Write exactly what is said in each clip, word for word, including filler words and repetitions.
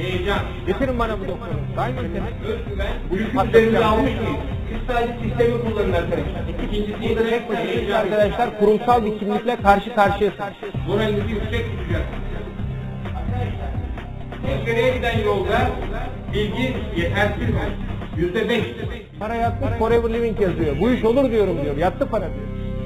heyecan. Getirin bana bu doktoru. Diamond demek. Özgüven. Bu üzerinde almış mıyız? Siz sadece sistemi kullanın arkadaşlar. İkincisi Burada tek başına arkadaşlar kurumsal bir kimlikle karşı karşıyasın. Moralinizi yüksek tutacaksınız. Başarıya giden yolda bilgi yetersiz mi? Yüzde beş. Para yattı, Forever Living yazıyor. Bu iş olur diyorum diyor. Yattı para diyor.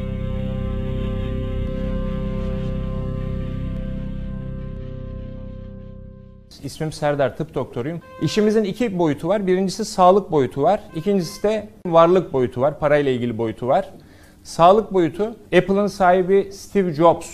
İsmim Serdar, tıp doktoruyum. İşimizin iki boyutu var. Birincisi sağlık boyutu var. İkincisi de varlık boyutu var. Parayla ilgili boyutu var. Sağlık boyutu, Apple'ın sahibi Steve Jobs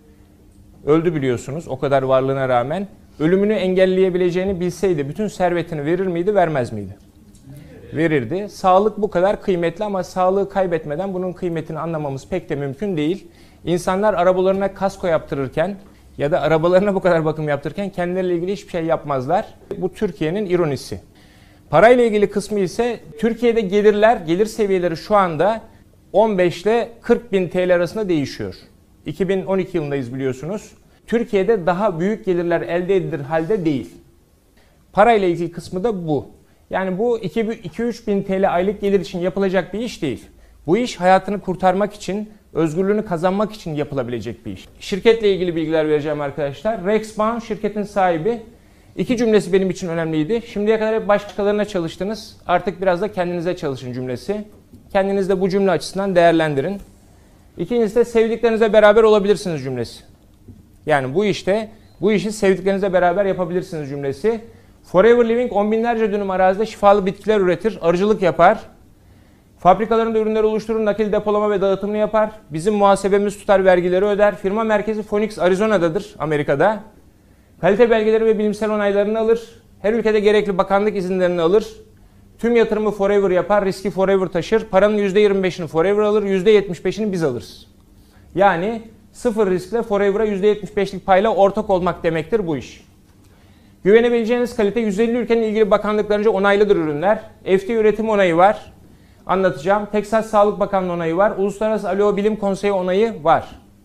öldü biliyorsunuz o kadar varlığına rağmen. Ölümünü engelleyebileceğini bilseydi bütün servetini verir miydi, vermez miydi? Verirdi. Sağlık bu kadar kıymetli ama sağlığı kaybetmeden bunun kıymetini anlamamız pek de mümkün değil. İnsanlar arabalarına kasko yaptırırken ya da arabalarına bu kadar bakım yaptırırken kendileriyle ilgili hiçbir şey yapmazlar. Bu Türkiye'nin ironisi. Parayla ilgili kısmı ise Türkiye'de gelirler, gelir seviyeleri şu anda on beş ile kırk bin T L arasında değişiyor. iki bin on iki yılındayız biliyorsunuz. Türkiye'de daha büyük gelirler elde edilir halde değil. Parayla ilgili kısmı da bu. Yani bu iki üç bin T L aylık gelir için yapılacak bir iş değil. Bu iş hayatını kurtarmak için, özgürlüğünü kazanmak için yapılabilecek bir iş. Şirketle ilgili bilgiler vereceğim arkadaşlar. Rexbaum şirketin sahibi. İki cümlesi benim için önemliydi. Şimdiye kadar hep başkalarına çalıştınız. Artık biraz da kendinize çalışın cümlesi. Kendiniz de bu cümle açısından değerlendirin. İkincisi de sevdiklerinizle beraber olabilirsiniz cümlesi. Yani bu işte, bu işi sevdiklerinizle beraber yapabilirsiniz cümlesi. Forever Living on binlerce dönüm arazide şifalı bitkiler üretir, arıcılık yapar. Fabrikalarında ürünleri oluşturur, nakil, depolama ve dağıtımını yapar. Bizim muhasebemiz tutar, vergileri öder. Firma merkezi Phoenix, Arizona'dadır, Amerika'da. Kalite belgeleri ve bilimsel onaylarını alır. Her ülkede gerekli bakanlık izinlerini alır. Tüm yatırımı Forever yapar, riski Forever taşır. Paranın yüzde yirmi beşini Forever alır, yüzde yetmiş beşini biz alırız. Yani sıfır riskle Forever'a yüzde yetmiş beşlik payla ortak olmak demektir bu iş. Güvenebileceğiniz kalite, yüz elli ülkenin ilgili bakanlıklarınca onaylıdır ürünler. F D A üretim onayı var. Anlatacağım. Texas Sağlık Bakanlığı onayı var. Uluslararası Alo Bilim Konseyi onayı var.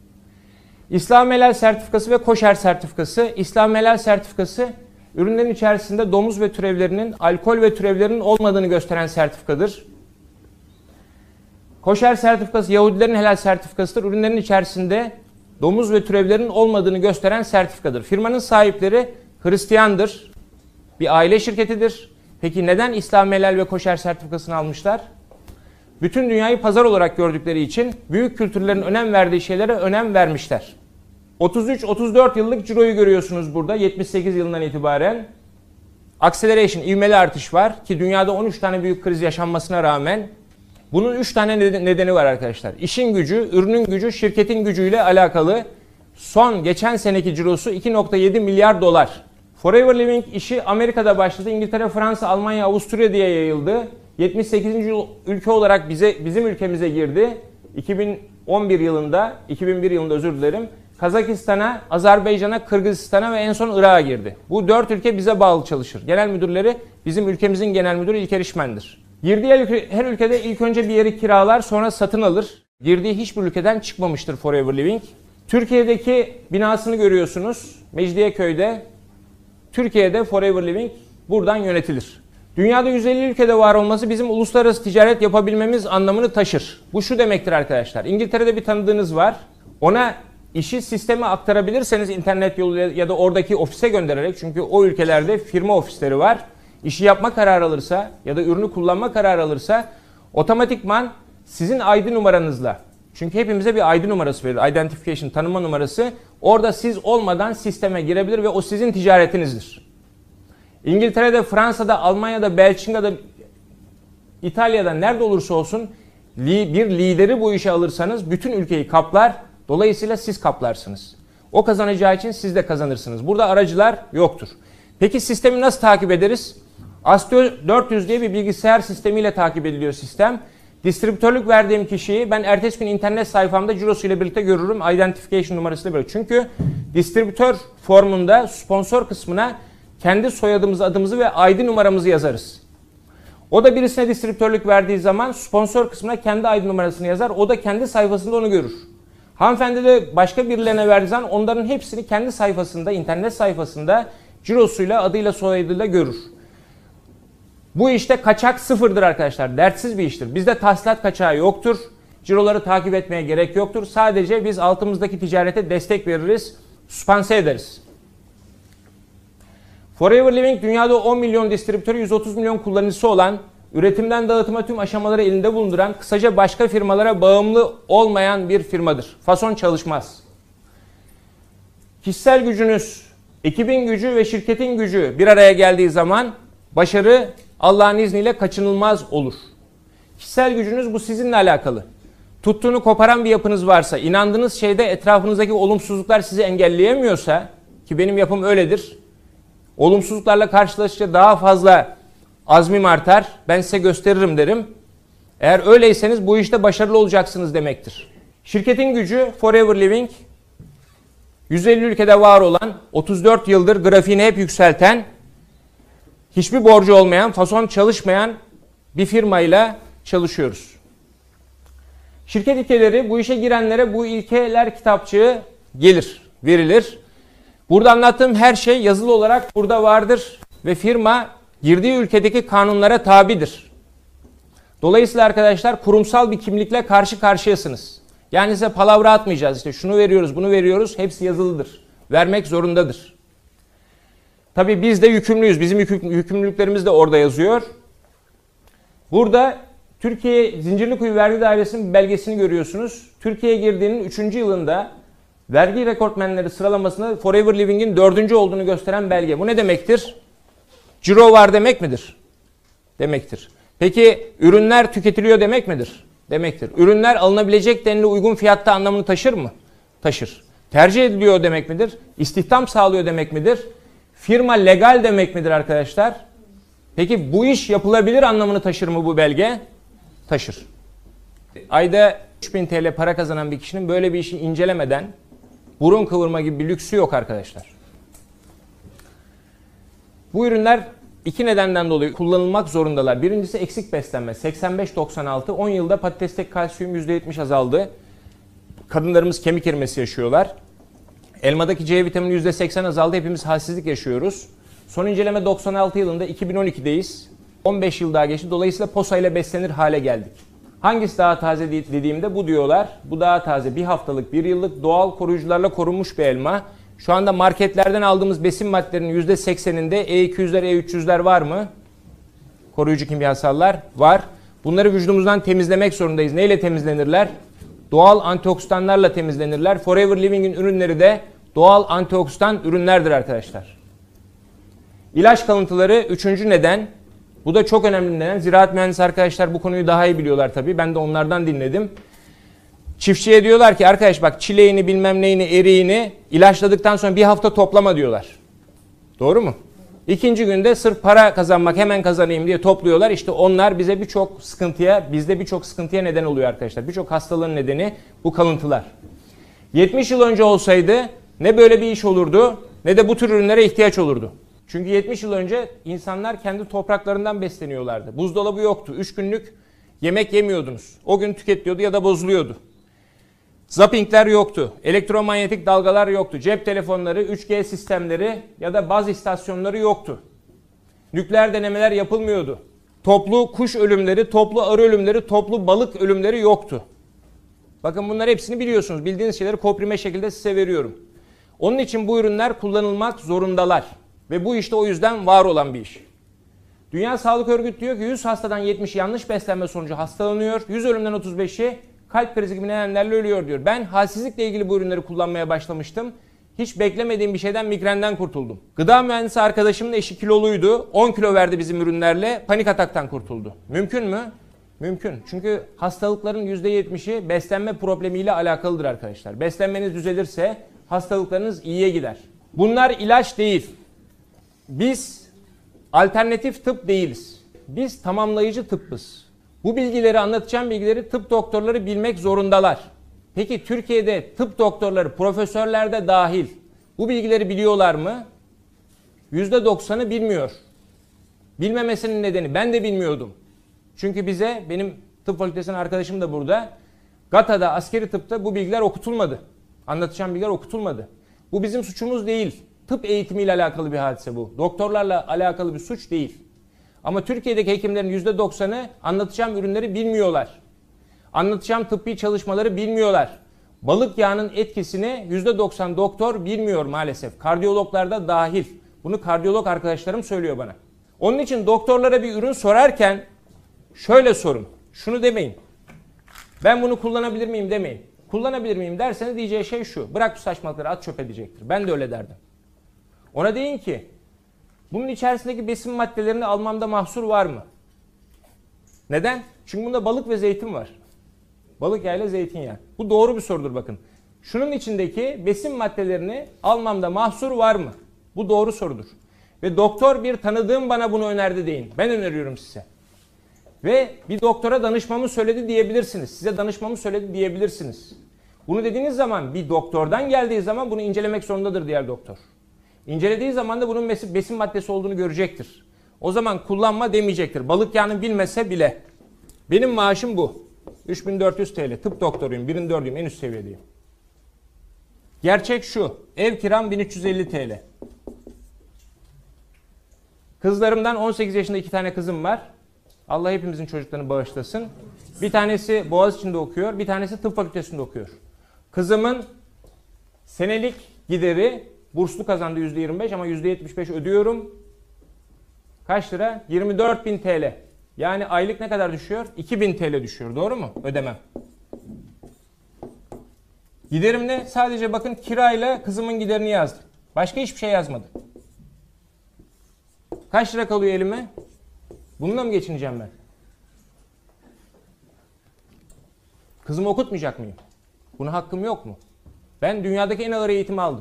İslam Helal sertifikası ve Koşer sertifikası. İslam Helal sertifikası ürünlerin içerisinde domuz ve türevlerinin, alkol ve türevlerinin olmadığını gösteren sertifikadır. Koşer sertifikası Yahudilerin helal sertifikasıdır. Ürünlerin içerisinde domuz ve türevlerinin olmadığını gösteren sertifikadır. Firmanın sahipleri Hristiyandır. Bir aile şirketidir. Peki neden İslam Helal ve Koşer sertifikasını almışlar? Bütün dünyayı pazar olarak gördükleri için büyük kültürlerin önem verdiği şeylere önem vermişler. otuz üç otuz dört yıllık ciroyu görüyorsunuz burada yetmiş sekiz yılından itibaren. Acceleration, ivmeli artış var ki dünyada on üç tane büyük kriz yaşanmasına rağmen bunun üç tane nedeni var arkadaşlar. İşin gücü, ürünün gücü, şirketin gücüyle alakalı. Son geçen seneki cirosu iki nokta yedi milyar dolar. Forever Living işi Amerika'da başladı. İngiltere, Fransa, Almanya, Avusturya diye yayıldı. yetmiş sekizinci ülke olarak bize bizim ülkemize girdi. iki bin on bir yılında, iki bin bir yılında özür dilerim. Kazakistan'a, Azerbaycan'a, Kırgızistan'a ve en son Irak'a girdi. Bu dört ülke bize bağlı çalışır. Genel müdürleri bizim ülkemizin genel müdürü İlker İşmen'dir. Girdiği her ülkede ilk önce bir yeri kiralar, sonra satın alır. Girdiği hiçbir ülkeden çıkmamıştır Forever Living. Türkiye'deki binasını görüyorsunuz. Mecidiyeköy'de. Türkiye'de Forever Living buradan yönetilir. Dünyada yüz elli ülkede var olması bizim uluslararası ticaret yapabilmemiz anlamını taşır. Bu şu demektir arkadaşlar. İngiltere'de bir tanıdığınız var. Ona işi sisteme aktarabilirseniz internet yoluyla ya da oradaki ofise göndererek, çünkü o ülkelerde firma ofisleri var. İşi yapma kararı alırsa ya da ürünü kullanma kararı alırsa otomatikman sizin I D numaranızla, çünkü hepimize bir I D numarası verir. Identification, tanıma numarası. Orada siz olmadan sisteme girebilir ve o sizin ticaretinizdir. İngiltere'de, Fransa'da, Almanya'da, Belçika'da, İtalya'da nerede olursa olsun bir lideri bu işe alırsanız bütün ülkeyi kaplar. Dolayısıyla siz kaplarsınız. O kazanacağı için siz de kazanırsınız. Burada aracılar yoktur. Peki sistemi nasıl takip ederiz? Astro dört yüz diye bir bilgisayar sistemiyle takip ediliyor sistem. Distribütörlük verdiğim kişiyi ben ertesi gün internet sayfamda cirosuyla birlikte görürüm. Identification numarasıyla böyle. Çünkü distribütör formunda sponsor kısmına kendi soyadımızı, adımızı ve I D numaramızı yazarız. O da birisine distribütörlük verdiği zaman sponsor kısmına kendi I D numarasını yazar. O da kendi sayfasında onu görür. Hanımefendi de başka birilerine verdiği zaman onların hepsini kendi sayfasında, internet sayfasında cirosuyla, adıyla, soyadıyla görür. Bu işte kaçak sıfırdır arkadaşlar. Dertsiz bir iştir. Bizde tahsilat kaçağı yoktur. Ciroları takip etmeye gerek yoktur. Sadece biz altımızdaki ticarete destek veririz, süspanse ederiz. Forever Living dünyada on milyon distribütörü, yüz otuz milyon kullanıcısı olan, üretimden dağıtıma tüm aşamaları elinde bulunduran, kısaca başka firmalara bağımlı olmayan bir firmadır. Fason çalışmaz. Kişisel gücünüz, ekibin gücü ve şirketin gücü bir araya geldiği zaman başarı Allah'ın izniyle kaçınılmaz olur. Kişisel gücünüz bu sizinle alakalı. Tuttuğunu koparan bir yapınız varsa, inandığınız şeyde etrafınızdaki olumsuzluklar sizi engelleyemiyorsa, ki benim yapım öyledir, olumsuzluklarla karşılaşınca daha fazla azmim artar, ben size gösteririm derim. Eğer öyleyseniz bu işte başarılı olacaksınız demektir. Şirketin gücü Forever Living, yüz elli ülkede var olan, otuz dört yıldır grafiğini hep yükselten, hiçbir borcu olmayan, fason çalışmayan bir firmayla çalışıyoruz. Şirket ilkeleri, bu işe girenlere bu ilkeler kitapçığı gelir, verilir. Burada anlattığım her şey yazılı olarak burada vardır ve firma girdiği ülkedeki kanunlara tabidir. Dolayısıyla arkadaşlar kurumsal bir kimlikle karşı karşıyasınız. Yani size palavra atmayacağız, işte şunu veriyoruz, bunu veriyoruz, hepsi yazılıdır. Vermek zorundadır. Tabii biz de yükümlüyüz, bizim yükümlülüklerimiz de orada yazıyor. Burada Türkiye Zincirlikuyu Vergi Dairesi'nin belgesini görüyorsunuz. Türkiye'ye girdiğinin üçüncü yılında vergi rekortmenleri sıralamasında Forever Living'in dördüncü olduğunu gösteren belge. Bu ne demektir? Ciro var demek midir? Demektir. Peki ürünler tüketiliyor demek midir? Demektir. Ürünler alınabilecek denli uygun fiyatta anlamını taşır mı? Taşır. Tercih ediliyor demek midir? İstihdam sağlıyor demek midir? Firma legal demek midir arkadaşlar? Peki bu iş yapılabilir anlamını taşır mı bu belge? Taşır. Ayda üç bin T L para kazanan bir kişinin böyle bir işi incelemeden burun kıvırma gibi bir lüksü yok arkadaşlar. Bu ürünler iki nedenden dolayı kullanılmak zorundalar. Birincisi eksik beslenme. seksen beş doksan altı on yılda patatesteki kalsiyum yüzde yetmiş azaldı. Kadınlarımız kemik erimesi yaşıyorlar. Elmadaki C vitamini yüzde seksen azaldı. Hepimiz halsizlik yaşıyoruz. Son inceleme doksan altı yılında, iki bin on iki'deyiz. on beş yıl daha geçti. Dolayısıyla posa ile beslenir hale geldik. Hangisi daha taze dediğimde bu diyorlar. Bu daha taze. Bir haftalık, bir yıllık doğal koruyucularla korunmuş bir elma. Şu anda marketlerden aldığımız besin maddelerinin yüzde sekseninde E iki yüzler, E üç yüzler var mı? Koruyucu kimyasallar var. Bunları vücudumuzdan temizlemek zorundayız. Neyle temizlenirler? Doğal antioksidanlarla temizlenirler. Forever Living'in ürünleri de doğal antioksidan ürünlerdir arkadaşlar. İlaç kalıntıları üçüncü neden. Bu da çok önemli neden. Ziraat mühendisi arkadaşlar bu konuyu daha iyi biliyorlar tabii. Ben de onlardan dinledim. Çiftçiye diyorlar ki arkadaş bak çileğini bilmem neyini eriğini ilaçladıktan sonra bir hafta toplama diyorlar. Doğru mu? İkinci günde sırf para kazanmak hemen kazanayım diye topluyorlar. İşte onlar bize birçok sıkıntıya, bizde birçok sıkıntıya neden oluyor arkadaşlar. Birçok hastalığın nedeni bu kalıntılar. yetmiş yıl önce olsaydı ne böyle bir iş olurdu ne de bu tür ürünlere ihtiyaç olurdu. Çünkü yetmiş yıl önce insanlar kendi topraklarından besleniyorlardı. Buzdolabı yoktu. üç günlük yemek yemiyordunuz. O gün tüketiliyordu ya da bozuluyordu. Zappingler yoktu. Elektromanyetik dalgalar yoktu. Cep telefonları, üç G sistemleri ya da baz istasyonları yoktu. Nükleer denemeler yapılmıyordu. Toplu kuş ölümleri, toplu arı ölümleri, toplu balık ölümleri yoktu. Bakın bunlar hepsini biliyorsunuz. Bildiğiniz şeyleri komprime şekilde size veriyorum. Onun için bu ürünler kullanılmak zorundalar. Ve bu işte o yüzden var olan bir iş. Dünya Sağlık Örgütü diyor ki yüz hastadan yetmiş yanlış beslenme sonucu hastalanıyor. yüz ölümden otuz beşi kalp krizi gibi nedenlerle ölüyor diyor. Ben halsizlikle ilgili bu ürünleri kullanmaya başlamıştım. Hiç beklemediğim bir şeyden, migrenden kurtuldum. Gıda mühendisi arkadaşımın eşi kiloluydu. on kilo verdi bizim ürünlerle. Panik ataktan kurtuldu. Mümkün mü? Mümkün. Çünkü hastalıkların yüzde yetmişi beslenme problemiyle alakalıdır arkadaşlar. Beslenmeniz düzelirse hastalıklarınız iyiye gider. Bunlar ilaç değil. Biz alternatif tıp değiliz. Biz tamamlayıcı tıbbız. Bu bilgileri, anlatacağım bilgileri tıp doktorları bilmek zorundalar. Peki Türkiye'de tıp doktorları, profesörler de dahil bu bilgileri biliyorlar mı? yüzde doksanı bilmiyor. Bilmemesinin nedeni ben de bilmiyordum. Çünkü bize, benim tıp fakültesinden arkadaşım da burada, GATA'da, askeri tıpta bu bilgiler okutulmadı. Anlatacağım bilgiler okutulmadı. Bu bizim suçumuz değil. tıp eğitimiyle alakalı bir hadise bu. Doktorlarla alakalı bir suç değil. Ama Türkiye'deki hekimlerin yüzde doksanı anlatacağım ürünleri bilmiyorlar. Anlatacağım tıbbi çalışmaları bilmiyorlar. Balık yağının etkisini yüzde doksan doktor bilmiyor maalesef. Kardiyologlar da dahil. Bunu kardiyolog arkadaşlarım söylüyor bana. Onun için doktorlara bir ürün sorarken şöyle sorun. Şunu demeyin. Ben bunu kullanabilir miyim demeyin. Kullanabilir miyim derseniz diyeceği şey şu. Bırak bu saçmalıkları, at çöpe diyecektir. Ben de öyle derdim. Ona deyin ki bunun içerisindeki besin maddelerini almamda mahsur var mı? Neden? Çünkü bunda balık ve zeytin var. Balık yağı ile zeytinyağı. Bu doğru bir sorudur bakın. Şunun içindeki besin maddelerini almamda mahsur var mı? Bu doğru sorudur. Ve doktor bir tanıdığım bana bunu önerdi deyin. Ben öneriyorum size. Ve bir doktora danışmamı söyledi diyebilirsiniz. Size danışmamı söyledi diyebilirsiniz. Bunu dediğiniz zaman bir doktordan geldiği zaman bunu incelemek zorundadır diğer doktor. İncelediği zaman da bunun besin maddesi olduğunu görecektir. O zaman kullanma demeyecektir. Balık yağını bilmese bile. Benim maaşım bu. üç bin dört yüz TL. Tıp doktoruyum. birin dördüyüm. En üst seviyedeyim. Gerçek şu. Ev kiram bin üç yüz elli TL. Kızlarımdan on sekiz yaşında iki tane kızım var. Allah hepimizin çocuklarını bağışlasın. Bir tanesi Boğaziçi'nde okuyor. Bir tanesi tıp fakültesinde okuyor. Kızımın senelik gideri burslu kazandı yüzde yirmi beş ama yüzde yetmiş beş ödüyorum. Kaç lira? yirmi dört bin TL. Yani aylık ne kadar düşüyor? iki bin TL düşüyor. Doğru mu? Ödemem. Giderim ne? Sadece bakın kirayla kızımın giderini yazdım. Başka hiçbir şey yazmadım. Kaç lira kalıyor elime? Bununla mı geçineceğim ben? Kızımı okutmayacak mıyım? Buna hakkım yok mu? Ben dünyadaki en ağır eğitimi aldım.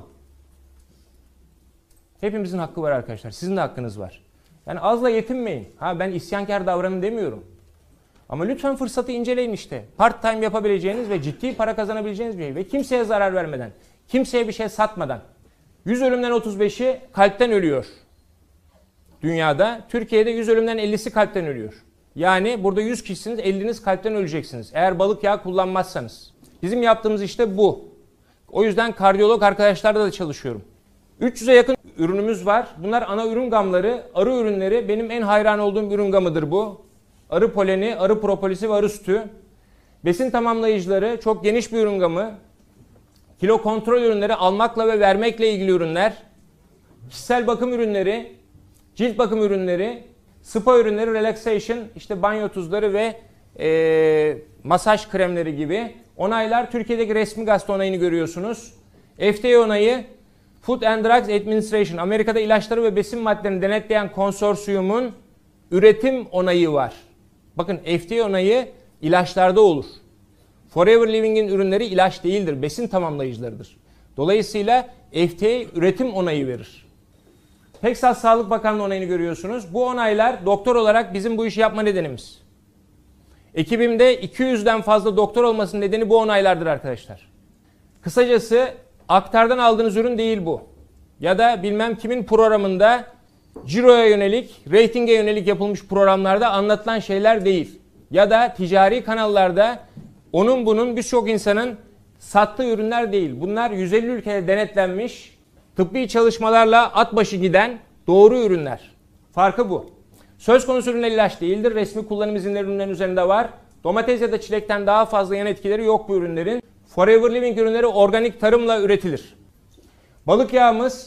Hepimizin hakkı var arkadaşlar. Sizin de hakkınız var. Yani azla yetinmeyin. Ha ben isyankar davranın demiyorum. Ama lütfen fırsatı inceleyin işte. Part time yapabileceğiniz ve ciddi para kazanabileceğiniz bir şey. Ve kimseye zarar vermeden, kimseye bir şey satmadan. yüz ölümden otuz beşi kalpten ölüyor. Dünyada. Türkiye'de yüz ölümden ellisi kalpten ölüyor. Yani burada yüz kişisiniz, elliniz kalpten öleceksiniz. Eğer balık yağı kullanmazsanız. Bizim yaptığımız işte bu. O yüzden kardiyolog arkadaşlarla da çalışıyorum. üç yüze yakın ürünümüz var. Bunlar ana ürün gamları, arı ürünleri. Benim en hayran olduğum ürün gamıdır bu. Arı poleni, arı propolisi ve arı sütü. Besin tamamlayıcıları, çok geniş bir ürün gamı. Kilo kontrol ürünleri, almakla ve vermekle ilgili ürünler. Kişisel bakım ürünleri, cilt bakım ürünleri, spa ürünleri, relaxation, işte banyo tuzları ve e, masaj kremleri gibi. Onaylar, Türkiye'deki resmi gazete onayını görüyorsunuz. F D A onayı, Food and Drugs Administration, Amerika'da ilaçları ve besin maddelerini denetleyen konsorsiyumun üretim onayı var. Bakın F D A onayı ilaçlarda olur. Forever Living'in ürünleri ilaç değildir, besin tamamlayıcılarıdır. Dolayısıyla F D A üretim onayı verir. Texas Sağlık Bakanlığı onayını görüyorsunuz. Bu onaylar doktor olarak bizim bu işi yapma nedenimiz. Ekibimde iki yüzden fazla doktor olmasının nedeni bu onaylardır arkadaşlar. Kısacası aktardan aldığınız ürün değil bu. Ya da bilmem kimin programında ciroya yönelik, reytinge yönelik yapılmış programlarda anlatılan şeyler değil. Ya da ticari kanallarda onun bunun birçok insanın sattığı ürünler değil. Bunlar yüz elli ülkede denetlenmiş, tıbbi çalışmalarla at başı giden doğru ürünler. Farkı bu. Söz konusu ürünler ilaç değildir. Resmi kullanım izinleri ürünlerin üzerinde var. Domates ya da çilekten daha fazla yan etkileri yok bu ürünlerin. Forever Living ürünleri organik tarımla üretilir. Balık yağımız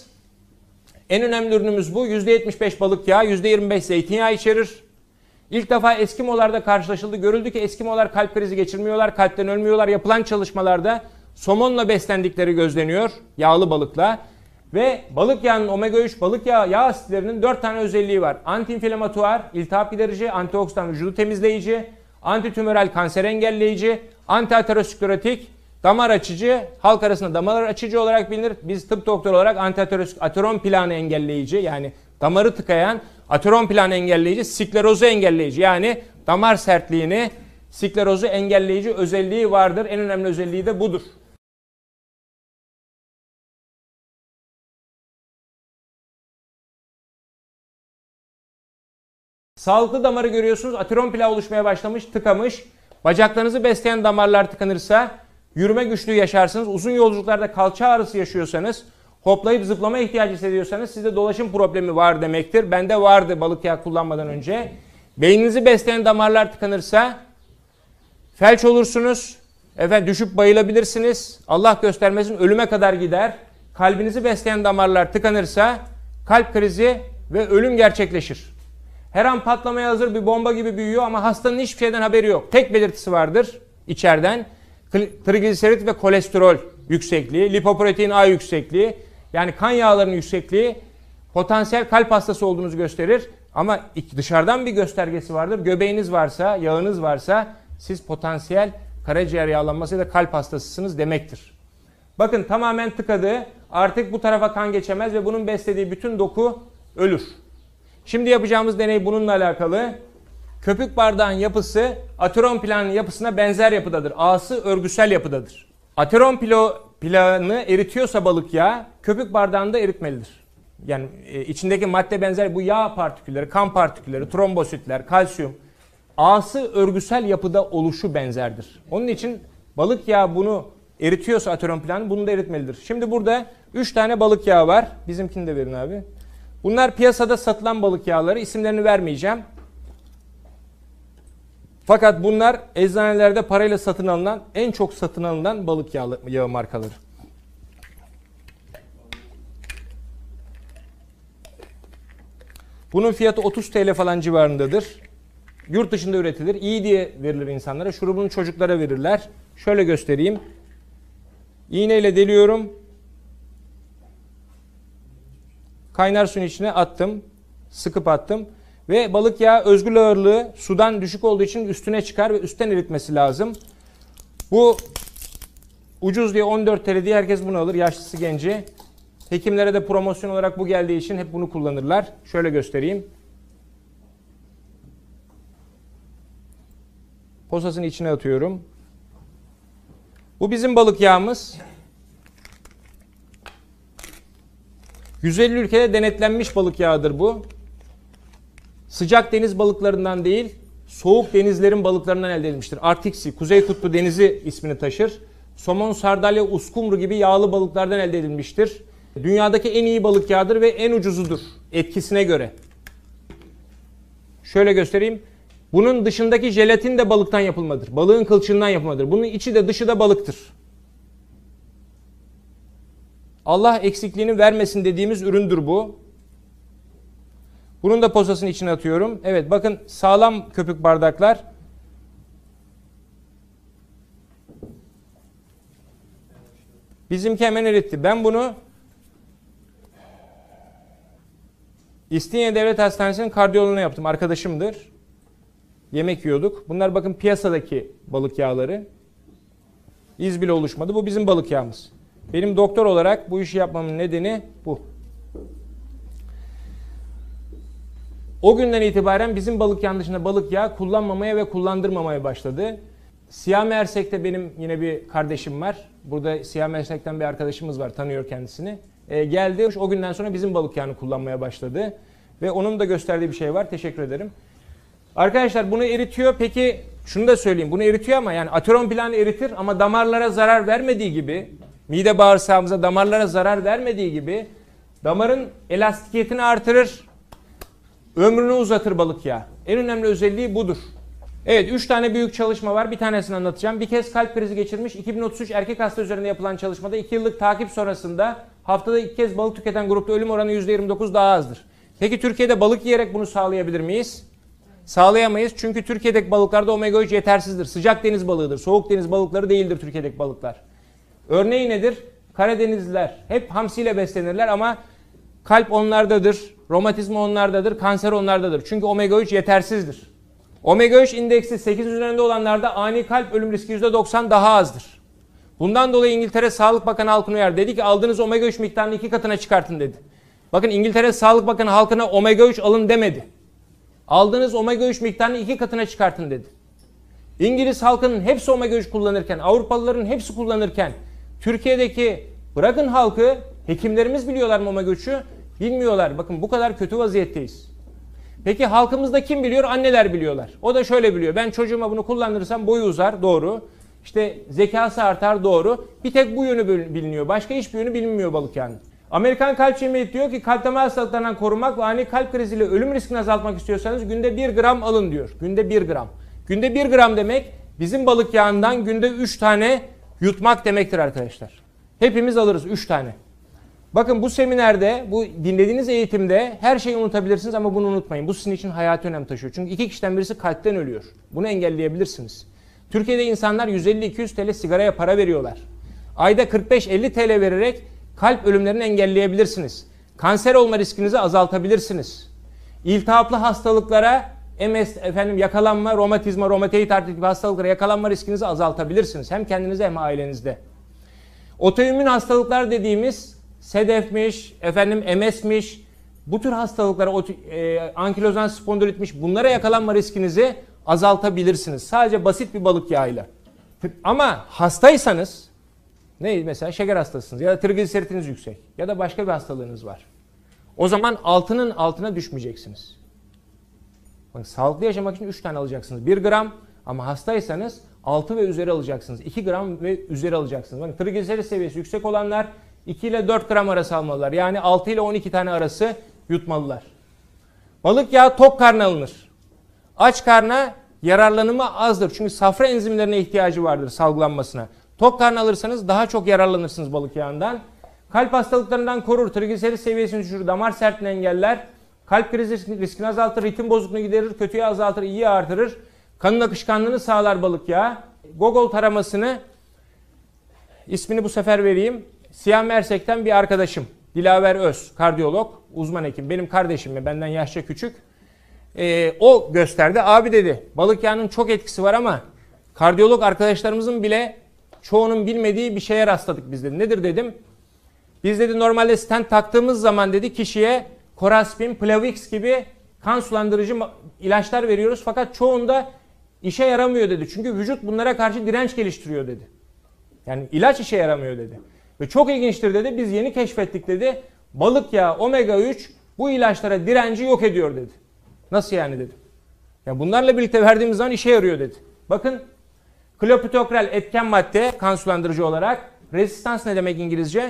en önemli ürünümüz bu. yüzde yetmiş beş balık yağı, yüzde yirmi beş zeytinyağı içerir. İlk defa Eskimolarda karşılaşıldı. Görüldü ki Eskimolar kalp krizi geçirmiyorlar, kalpten ölmüyorlar. Yapılan çalışmalarda somonla beslendikleri gözleniyor, yağlı balıkla. Ve balık yağının omega üç balık yağı yağ asitlerinin dört tane özelliği var. Antiinflamatuar, iltihap giderici, antioksidan vücudu temizleyici, antitümöral kanser engelleyici, antiaterosklerotik, damar açıcı, halk arasında damar açıcı olarak bilinir. Biz tıp doktoru olarak antiateron planı engelleyici, yani damarı tıkayan ateron planı engelleyici, sklerozu engelleyici, yani damar sertliğini, sklerozu engelleyici özelliği vardır. En önemli özelliği de budur. Sağlıklı damarı görüyorsunuz. Ateron plağı oluşmaya başlamış, tıkamış. Bacaklarınızı besleyen damarlar tıkanırsa yürüme güçlüğü yaşarsınız. Uzun yolculuklarda kalça ağrısı yaşıyorsanız, hoplayıp zıplama ihtiyacı hissediyorsanız sizde dolaşım problemi var demektir. Bende vardı balık yağı kullanmadan önce. Beyninizi besleyen damarlar tıkanırsa felç olursunuz. Efendim düşüp bayılabilirsiniz. Allah göstermesin ölüme kadar gider. Kalbinizi besleyen damarlar tıkanırsa kalp krizi ve ölüm gerçekleşir. Her an patlamaya hazır bir bomba gibi büyüyor ama hastanın hiçbir şeyden haberi yok. Tek belirtisi vardır içeriden. Trigliserit ve kolesterol yüksekliği, lipoprotein A yüksekliği, yani kan yağlarının yüksekliği potansiyel kalp hastası olduğunuzu gösterir. Ama dışarıdan bir göstergesi vardır. Göbeğiniz varsa, yağınız varsa siz potansiyel karaciğer yağlanması ya da kalp hastasısınız demektir. Bakın tamamen tıkadı. Artık bu tarafa kan geçemez ve bunun beslediği bütün doku ölür. Şimdi yapacağımız deney bununla alakalı. Köpük bardağın yapısı ateron planının yapısına benzer yapıdadır. A'sı örgüsel yapıdadır. Ateron planı eritiyorsa balık yağı, köpük bardağını da eritmelidir. Yani e, içindeki madde benzer bu yağ partikülleri, kan partikülleri, trombositler, kalsiyum. A'sı örgüsel yapıda oluşu benzerdir. Onun için balık yağı bunu eritiyorsa ateron planı bunu da eritmelidir. Şimdi burada üç tane balık yağı var. Bizimkini de verin abi. Bunlar piyasada satılan balık yağları. İsimlerini vermeyeceğim. Fakat bunlar eczanelerde parayla satın alınan, en çok satın alınan balık yağı, yağı markaları. Bunun fiyatı otuz TL falan civarındadır. Yurt dışında üretilir. İyi diye verilir insanlara. Şurubunu çocuklara verirler. Şöyle göstereyim. İğneyle deliyorum. Kaynar suyun içine attım. Sıkıp attım. Ve balık yağı özgül ağırlığı sudan düşük olduğu için üstüne çıkar ve üstten eritmesi lazım. Bu ucuz diye on dört TL diye herkes bunu alır. Yaşlısı genci. Hekimlere de promosyon olarak bu geldiği için hep bunu kullanırlar. Şöyle göstereyim. Posasını içine atıyorum. Bu bizim balık yağımız. yüz elli ülkede denetlenmiş balık yağıdır bu. Sıcak deniz balıklarından değil, soğuk denizlerin balıklarından elde edilmiştir. Arktik Sea, Kuzey Kutbu Denizi ismini taşır. Somon, sardalya, uskumru gibi yağlı balıklardan elde edilmiştir. Dünyadaki en iyi balık yağıdır ve en ucuzudur etkisine göre. Şöyle göstereyim. Bunun dışındaki jelatin de balıktan yapılmadır. Balığın kılçığından yapılmadır. Bunun içi de dışı da balıktır. Allah eksikliğini vermesin dediğimiz üründür bu. Bunun da posasını içine atıyorum. Evet bakın sağlam köpük bardaklar. Bizimki hemen eritti. Ben bunu İstinye Devlet Hastanesi'nin kardiyoloğuna yaptım. Arkadaşımdır. Yemek yiyorduk. Bunlar bakın piyasadaki balık yağları. İz bile oluşmadı. Bu bizim balık yağımız. Benim doktor olarak bu işi yapmamın nedeni bu. O günden itibaren bizim balık yağı dışında balık yağı kullanmamaya ve kullandırmamaya başladı. Siyah Ersek'te benim yine bir kardeşim var. Burada Siyah Ersek'ten bir arkadaşımız var. Tanıyor kendisini. E, geldi. O günden sonra bizim balık yağını kullanmaya başladı. Ve onun da gösterdiği bir şey var. Teşekkür ederim. Arkadaşlar bunu eritiyor. Peki şunu da söyleyeyim. Bunu eritiyor ama yani ateron planı eritir ama damarlara zarar vermediği gibi, mide bağırsağımıza damarlara zarar vermediği gibi damarın elastikiyetini artırır. Ömrünü uzatır balık yağı. En önemli özelliği budur. Evet, üç tane büyük çalışma var. Bir tanesini anlatacağım. Bir kez kalp krizi geçirmiş. iki bin otuz üç erkek hasta üzerinde yapılan çalışmada iki yıllık takip sonrasında haftada iki kez balık tüketen grupta ölüm oranı yüzde yirmi dokuz daha azdır. Peki Türkiye'de balık yiyerek bunu sağlayabilir miyiz? Sağlayamayız. Çünkü Türkiye'deki balıklarda omega üç yetersizdir. Sıcak deniz balığıdır. Soğuk deniz balıkları değildir Türkiye'deki balıklar. Örneği nedir? Karadenizliler hep hamsiyle beslenirler ama kalp onlardadır. Romatizma onlardadır. Kanser onlardadır. Çünkü omega üç yetersizdir. Omega üç indeksi sekiz üzerinde olanlarda ani kalp ölüm riski yüzde doksan daha azdır. Bundan dolayı İngiltere Sağlık Bakanı halkını uyardı. Dedi ki aldığınız omega üç miktarını iki katına çıkartın dedi. Bakın İngiltere Sağlık Bakanı halkına omega üç alın demedi. Aldığınız omega üç miktarını iki katına çıkartın dedi. İngiliz halkının hepsi omega üç kullanırken, Avrupalıların hepsi kullanırken, Türkiye'deki bırakın halkı, hekimlerimiz biliyorlar mı omega üçü? Bilmiyorlar. Bakın bu kadar kötü vaziyetteyiz. Peki halkımızda kim biliyor? Anneler biliyorlar. O da şöyle biliyor. Ben çocuğuma bunu kullandırırsam boyu uzar. Doğru. İşte zekası artar. Doğru. Bir tek bu yönü biliniyor. Başka hiçbir yönü bilinmiyor balık yağının. Amerikan Kalp Cemiyeti diyor ki kalp damar hastalıklarından korunmak ve ani kalp kriziyle ölüm riskini azaltmak istiyorsanız günde bir gram alın diyor. Günde bir gram. Günde bir gram demek bizim balık yağından günde üç tane yutmak demektir arkadaşlar. Hepimiz alırız üç tane. Bakın bu seminerde, bu dinlediğiniz eğitimde her şeyi unutabilirsiniz ama bunu unutmayın. Bu sizin için hayati önem taşıyor. Çünkü iki kişiden birisi kalpten ölüyor. Bunu engelleyebilirsiniz. Türkiye'de insanlar yüz elli iki yüz TL sigaraya para veriyorlar. Ayda kırk beş elli TL vererek kalp ölümlerini engelleyebilirsiniz. Kanser olma riskinizi azaltabilirsiniz. İltihaplı hastalıklara, M S, efendim yakalanma, romatizma, romatoid artrit gibi hastalıklara yakalanma riskinizi azaltabilirsiniz. Hem kendinizde hem ailenizde. Otoimmün hastalıklar dediğimiz S D F'miş, efendim M S'miş, bu tür hastalıklara, e, ankilozan spondilitmiş, bunlara yakalanma riskinizi azaltabilirsiniz. Sadece basit bir balık yağıyla. Ama hastaysanız, ne mesela şeker hastasısınız ya da trigliseritiniz yüksek ya da başka bir hastalığınız var. O zaman altının altına düşmeyeceksiniz. Bakın, sağlıklı yaşamak için üç tane alacaksınız. bir gram ama hastaysanız altı ve üzeri alacaksınız. iki gram ve üzeri alacaksınız. Bakın, trigliserit seviyesi yüksek olanlar iki ile dört gram arası almalılar. Yani altı ile on iki tane arası yutmalılar. Balık yağı tok karnına alınır. Aç karna yararlanımı azdır. Çünkü safra enzimlerine ihtiyacı vardır salgılanmasına. Tok karnına alırsanız daha çok yararlanırsınız balık yağından. Kalp hastalıklarından korur, trigliserit seviyesini düşürür, damar sertliğini engeller, kalp krizi riskini azaltır, ritim bozukluğunu giderir, kötüyü azaltır, iyiyi artırır, kanın akışkanlığını sağlar balık yağı. Gogol taramasını, ismini bu sefer vereyim, Siyah Mersek'ten bir arkadaşım, Dilaver Öz, kardiyolog, uzman hekim, benim kardeşim mi, benden yaşça küçük. Ee, o gösterdi, abi dedi, balık yağının çok etkisi var ama kardiyolog arkadaşlarımızın bile çoğunun bilmediği bir şeye rastladık biz dedi. Nedir dedim. Biz dedi normalde stent taktığımız zaman dedi kişiye Coraspin, Plavix gibi kan sulandırıcı ilaçlar veriyoruz. Fakat çoğunda işe yaramıyor dedi. Çünkü vücut bunlara karşı direnç geliştiriyor dedi. Yani ilaç işe yaramıyor dedi. Ve çok ilginçtir dedi. Biz yeni keşfettik dedi. Balık yağı omega üç bu ilaçlara direnci yok ediyor dedi. Nasıl yani dedim. Yani bunlarla birlikte verdiğimiz zaman işe yarıyor dedi. Bakın, klopidogrel etken madde kan sulandırıcı olarak. Rezistans ne demek İngilizce?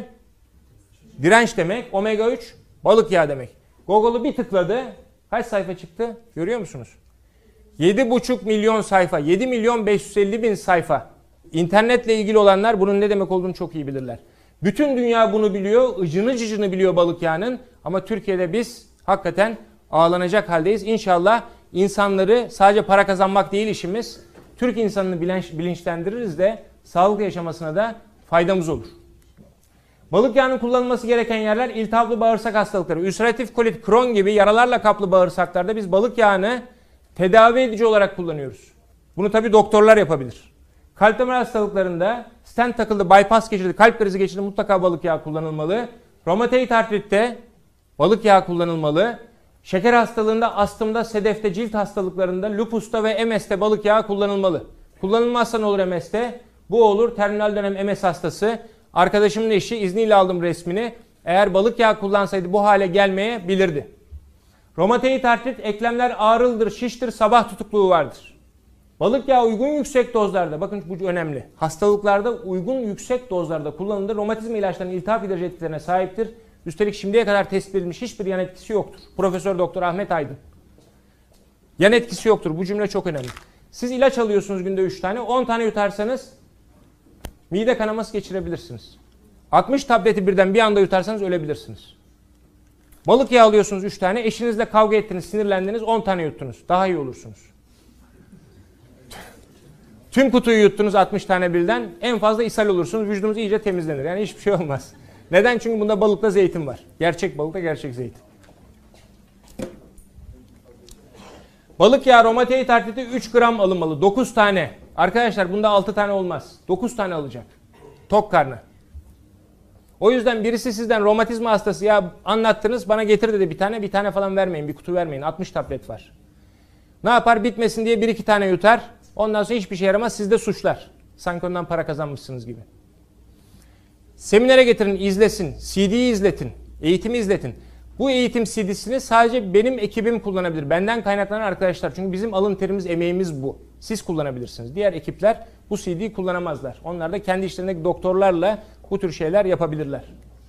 Direnç demek. Omega üç balık yağı demek. Google'u bir tıkladı. Kaç sayfa çıktı? Görüyor musunuz? yedi buçuk milyon sayfa. yedi milyon beş yüz elli bin sayfa. İnternetle ilgili olanlar bunun ne demek olduğunu çok iyi bilirler. Bütün dünya bunu biliyor. Icını cıcını biliyor balık yağının. Ama Türkiye'de biz hakikaten ağlanacak haldeyiz. İnşallah insanları sadece para kazanmak değil işimiz. Türk insanını bilinç, bilinçlendiririz de sağlıklı yaşamasına da faydamız olur. Balık yağının kullanılması gereken yerler iltihaplı bağırsak hastalıkları, ülseratif kolit, Crohn gibi yaralarla kaplı bağırsaklarda biz balık yağını tedavi edici olarak kullanıyoruz. Bunu tabii doktorlar yapabilir. Kalp damar hastalıklarında stent takıldı, bypass geçirdi, kalp krizi geçirdi, mutlaka balık yağı kullanılmalı. Romatoid artritte balık yağı kullanılmalı. Şeker hastalığında, astımda, sedefte, cilt hastalıklarında, lupusta ve M S'te balık yağı kullanılmalı. Kullanılmazsa ne olur M S'te? Bu olur, terminal dönem M S hastası. Arkadaşımın eşi, izniyle aldım resmini. Eğer balık yağı kullansaydı bu hale gelmeyebilirdi. Romatoid artrit, eklemler ağrılıdır, şiştir, sabah tutukluğu vardır. Balık yağı uygun yüksek dozlarda, bakın bu önemli. Hastalıklarda uygun yüksek dozlarda kullanılır. Romatizma ilaçlarının iltihap giderici etkilerine sahiptir. Üstelik şimdiye kadar tespit edilmiş hiçbir yan etkisi yoktur. Profesör Doktor Ahmet Aydın. Yan etkisi yoktur. Bu cümle çok önemli. Siz ilaç alıyorsunuz günde üç tane. on tane yutarsanız mide kanaması geçirebilirsiniz. altmış tableti birden bir anda yutarsanız ölebilirsiniz. Balık yağı alıyorsunuz üç tane. Eşinizle kavga ettiniz, sinirlendiniz, on tane yuttunuz. Daha iyi olursunuz. Tüm kutuyu yuttunuz altmış tane birden. En fazla ishal olursunuz. Vücudunuz iyice temizlenir. Yani hiçbir şey olmaz. Neden? Çünkü bunda balıkta zeytin var. Gerçek balıkta gerçek zeytin. Balık yağı romatoid artriti üç gram alınmalı. dokuz tane. Arkadaşlar bunda altı tane olmaz. dokuz tane alacak. Tok karnı. O yüzden birisi sizden romatizma hastası ya anlattınız bana getir dedi bir tane. Bir tane falan vermeyin. Bir kutu vermeyin. altmış tablet var. Ne yapar? Bitmesin diye bir iki tane yutar. Ondan sonra hiçbir şey yaramaz. Siz de suçlar. Sanki ondan para kazanmışsınız gibi. Seminere getirin, izlesin. C D'yi izletin. Eğitimi izletin. Bu eğitim C D'sini sadece benim ekibim kullanabilir. Benden kaynaklanan arkadaşlar. Çünkü bizim alın terimiz, emeğimiz bu. Siz kullanabilirsiniz. Diğer ekipler bu C D'yi kullanamazlar. Onlar da kendi işlerindeki doktorlarla bu tür şeyler yapabilirler.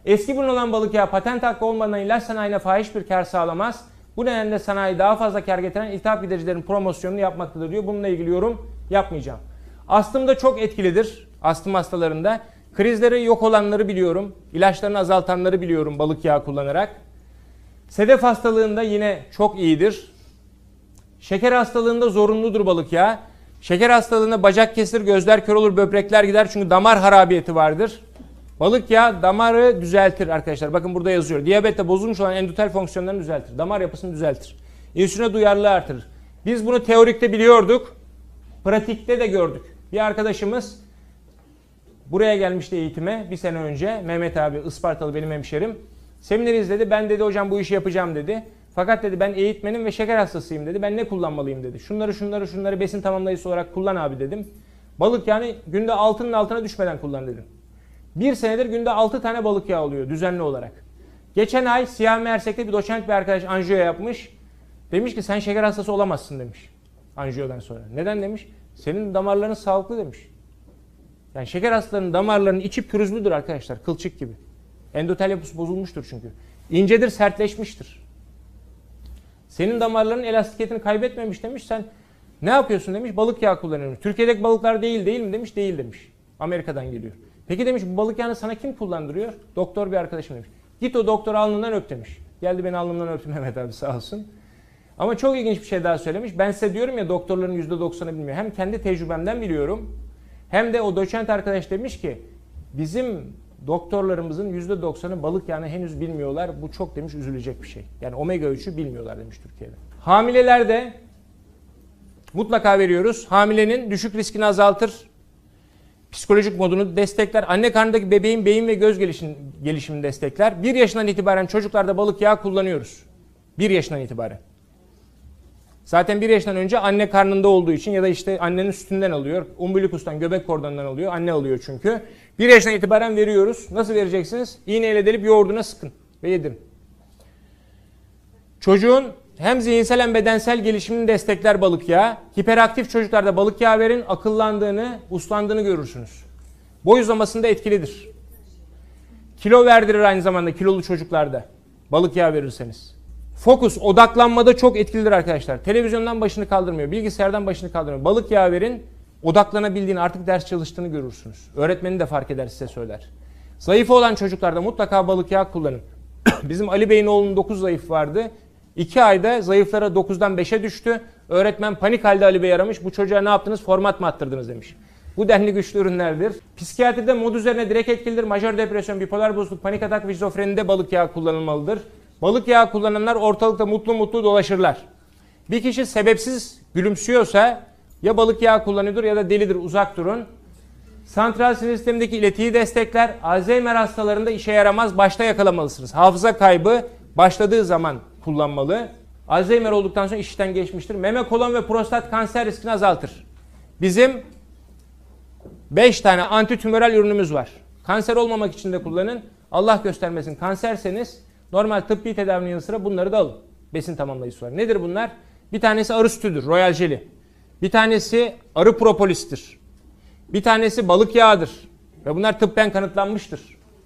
Eski burun olan balık yağı patent hakkı olmadan ilaç sanayine fahiş bir kar sağlamaz. Bu nedenle sanayi daha fazla kar getiren iltihap gidericilerin promosyonunu yapmaktadır diyor. Bununla ilgili yorum yapmayacağım. Astımda çok etkilidir. Astım hastalarında. Krizleri yok olanları biliyorum. İlaçlarını azaltanları biliyorum balık yağı kullanarak. Sedef hastalığında yine çok iyidir. Şeker hastalığında zorunludur balık yağı. Şeker hastalığında bacak kesilir, gözler kör olur, böbrekler gider çünkü damar harabiyeti vardır. Balık yağı damarı düzeltir arkadaşlar. Bakın burada yazıyor. Diyabette bozulmuş olan endotel fonksiyonlarını düzeltir. Damar yapısını düzeltir. İnsüline duyarlılığı artırır. Biz bunu teorikte biliyorduk. Pratikte de gördük. Bir arkadaşımız buraya gelmişti eğitime bir sene önce. Mehmet abi, Ispartalı benim hemşerim. Semineri izledi. Ben dedi hocam bu işi yapacağım dedi. Fakat dedi ben eğitmenim ve şeker hastasıyım dedi. Ben ne kullanmalıyım dedi. Şunları şunları şunları besin tamamlayıcısı olarak kullan abi dedim. Balık yani günde altının altına düşmeden kullan dedim. Bir senedir günde altı tane balık yağı alıyor düzenli olarak. Geçen ay Siyah Mersek'te bir doçent bir arkadaş anjiyo yapmış. Demiş ki sen şeker hastası olamazsın demiş. Anjiyodan sonra. Neden demiş? Senin damarların sağlıklı demiş. Yani şeker hastalarının damarlarının içi pürüzlüdür arkadaşlar. Kılçık gibi. Endotel yapısı bozulmuştur çünkü. İncedir, sertleşmiştir. Senin damarların elastikiyetini kaybetmemiş demiş. Sen ne yapıyorsun demiş. Balık yağı kullanıyorum. Türkiye'deki balıklar değil değil mi demiş. Değil demiş. Amerika'dan geliyor. Peki demiş bu balık yağını sana kim kullandırıyor? Doktor bir arkadaşım demiş. Git o doktor alnından öp demiş. Geldi beni alnımdan öptü Mehmet abi sağ olsun. Ama çok ilginç bir şey daha söylemiş. Ben size diyorum ya doktorların yüzde doksanı bilmiyor. Hem kendi tecrübemden biliyorum. Hem de o doçent arkadaş demiş ki bizim doktorlarımızın yüzde doksanı balık yağını henüz bilmiyorlar. Bu çok demiş üzülecek bir şey. Yani omega üçü bilmiyorlar demiş Türkiye'de. Hamilelerde mutlaka veriyoruz. Hamilenin düşük riskini azaltır. Psikolojik modunu destekler. Anne karnındaki bebeğin beyin ve göz gelişim, gelişimini destekler. bir yaşından itibaren çocuklarda balık yağı kullanıyoruz. bir yaşından itibaren. Zaten bir yaşından önce anne karnında olduğu için ya da işte annenin sütünden alıyor. Umbilikustan, göbek kordonundan alıyor. Anne alıyor çünkü. bir yaşından itibaren veriyoruz. Nasıl vereceksiniz? İğneyle delip yoğurduna sıkın ve yedirin. Çocuğun hem zihinsel hem bedensel gelişimini destekler balık yağı. Hiperaktif çocuklarda balık yağı verin. Akıllandığını, uslandığını görürsünüz. Boy uzamasında etkilidir. Kilo verdirir aynı zamanda kilolu çocuklarda. Balık yağı verirseniz. Fokus, odaklanmada çok etkilidir arkadaşlar. Televizyondan başını kaldırmıyor. Bilgisayardan başını kaldırmıyor. Balık yağı verin. Odaklanabildiğini, artık ders çalıştığını görürsünüz. Öğretmeni de fark eder, size söyler. Zayıf olan çocuklarda mutlaka balık yağı kullanın. Bizim Ali Bey'in oğlunun dokuz zayıf vardı. iki ayda zayıflara dokuzdan beşe düştü. Öğretmen panik halde Ali Bey aramış. Bu çocuğa ne yaptınız? Format mı attırdınız demiş. Bu denli güçlü ürünlerdir. Psikiyatride mod üzerine direkt etkilidir. Majör depresyon, bipolar bozukluk, panik atak ve şizofrenide balık yağı kullanılmalıdır. Balık yağı kullananlar ortalıkta mutlu mutlu dolaşırlar. Bir kişi sebepsiz gülümsüyorsa ya balık yağı kullanıyordur ya da delidir, uzak durun. Santral sinir sistemindeki iletiyi destekler. Alzheimer hastalarında işe yaramaz, başta yakalamalısınız. Hafıza kaybı başladığı zaman kullanmalı. Alzheimer olduktan sonra işten geçmiştir. Meme, kolon ve prostat kanser riskini azaltır. Bizim beş tane antitümöral ürünümüz var. Kanser olmamak için de kullanın. Allah göstermesin kanserseniz normal tıbbi tedavinin yanı sıra bunları da alın. Besin tamamlayıcısı var. Nedir bunlar? Bir tanesi arı sütüdür, royal jeli. Bir tanesi arı propolistir. Bir tanesi balık yağıdır. Ve bunlar tıbben kanıtlanmıştır.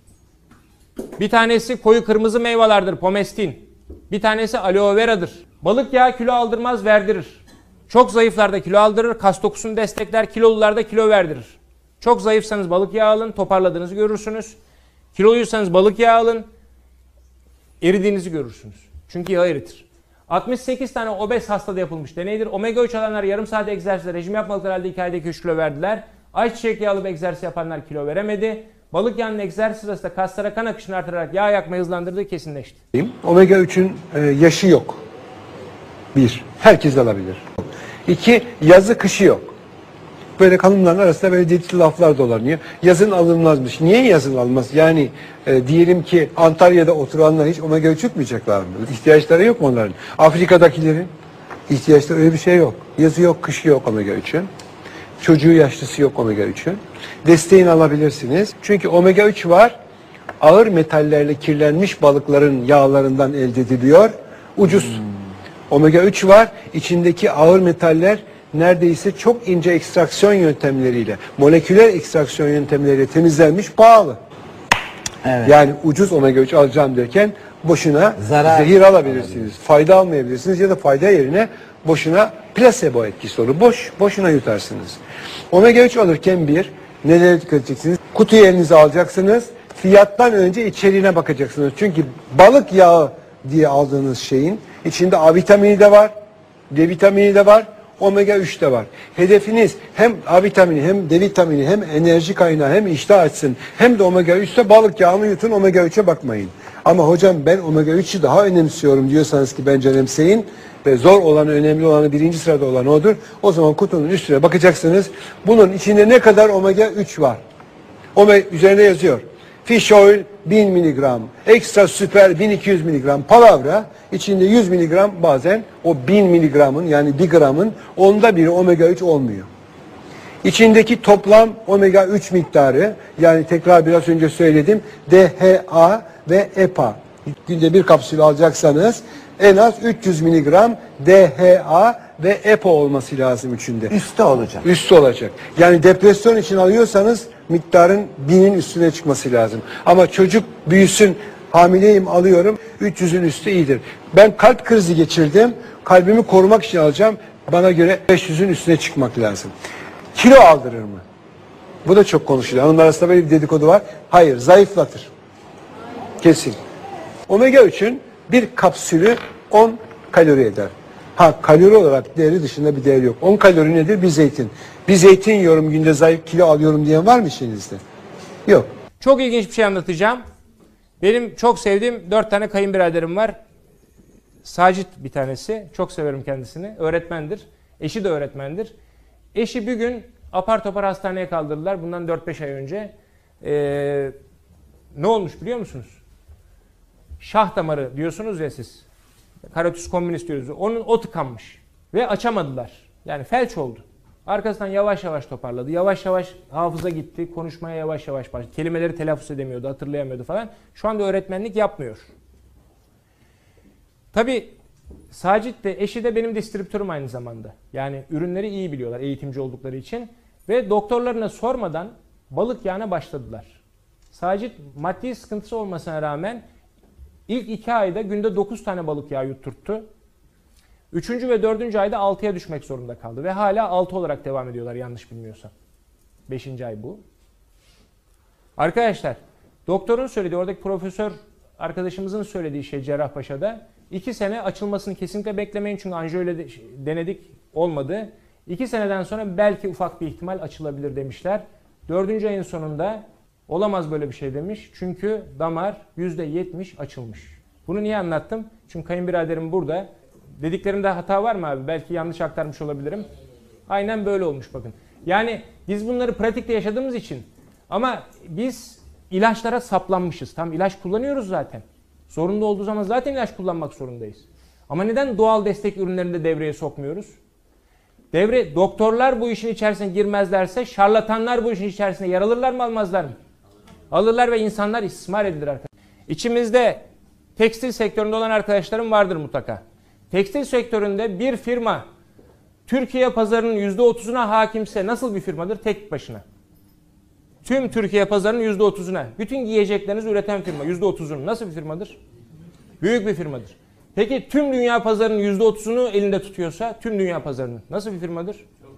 Bir tanesi koyu kırmızı meyvelerdir, pomestin. Bir tanesi aloe vera'dır. Balık yağı kilo aldırmaz, verdirir. Çok zayıflarda kilo aldırır, kas dokusunu destekler, kilolularda kilo verdirir. Çok zayıfsanız balık yağı alın, toparladığınızı görürsünüz. Kiloluysanız balık yağı alın, eridiğinizi görürsünüz. Çünkü yağ eritir. altmış sekiz tane obez hastada yapılmış deneydir. Omega üç alanlar yarım saat egzersizle rejim yapmadıkları halde iki ayda iki üç kilo verdiler. Ayçiçek yağı alıp egzersiz yapanlar kilo veremedi. Balık yağının egzersiz sırasında kaslara kan akışını artırarak yağ yakmayı hızlandırdığı kesinleşti. Omega üçün yaşı yok. Bir, herkes alabilir. İki, yazı kışı yok. Böyle hanımların arasında böyle ciddi laflar dolanıyor. Yazın alınmazmış. Niye yazın alınmaz? Yani e, diyelim ki Antalya'da oturanlar hiç omega üç tutmayacaklar mı? İhtiyaçları yok mu onların? Afrika'dakilerin ihtiyaçları, öyle bir şey yok. Yazı yok, kışı yok omega üçün. Çocuğu yaşlısı yok omega üçün. Desteğini alabilirsiniz. Çünkü omega üç var. Ağır metallerle kirlenmiş balıkların yağlarından elde ediliyor. Ucuz. Hmm. Omega üç var. İçindeki ağır metaller neredeyse çok ince ekstraksiyon yöntemleriyle, moleküler ekstraksiyon yöntemleriyle temizlenmiş, pahalı. Evet. Yani ucuz omega üç alacağım derken boşuna Zarar zehir alabilirsiniz. Fayda almayabilirsiniz ya da fayda yerine boşuna plasebo etkisi olur. Boş, boşuna yutarsınız. omega üç alırken bir, nelere dikkat edeceksiniz? Kutuyu elinize alacaksınız. Fiyattan önce içeriğine bakacaksınız. Çünkü balık yağı diye aldığınız şeyin içinde A vitamini de var, D vitamini de var, omega üç de var. Hedefiniz hem A vitamini hem D vitamini hem enerji kaynağı hem iştah açsın hem de omega üç ise balık yağını yutun, omega üçe bakmayın. Ama hocam ben omega üçü daha önemsiyorum diyorsanız ki bence önemseyin ve zor olanı, önemli olanı, birinci sırada olan odur. O zaman kutunun üstüne bakacaksınız. Bunun içinde ne kadar omega üç var? Omega üzerinde yazıyor. Fish oil bin miligram, ekstra süper bin iki yüz miligram, palavra içinde yüz miligram, bazen o bin miligramın yani bir gramın onda biri omega üç olmuyor. İçindeki toplam omega üç miktarı, yani tekrar biraz önce söyledim, D H A ve E P A. Günde bir kapsül alacaksanız en az üç yüz miligram D H A ve E P A olması lazım içinde. Üstte olacak. Üstü olacak. Yani depresyon için alıyorsanız miktarın binin üstüne çıkması lazım. Ama çocuk büyüsün, hamileyim alıyorum, üç yüzün üstü iyidir. Ben kalp krizi geçirdim, kalbimi korumak için alacağım, bana göre beş yüzün üstüne çıkmak lazım. Kilo aldırır mı? Bu da çok konuşuluyor. Hanımlar arasında böyle bir dedikodu var. Hayır, zayıflatır. Kesin. omega üçün bir kapsülü on kalori eder. Ha, kalori olarak değeri dışında bir değer yok. on kalori nedir? Bir zeytin. Bir zeytin yiyorum günde, zayıf kilo alıyorum diyen var mı içinizde? Yok. Çok ilginç bir şey anlatacağım. Benim çok sevdiğim dört tane kayınbiraderim var. Sacit bir tanesi. Çok severim kendisini. Öğretmendir. Eşi de öğretmendir. Eşi bir gün apar topar hastaneye kaldırdılar. Bundan dört beş ay önce. Ee, ne olmuş biliyor musunuz? Şah damarı diyorsunuz ya siz. Karotis communis diyoruz. Onun o tıkanmış. Ve açamadılar. Yani felç oldu. Arkasından yavaş yavaş toparladı. Yavaş yavaş hafıza gitti. Konuşmaya yavaş yavaş başladı. Kelimeleri telaffuz edemiyordu, hatırlayamıyordu falan. Şu anda öğretmenlik yapmıyor. Tabii Sacit de, eşi de benim distribütörüm aynı zamanda. Yani ürünleri iyi biliyorlar eğitimci oldukları için. Ve doktorlarına sormadan balık yağına başladılar. Sacit maddi sıkıntısı olmasına rağmen ilk iki ayda günde dokuz tane balık yağı yutturttu. Üçüncü ve dördüncü ayda altıya düşmek zorunda kaldı. Ve hala altı olarak devam ediyorlar yanlış bilmiyorsam. Beşinci ay bu. Arkadaşlar, doktorun söylediği, oradaki profesör arkadaşımızın söylediği şey Cerrahpaşa'da, iki sene açılmasını kesinlikle beklemeyin çünkü anjiyo ile de, denedik, olmadı. İki seneden sonra belki ufak bir ihtimal açılabilir demişler. Dördüncü ayın sonunda olamaz böyle bir şey demiş. Çünkü damar yüzde yetmiş açılmış. Bunu niye anlattım? Çünkü kayınbiraderim burada. Dediklerimde hata var mı abi? Belki yanlış aktarmış olabilirim. Aynen böyle olmuş bakın. Yani biz bunları pratikte yaşadığımız için, ama biz ilaçlara saplanmışız. Tam ilaç kullanıyoruz zaten. Zorunda olduğu zaman zaten ilaç kullanmak zorundayız. Ama neden doğal destek ürünlerini de devreye sokmuyoruz? Devre, doktorlar bu işin içerisine girmezlerse şarlatanlar bu işin içerisine yer alırlar mı, almazlar mı? Alırlar ve insanlar istismar edilir arkadaşlar. İçimizde tekstil sektöründe olan arkadaşlarım vardır mutlaka. Tekstil sektöründe bir firma Türkiye pazarının yüzde otuzuna hakimse nasıl bir firmadır? Tek başına. Tüm Türkiye pazarının yüzde otuzuna. Bütün giyeceklerinizi üreten firma yüzde otuzunu. Nasıl bir firmadır? Büyük bir firmadır. Peki tüm dünya pazarının yüzde otuzunu elinde tutuyorsa, tüm dünya pazarının nasıl bir firmadır? Çok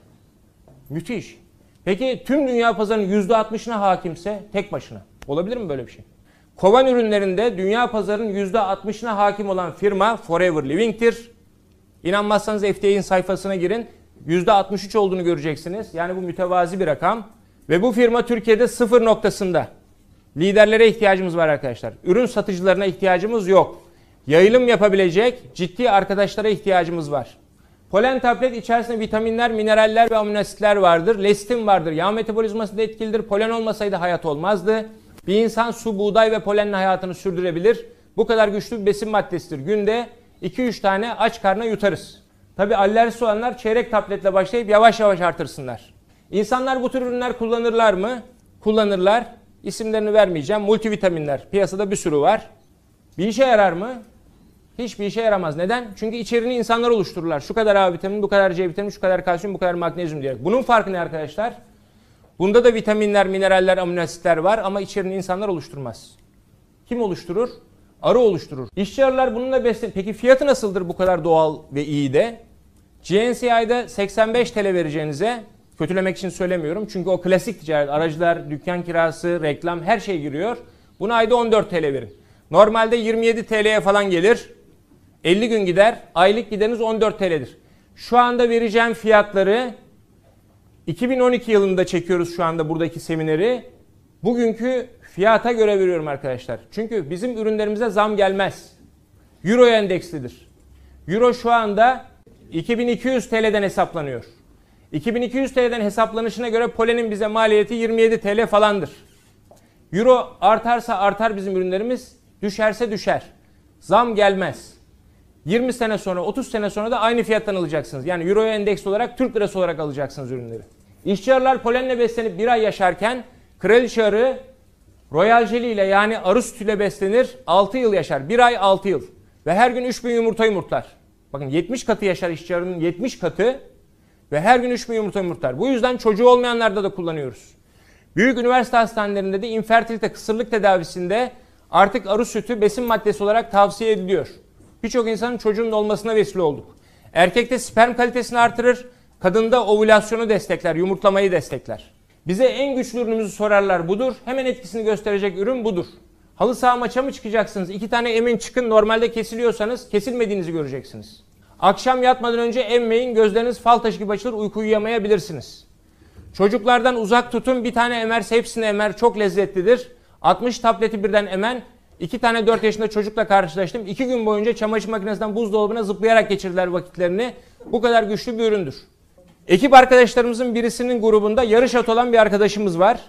müthiş. Peki tüm dünya pazarının yüzde altmışına hakimse tek başına. Olabilir mi böyle bir şey? Kovan ürünlerinde dünya pazarının yüzde altmışına hakim olan firma Forever Living'tir. İnanmazsanız F D A'nın sayfasına girin. yüzde altmış üç olduğunu göreceksiniz. Yani bu mütevazi bir rakam. Ve bu firma Türkiye'de sıfır noktasında. Liderlere ihtiyacımız var arkadaşlar. Ürün satıcılarına ihtiyacımız yok. Yayılım yapabilecek ciddi arkadaşlara ihtiyacımız var. Polen tablet içerisinde vitaminler, mineraller ve amino asitler vardır. Lestin vardır. Yağ metabolizması da etkilidir. Polen olmasaydı hayat olmazdı. Bir insan su, buğday ve polenle hayatını sürdürebilir. Bu kadar güçlü bir besin maddesidir. Günde iki üç tane aç karnına yutarız. Tabi alerjisi olanlar çeyrek tabletle başlayıp yavaş yavaş artırsınlar. İnsanlar bu tür ürünler kullanırlar mı? Kullanırlar. İsimlerini vermeyeceğim. Multivitaminler. Piyasada bir sürü var. Bir işe yarar mı? Hiçbir işe yaramaz. Neden? Çünkü içeriğini insanlar oluştururlar. Şu kadar A vitamini, bu kadar C vitamini, şu kadar kalsiyum, bu kadar magnezyum diyerek. Bunun farkı ne arkadaşlar? Bunda da vitaminler, mineraller, amino asitler var ama içeriğini insanlar oluşturmaz. Kim oluşturur? Arı oluşturur. İşçi arılar bununla beslenir. Peki fiyatı nasıldır bu kadar doğal ve iyi de? G N C I'da seksen beş T L vereceğinize, kötülemek için söylemiyorum. Çünkü o klasik ticaret, aracılar, dükkan kirası, reklam her şey giriyor. Buna ayda on dört T L verin. Normalde yirmi yedi T L'ye falan gelir. elli gün gider. Aylık gideriniz on dört T L'dir. Şu anda vereceğim fiyatları iki bin on iki yılında çekiyoruz şu anda buradaki semineri. Bugünkü fiyata göre veriyorum arkadaşlar. Çünkü bizim ürünlerimize zam gelmez. Euro'ya endekslidir. Euro şu anda iki bin iki yüz T L'den hesaplanıyor. iki bin iki yüz T L'den hesaplanışına göre polenin bize maliyeti yirmi yedi T L falandır. Euro artarsa artar bizim ürünlerimiz, düşerse düşer. Zam gelmez. yirmi sene sonra, otuz sene sonra da aynı fiyattan alacaksınız. Yani Euro'ya endeks olarak, Türk lirası olarak alacaksınız ürünleri. İşçi arılar polenle beslenip bir ay yaşarken kraliçe arı royal jelly ile yani arı sütüyle beslenir, altı yıl yaşar. bir ay altı yıl. Ve her gün üç bin yumurta yumurtlar. Bakın yetmiş katı yaşar işçi arının, yetmiş katı ve her gün üç bin yumurta yumurtlar. Bu yüzden çocuğu olmayanlarda da kullanıyoruz. Büyük üniversite hastanelerinde de infertilite, kısırlık tedavisinde artık arı sütü besin maddesi olarak tavsiye ediliyor. Birçok insanın çocuğunun olmasına vesile olduk. Erkekte sperm kalitesini artırır, kadında ovülasyonu destekler, yumurtlamayı destekler. Bize en güçlü ürünümüzü sorarlar, budur. Hemen etkisini gösterecek ürün budur. Halı saha maça mı çıkacaksınız? İki tane emin çıkın, normalde kesiliyorsanız kesilmediğinizi göreceksiniz. Akşam yatmadan önce emmeyin, gözleriniz fal taşı gibi açılır, uyku uyuyamayabilirsiniz. Çocuklardan uzak tutun, bir tane emer, hepsini emer, çok lezzetlidir. altmış tableti birden emen, iki tane dört yaşında çocukla karşılaştım. iki gün boyunca çamaşır makinesinden buzdolabına zıplayarak geçirdiler vakitlerini. Bu kadar güçlü bir üründür. Ekip arkadaşlarımızın birisinin grubunda yarış atı olan bir arkadaşımız var.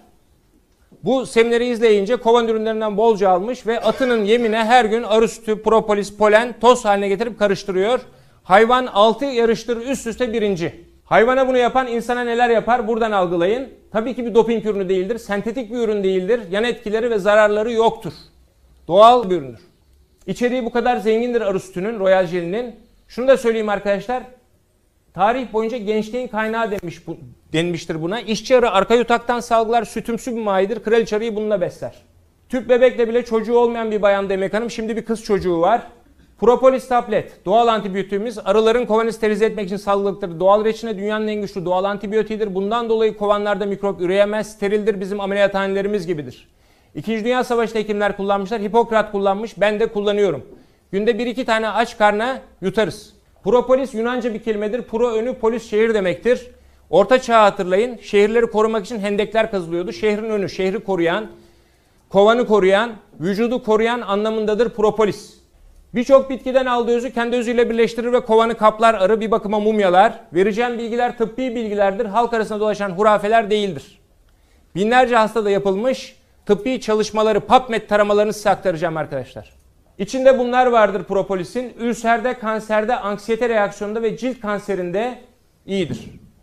Bu semineri izleyince kovan ürünlerinden bolca almış ve atının yemine her gün arı sütü, propolis, polen toz haline getirip karıştırıyor. Hayvan altı yarıştır üst üste birinci. Hayvana bunu yapan insana neler yapar buradan algılayın. Tabii ki bir doping ürünü değildir, sentetik bir ürün değildir, yan etkileri ve zararları yoktur. Doğal bir üründür. İçeriği bu kadar zengindir arı sütünün, royal jelly'nin. Şunu da söyleyeyim arkadaşlar. Tarih boyunca gençliğin kaynağı denmiş bu, denmiştir buna. İşçi arı arka yutaktan salgılar, sütümsü bir mayidir. Kraliçe arıyı bununla besler. Tüp bebekle bile çocuğu olmayan bir bayan Demek Hanım. Şimdi bir kız çocuğu var. Propolis tablet, doğal antibiyotiğimiz, arıların kovanı sterilize etmek için salgıladıkları doğal reçine dünyanın en güçlü doğal antibiyotiğidir. Bundan dolayı kovanlarda mikrop üreyemez, sterildir, bizim ameliyathanelerimiz gibidir. İkinci Dünya Savaşı'nda hekimler kullanmışlar, Hipokrat kullanmış, ben de kullanıyorum. Günde bir iki tane aç karna yutarız. Propolis Yunanca bir kelimedir, pro önü polis şehir demektir. Orta Çağ'ı hatırlayın, şehirleri korumak için hendekler kazılıyordu. Şehrin önü, şehri koruyan, kovanı koruyan, vücudu koruyan anlamındadır propolis. Birçok bitkiden aldığı özü kendi özüyle birleştirir ve kovanı kaplar, arı bir bakıma mumyalar. Vereceğim bilgiler tıbbi bilgilerdir, halk arasında dolaşan hurafeler değildir. Binlerce hastada yapılmış tıbbi çalışmaları, PubMed taramalarını size aktaracağım arkadaşlar. İçinde bunlar vardır propolisin. Ülserde, kanserde, anksiyete reaksiyonunda ve cilt kanserinde iyidir.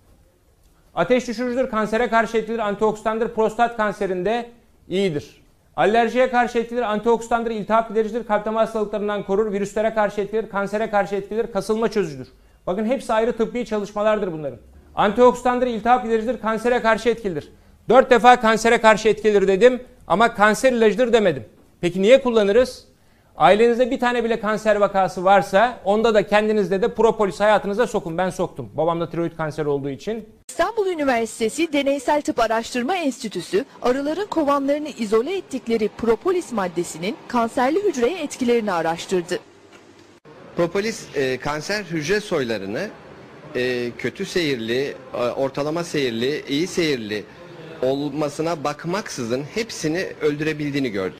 Ateş düşürücüdür, kansere karşı etkilidir, antioksidandır, prostat kanserinde iyidir. Alerjiye karşı etkilidir, antioksidandır, iltihap gidericidir, kalp damar hastalıklarından korur, virüslere karşı etkilidir, kansere karşı etkilidir, kasılma çözücüdür. Bakın hepsi ayrı tıbbi çalışmalardır bunların. Antioksidandır, iltihap gidericidir, kansere karşı etkilidir. Dört defa kansere karşı etkilidir dedim ama kanser ilacıdır demedim. Peki niye kullanırız? Ailenizde bir tane bile kanser vakası varsa onda da kendinizde de propolis hayatınıza sokun. Ben soktum. Babamda tiroid kanseri olduğu için. İstanbul Üniversitesi Deneysel Tıp Araştırma Enstitüsü arıların kovanlarını izole ettikleri propolis maddesinin kanserli hücreye etkilerini araştırdı. Propolis e, kanser hücre soylarını e, kötü seyirli, e, ortalama seyirli, iyi seyirli olmasına bakmaksızın hepsini öldürebildiğini gördü.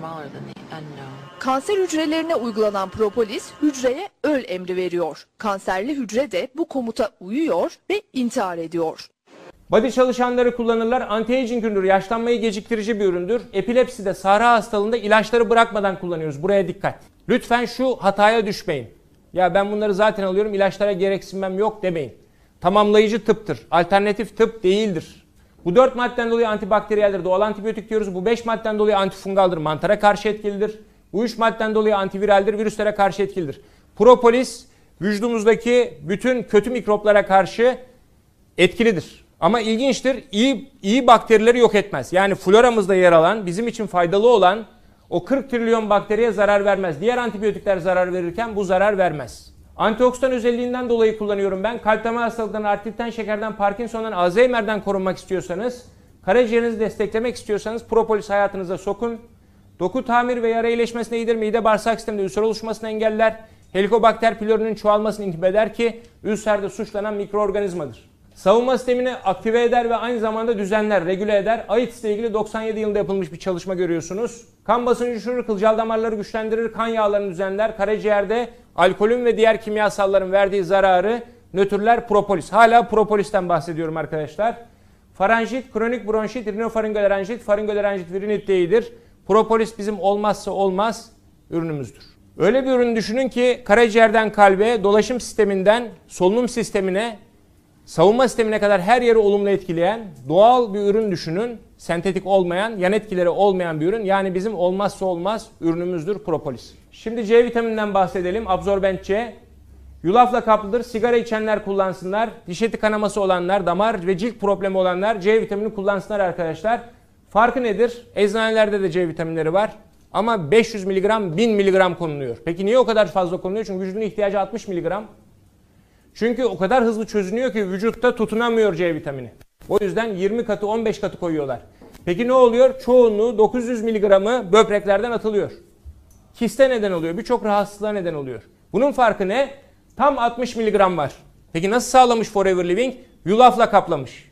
Kanser hücrelerine uygulanan propolis hücreye öl emri veriyor. Kanserli hücre de bu komuta uyuyor ve intihar ediyor. Body çalışanları kullanırlar. Anti-aging üründür. Yaşlanmayı geciktirici bir üründür. Epilepside, Sahra hastalığında ilaçları bırakmadan kullanıyoruz. Buraya dikkat. Lütfen şu hataya düşmeyin. Ya ben bunları zaten alıyorum, ilaçlara gereksinmem yok demeyin. Tamamlayıcı tıptır. Alternatif tıp değildir. Bu dört maddeden dolayı antibakteriyeldir, doğal antibiyotik diyoruz. Bu beş maddeden dolayı antifungaldır, mantara karşı etkilidir. Bu üç maddeden dolayı antiviraldir, virüslere karşı etkilidir. Propolis vücudumuzdaki bütün kötü mikroplara karşı etkilidir. Ama ilginçtir, iyi, iyi bakterileri yok etmez. Yani floramızda yer alan, bizim için faydalı olan o kırk trilyon bakteriye zarar vermez. Diğer antibiyotikler zarar verirken bu zarar vermez. Antioksidan özelliğinden dolayı kullanıyorum ben. Kalp damar hastalıklarından, artritten, şekerden, Parkinson'dan, Alzheimer'den korunmak istiyorsanız, karaciğerinizi desteklemek istiyorsanız propolis hayatınıza sokun. Doku tamir ve yara iyileşmesine iyidir. Mide bağırsak sisteminde ülser oluşmasını engeller. Helikobakter pylori'nin çoğalmasını inhibe eder ki ülserde suçlanan mikroorganizmadır. Savunma sistemini aktive eder ve aynı zamanda düzenler, regüle eder. A I D S ile ilgili doksan yedi yılında yapılmış bir çalışma görüyorsunuz. Kan basıncı düşürür, kılcal damarları güçlendirir, kan yağlarını düzenler. Karaciğerde alkolün ve diğer kimyasalların verdiği zararı nötrler propolis. Hala propolisten bahsediyorum arkadaşlar. Faranjit, kronik bronşit, rinofaringoleranjit, faringoleranjit ve rinitteyidir. Propolis bizim olmazsa olmaz ürünümüzdür. Öyle bir ürün düşünün ki karaciğerden kalbe, dolaşım sisteminden solunum sistemine, savunma sistemine kadar her yeri olumlu etkileyen doğal bir ürün düşünün. Sentetik olmayan, yan etkileri olmayan bir ürün. Yani bizim olmazsa olmaz ürünümüzdür propolis. Şimdi C vitamininden bahsedelim. Absorbent C. Yulafla kaplıdır. Sigara içenler kullansınlar. Diş eti kanaması olanlar, damar ve cilt problemi olanlar C vitamini kullansınlar arkadaşlar. Farkı nedir? Eczanelerde de C vitaminleri var. Ama beş yüz miligram, bin miligram konuluyor. Peki niye o kadar fazla konuluyor? Çünkü vücudun ihtiyacı altmış miligram. Çünkü o kadar hızlı çözünüyor ki vücutta tutunamıyor C vitamini. O yüzden yirmi katı, on beş katı koyuyorlar. Peki ne oluyor? Çoğunluğu dokuz yüz miligramı böbreklerden atılıyor. Kiste neden oluyor. Birçok rahatsızlığa neden oluyor. Bunun farkı ne? Tam altmış miligram var. Peki nasıl sağlamış Forever Living? Yulafla kaplamış.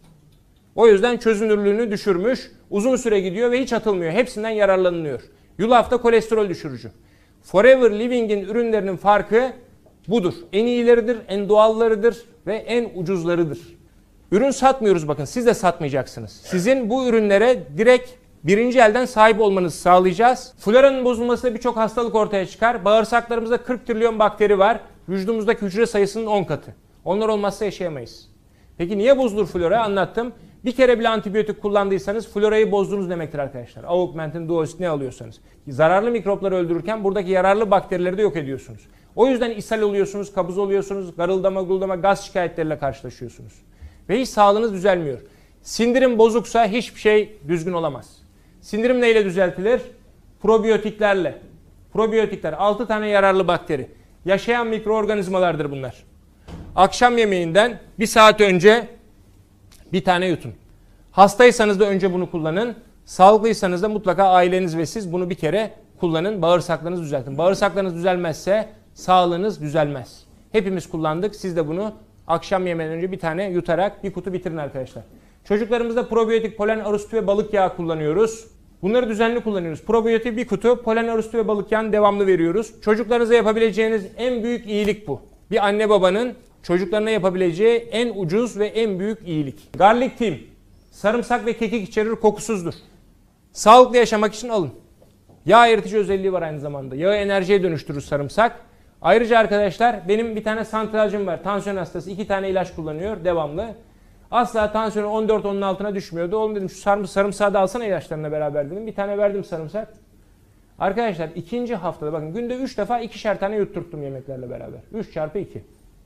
O yüzden çözünürlüğünü düşürmüş. Uzun süre gidiyor ve hiç atılmıyor. Hepsinden yararlanılıyor. Yulaf da kolesterol düşürücü. Forever Living'in ürünlerinin farkı budur. En iyileridir, en doğallarıdır ve en ucuzlarıdır. Ürün satmıyoruz bakın. Siz de satmayacaksınız. Sizin bu ürünlere direkt birinci elden sahip olmanızı sağlayacağız. Floranın bozulmasıyla birçok hastalık ortaya çıkar. Bağırsaklarımızda kırk trilyon bakteri var. Vücudumuzdaki hücre sayısının on katı. Onlar olmazsa yaşayamayız. Peki niye bozulur flora? Anlattım. Bir kere bile antibiyotik kullandıysanız florayı bozdunuz demektir arkadaşlar. Augmentin, Duosit ne alıyorsanız. Zararlı mikropları öldürürken buradaki yararlı bakterileri de yok ediyorsunuz. O yüzden ishal oluyorsunuz, kabız oluyorsunuz, garıldama, guldama, gaz şikayetleriyle karşılaşıyorsunuz. Ve hiç sağlığınız düzelmiyor. Sindirim bozuksa hiçbir şey düzgün olamaz. Sindirim neyle düzeltilir? Probiyotiklerle. Probiyotikler altı tane yararlı bakteri. Yaşayan mikroorganizmalardır bunlar. Akşam yemeğinden bir saat önce bir tane yutun. Hastaysanız da önce bunu kullanın. Sağlıklıysanız da mutlaka aileniz ve siz bunu bir kere kullanın. Bağırsaklarınızı düzeltin. Bağırsaklarınız düzelmezse sağlığınız düzelmez. Hepimiz kullandık. Siz de bunu akşam yemeden önce bir tane yutarak bir kutu bitirin arkadaşlar. Çocuklarımızda probiyotik, polen arosütü ve balık yağı kullanıyoruz. Bunları düzenli kullanıyoruz. Probiyotik bir kutu, polen arosütü ve balık yağını devamlı veriyoruz. Çocuklarınıza yapabileceğiniz en büyük iyilik bu. Bir anne babanın çocuklarına yapabileceği en ucuz ve en büyük iyilik. Garlic Team. Sarımsak ve kekik içerir, kokusuzdur. Sağlıklı yaşamak için alın. Yağ eritici özelliği var aynı zamanda. Yağı enerjiye dönüştürür sarımsak. Ayrıca arkadaşlar benim bir tane santralcım var. Tansiyon hastası. iki tane ilaç kullanıyor devamlı. Asla tansiyonu on dört onun altına düşmüyordu. Oğlum dedim şu sarım, sarımsağı da alsana ilaçlarına beraber dedim. Bir tane verdim sarımsak. Arkadaşlar ikinci haftada bakın günde üç defa ikişer tane yutturttum yemeklerle beraber. üç çarpı iki.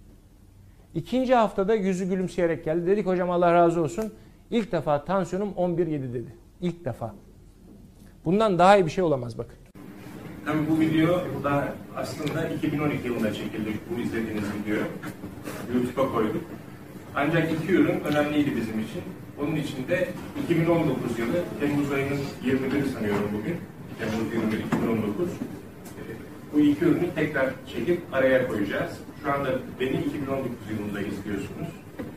İkinci haftada yüzü gülümseyerek geldi. Dedik hocam Allah razı olsun. İlk defa tansiyonum on bir virgül yedi dedi. İlk defa. Bundan daha iyi bir şey olamaz bakın. Tabii bu video da aslında iki bin on iki yılında çekildi. Bu izlediğiniz video. YouTube'a koyduk. Ancak iki ürün önemliydi bizim için. Onun için de iki bin on dokuz yılı Temmuz ayının yirmi biri sanıyorum bugün. Temmuz yirmi bir iki bin on dokuz. Bu iki ürünü tekrar çekip araya koyacağız. Şu anda beni iki bin on dokuz yılında izliyorsunuz.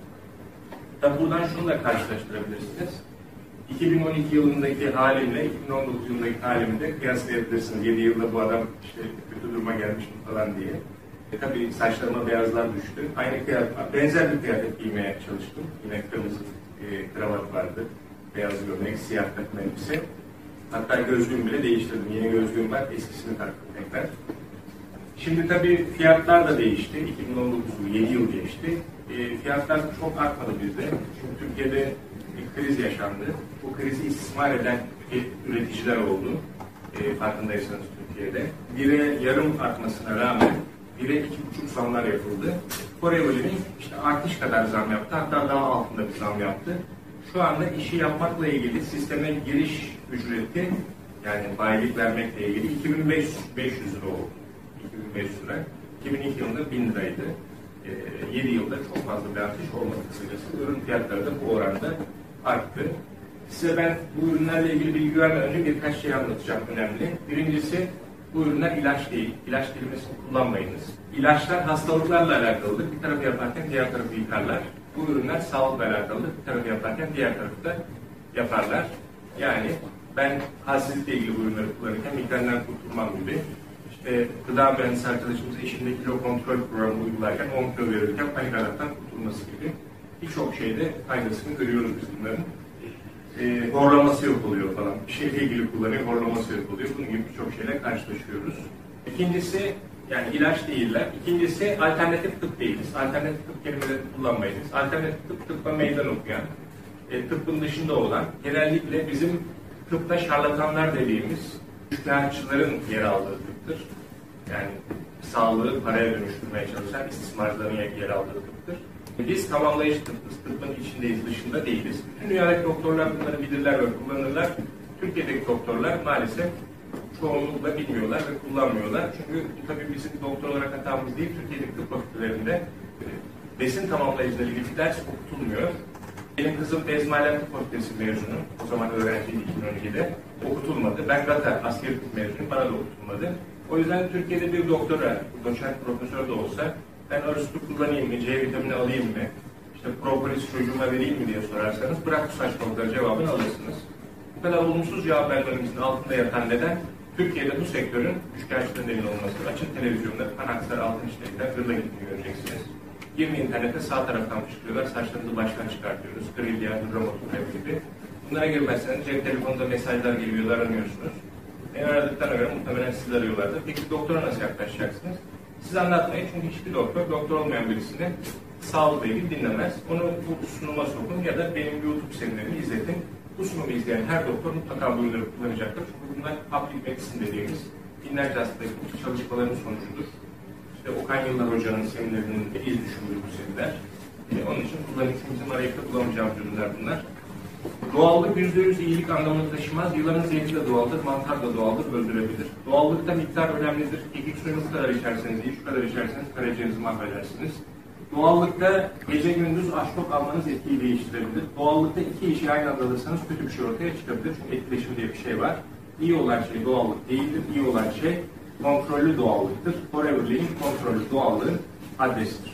Tabi buradan şunu da karşılaştırabilirsiniz. iki bin on iki yılındaki halimle iki bin on dokuz yılındaki halimi de kıyaslayabilirsiniz. yedi yılda bu adam işte kötü duruma gelmiş mi falan diye. E, tabii saçlarıma beyazlar düştü. Aynı kıyafet, benzer bir kıyafet giymeye çalıştım. Yine kırmızı e, kravat vardı. Beyaz gömlek, siyah takım elbise. Hatta gözlüğümü bile değiştirdim. Yeni gözlüğüm var, eskisini taktım tekrar. Şimdi tabii fiyatlar da değişti. iki bin on dokuz, yedi yıl geçti. E, fiyatlar çok artmadı bizde. Çünkü Türkiye'de bir kriz yaşandı. Bu krizi istismar eden üreticiler oldu. E, farkındaysanız Türkiye'de. Bire yarım artmasına rağmen bire iki buçuk zamlar yapıldı. Forever'in işte artış kadar zam yaptı. Hatta daha altında bir zam yaptı. Şu anda işi yapmakla ilgili sisteme giriş ücreti, yani bayilik vermekle ilgili iki bin beş yüz lira oldu. iki bin beş yüz lira. iki bin iki yılında bin liraydı. E, yedi yılda çok fazla bir artış olmadı kısacası. Ürün fiyatları da bu oranda arttı. Size ben bu ürünlerle ilgili bilgi vermeden önce birkaç şey anlatacağım önemli. Birincisi, bu ürünler ilaç değil. İlaç kelimesini kullanmayınız. İlaçlar hastalıklarla alakalıdır. Bir tarafı yaparken diğer tarafı yıkarlar. Bu ürünler sağlıkla alakalıdır. Bir tarafı yaparken diğer tarafı da yaparlar. Yani ben halsizlikle ilgili bu ürünleri kullanırken migrenden kurtulmam gibi, işte gıda mühendisi arkadaşımız eşinde kilo kontrol programı uygularken on kilo verirken panik ataktan kurtulması gibi birçok şeyde faydasını görüyoruz biz bunların. E, horlaması yok oluyor falan. Bir şeyle ilgili kullanıyor, horlaması yok oluyor. Bunun gibi birçok şeyle karşılaşıyoruz. İkincisi, yani ilaç değiller. İkincisi, alternatif tıp değiliz. Alternatif tıp kelimelerini kullanmayınız. Alternatif tıp, tıbba meydan okuyan, e, tıbbın dışında olan, genellikle bizim tıpta şarlatanlar dediğimiz üçkağıtçıların yer aldığı tıptır. Yani sağlığı paraya dönüştürmeye çalışan istismarcıların yer aldığı tıptır. Biz tamamlayıcı tıbbız. Tıbbın içindeyiz, dışında değiliz. Bütün dünyadaki doktorlar bunları bilirler ve kullanırlar. Türkiye'deki doktorlar maalesef çoğunlukla bilmiyorlar ve kullanmıyorlar. Çünkü tabii bizim doktor olarak hatamız değil, Türkiye'deki tıp fakültelerinde besin tamamlayıcıları ilgili bir ders okutulmuyor. Benim kızım Bezmi Tıp Fakültesi mezunu. O zaman öğrenciydi iki bin on ikide. Okutulmadı. Ben Gata askeri tıp mezunuyum. Bana da okutulmadı. O yüzden Türkiye'de bir doktora, doçent profesör de olsa ben arıstü kullanayım mı, C vitamini alayım mı, işte propolis çocuğuma vereyim mi diye sorarsanız bırak bu saçmalıkları cevabını alırsınız. Bu kadar olumsuz cevap vermemizin altında yatan neden Türkiye'de bu sektörün üçkağıtçı nedeni olması. Açık televizyonda Kanaksar altın işlerinden gırla gittiğini göreceksiniz. Girin internete sağ taraftan fışkırıyorlar, saçlarınızı baştan çıkartıyoruz. Grilya, hidromotor gibi. Bunlara girmezseniz cep telefonunda mesajlar geliyor, aranıyorsunuz. Beni aradıklarına göre muhtemelen sizi arıyorlardır. Peki doktora nasıl yaklaşacaksınız? Siz anlatmayın çünkü hiçbir doktor, doktor olmayan birisini sağlıkla ilgili dinlemez. Onu bu sunuma sokun ya da benim YouTube serilerimi izletin. Bu sunumu izleyen her doktor mutlaka bu ürünleri kullanacaktır. Çünkü bunlar public medicine dediğimiz binlerce hastadaki çalışmaların sonucudur. İşte Okan Yıllar Hoca'nın seminerinin iz düşümüdür bu seriler. E, onun için kullanıcımızın arayıp bulamayacağımız ürünler bunlar. Doğallık yüzde yüz iyilik anlamını taşımaz. Yılanın zehri de doğaldır, mantar da doğaldır, öldürebilir. Doğallıkta miktar önemlidir. Kekik suyunu bu kadar içerseniz iyi, şu kadar içerseniz karaciğerinizi mahvedersiniz. Doğallıkta gece gündüz aşkok almanız etkiyi değiştirebilir. Doğallıkta iki işi aynı anda alırsanız kötü bir şey ortaya çıkabilir. Çünkü etkileşim diye bir şey var. İyi olan şey doğallık değildir. İyi olan şey kontrollü doğallıktır. Forever'in kontrollü doğallığın adresidir.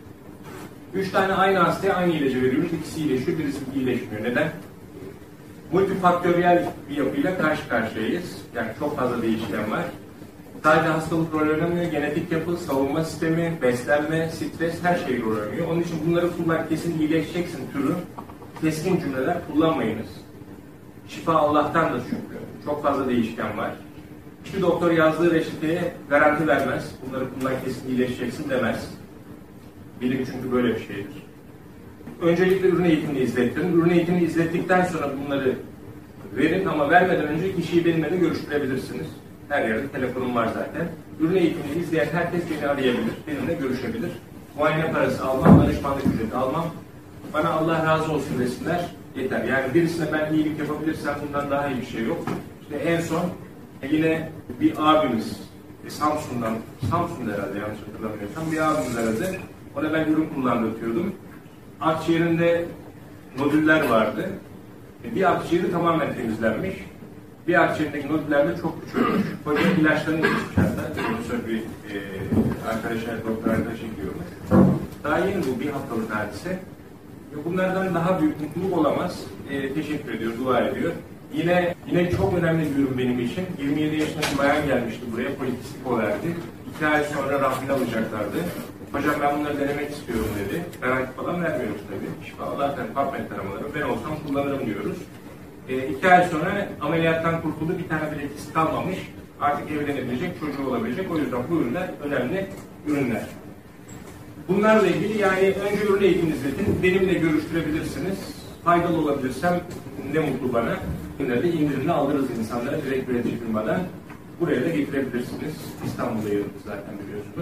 Üç tane aynı hastaya aynı ilacı veriyoruz. İkisi iyileşiyor, birisi iyileşmiyor. Neden? Multifaktöriyel bir yapıyla karşı karşıyayız. Yani çok fazla değişken var. Sadece hastalık rol oynamıyor. Genetik yapı, savunma sistemi, beslenme, stres her şey rol oynuyor. Onun için bunları kullan, kesin iyileşeceksin türü keskin cümleler kullanmayınız. Şifa Allah'tandır çünkü. Çok fazla değişken var. Hiçbir doktor yazdığı reçeteye garanti vermez. Bunları kullan, kesin iyileşeceksin demez. Bilim çünkü böyle bir şeydir. Öncelikle ürün eğitimini izlettirin. Ürün eğitimini izlettikten sonra bunları verin ama vermeden önce kişiyi benimle görüştürebilirsiniz. Her yerde telefonum var zaten. Ürün eğitimini izleyen herkes beni arayabilir, benimle görüşebilir. Muayene parası almam, danışmanlık ücreti almam. Bana Allah razı olsun desinler, yeter. Yani birisine ben iyilik yapabilirsem bundan daha iyi bir şey yok. İşte en son yine bir abimiz, Samsun'dan, Samsun'da herhalde yanlış hatırlamıyorsam bir abimiz aradı. Ona ben ürün kullandırtıyordum. Akciğerinde nodüller vardı. Bir akciğeri tamamen temizlenmiş. Bir akciğerindeki nodüller de çok küçülmüş. Hoca ilaçlarını içmiş hatta. Profesör bir e, arkadaşlar, doktor arkadaş ekliyormuş. Daha yeni bu, bir haftalık hadise. Bunlardan daha büyük mutluluk olamaz. E, teşekkür ediyor, dua ediyor. Yine yine çok önemli bir ürün benim için. yirmi yedi yaşında bir bayan gelmişti buraya, polikistiko verdi. İki ay sonra rahmini alacaklardı. Hocam ben bunları denemek istiyorum dedi. Garanti falan vermiyoruz tabii. Şifa Allah'tan PubMed taramaları. Ben olsam kullanırım diyoruz. E, iki ay sonra ameliyattan kurtuldu. Bir tane bile kist kalmamış. Artık evlenebilecek, çocuğu olabilecek. O yüzden bu ürünler önemli ürünler. Bunlarla ilgili yani önce ürün eğitim izletin. Benimle görüştürebilirsiniz. Faydalı olabilirsem ne mutlu bana. Ürünleri indirimli alırız insanlara direkt üretici firmadan. Buraya da getirebilirsiniz. İstanbul'da yerimiz zaten biliyorsunuz.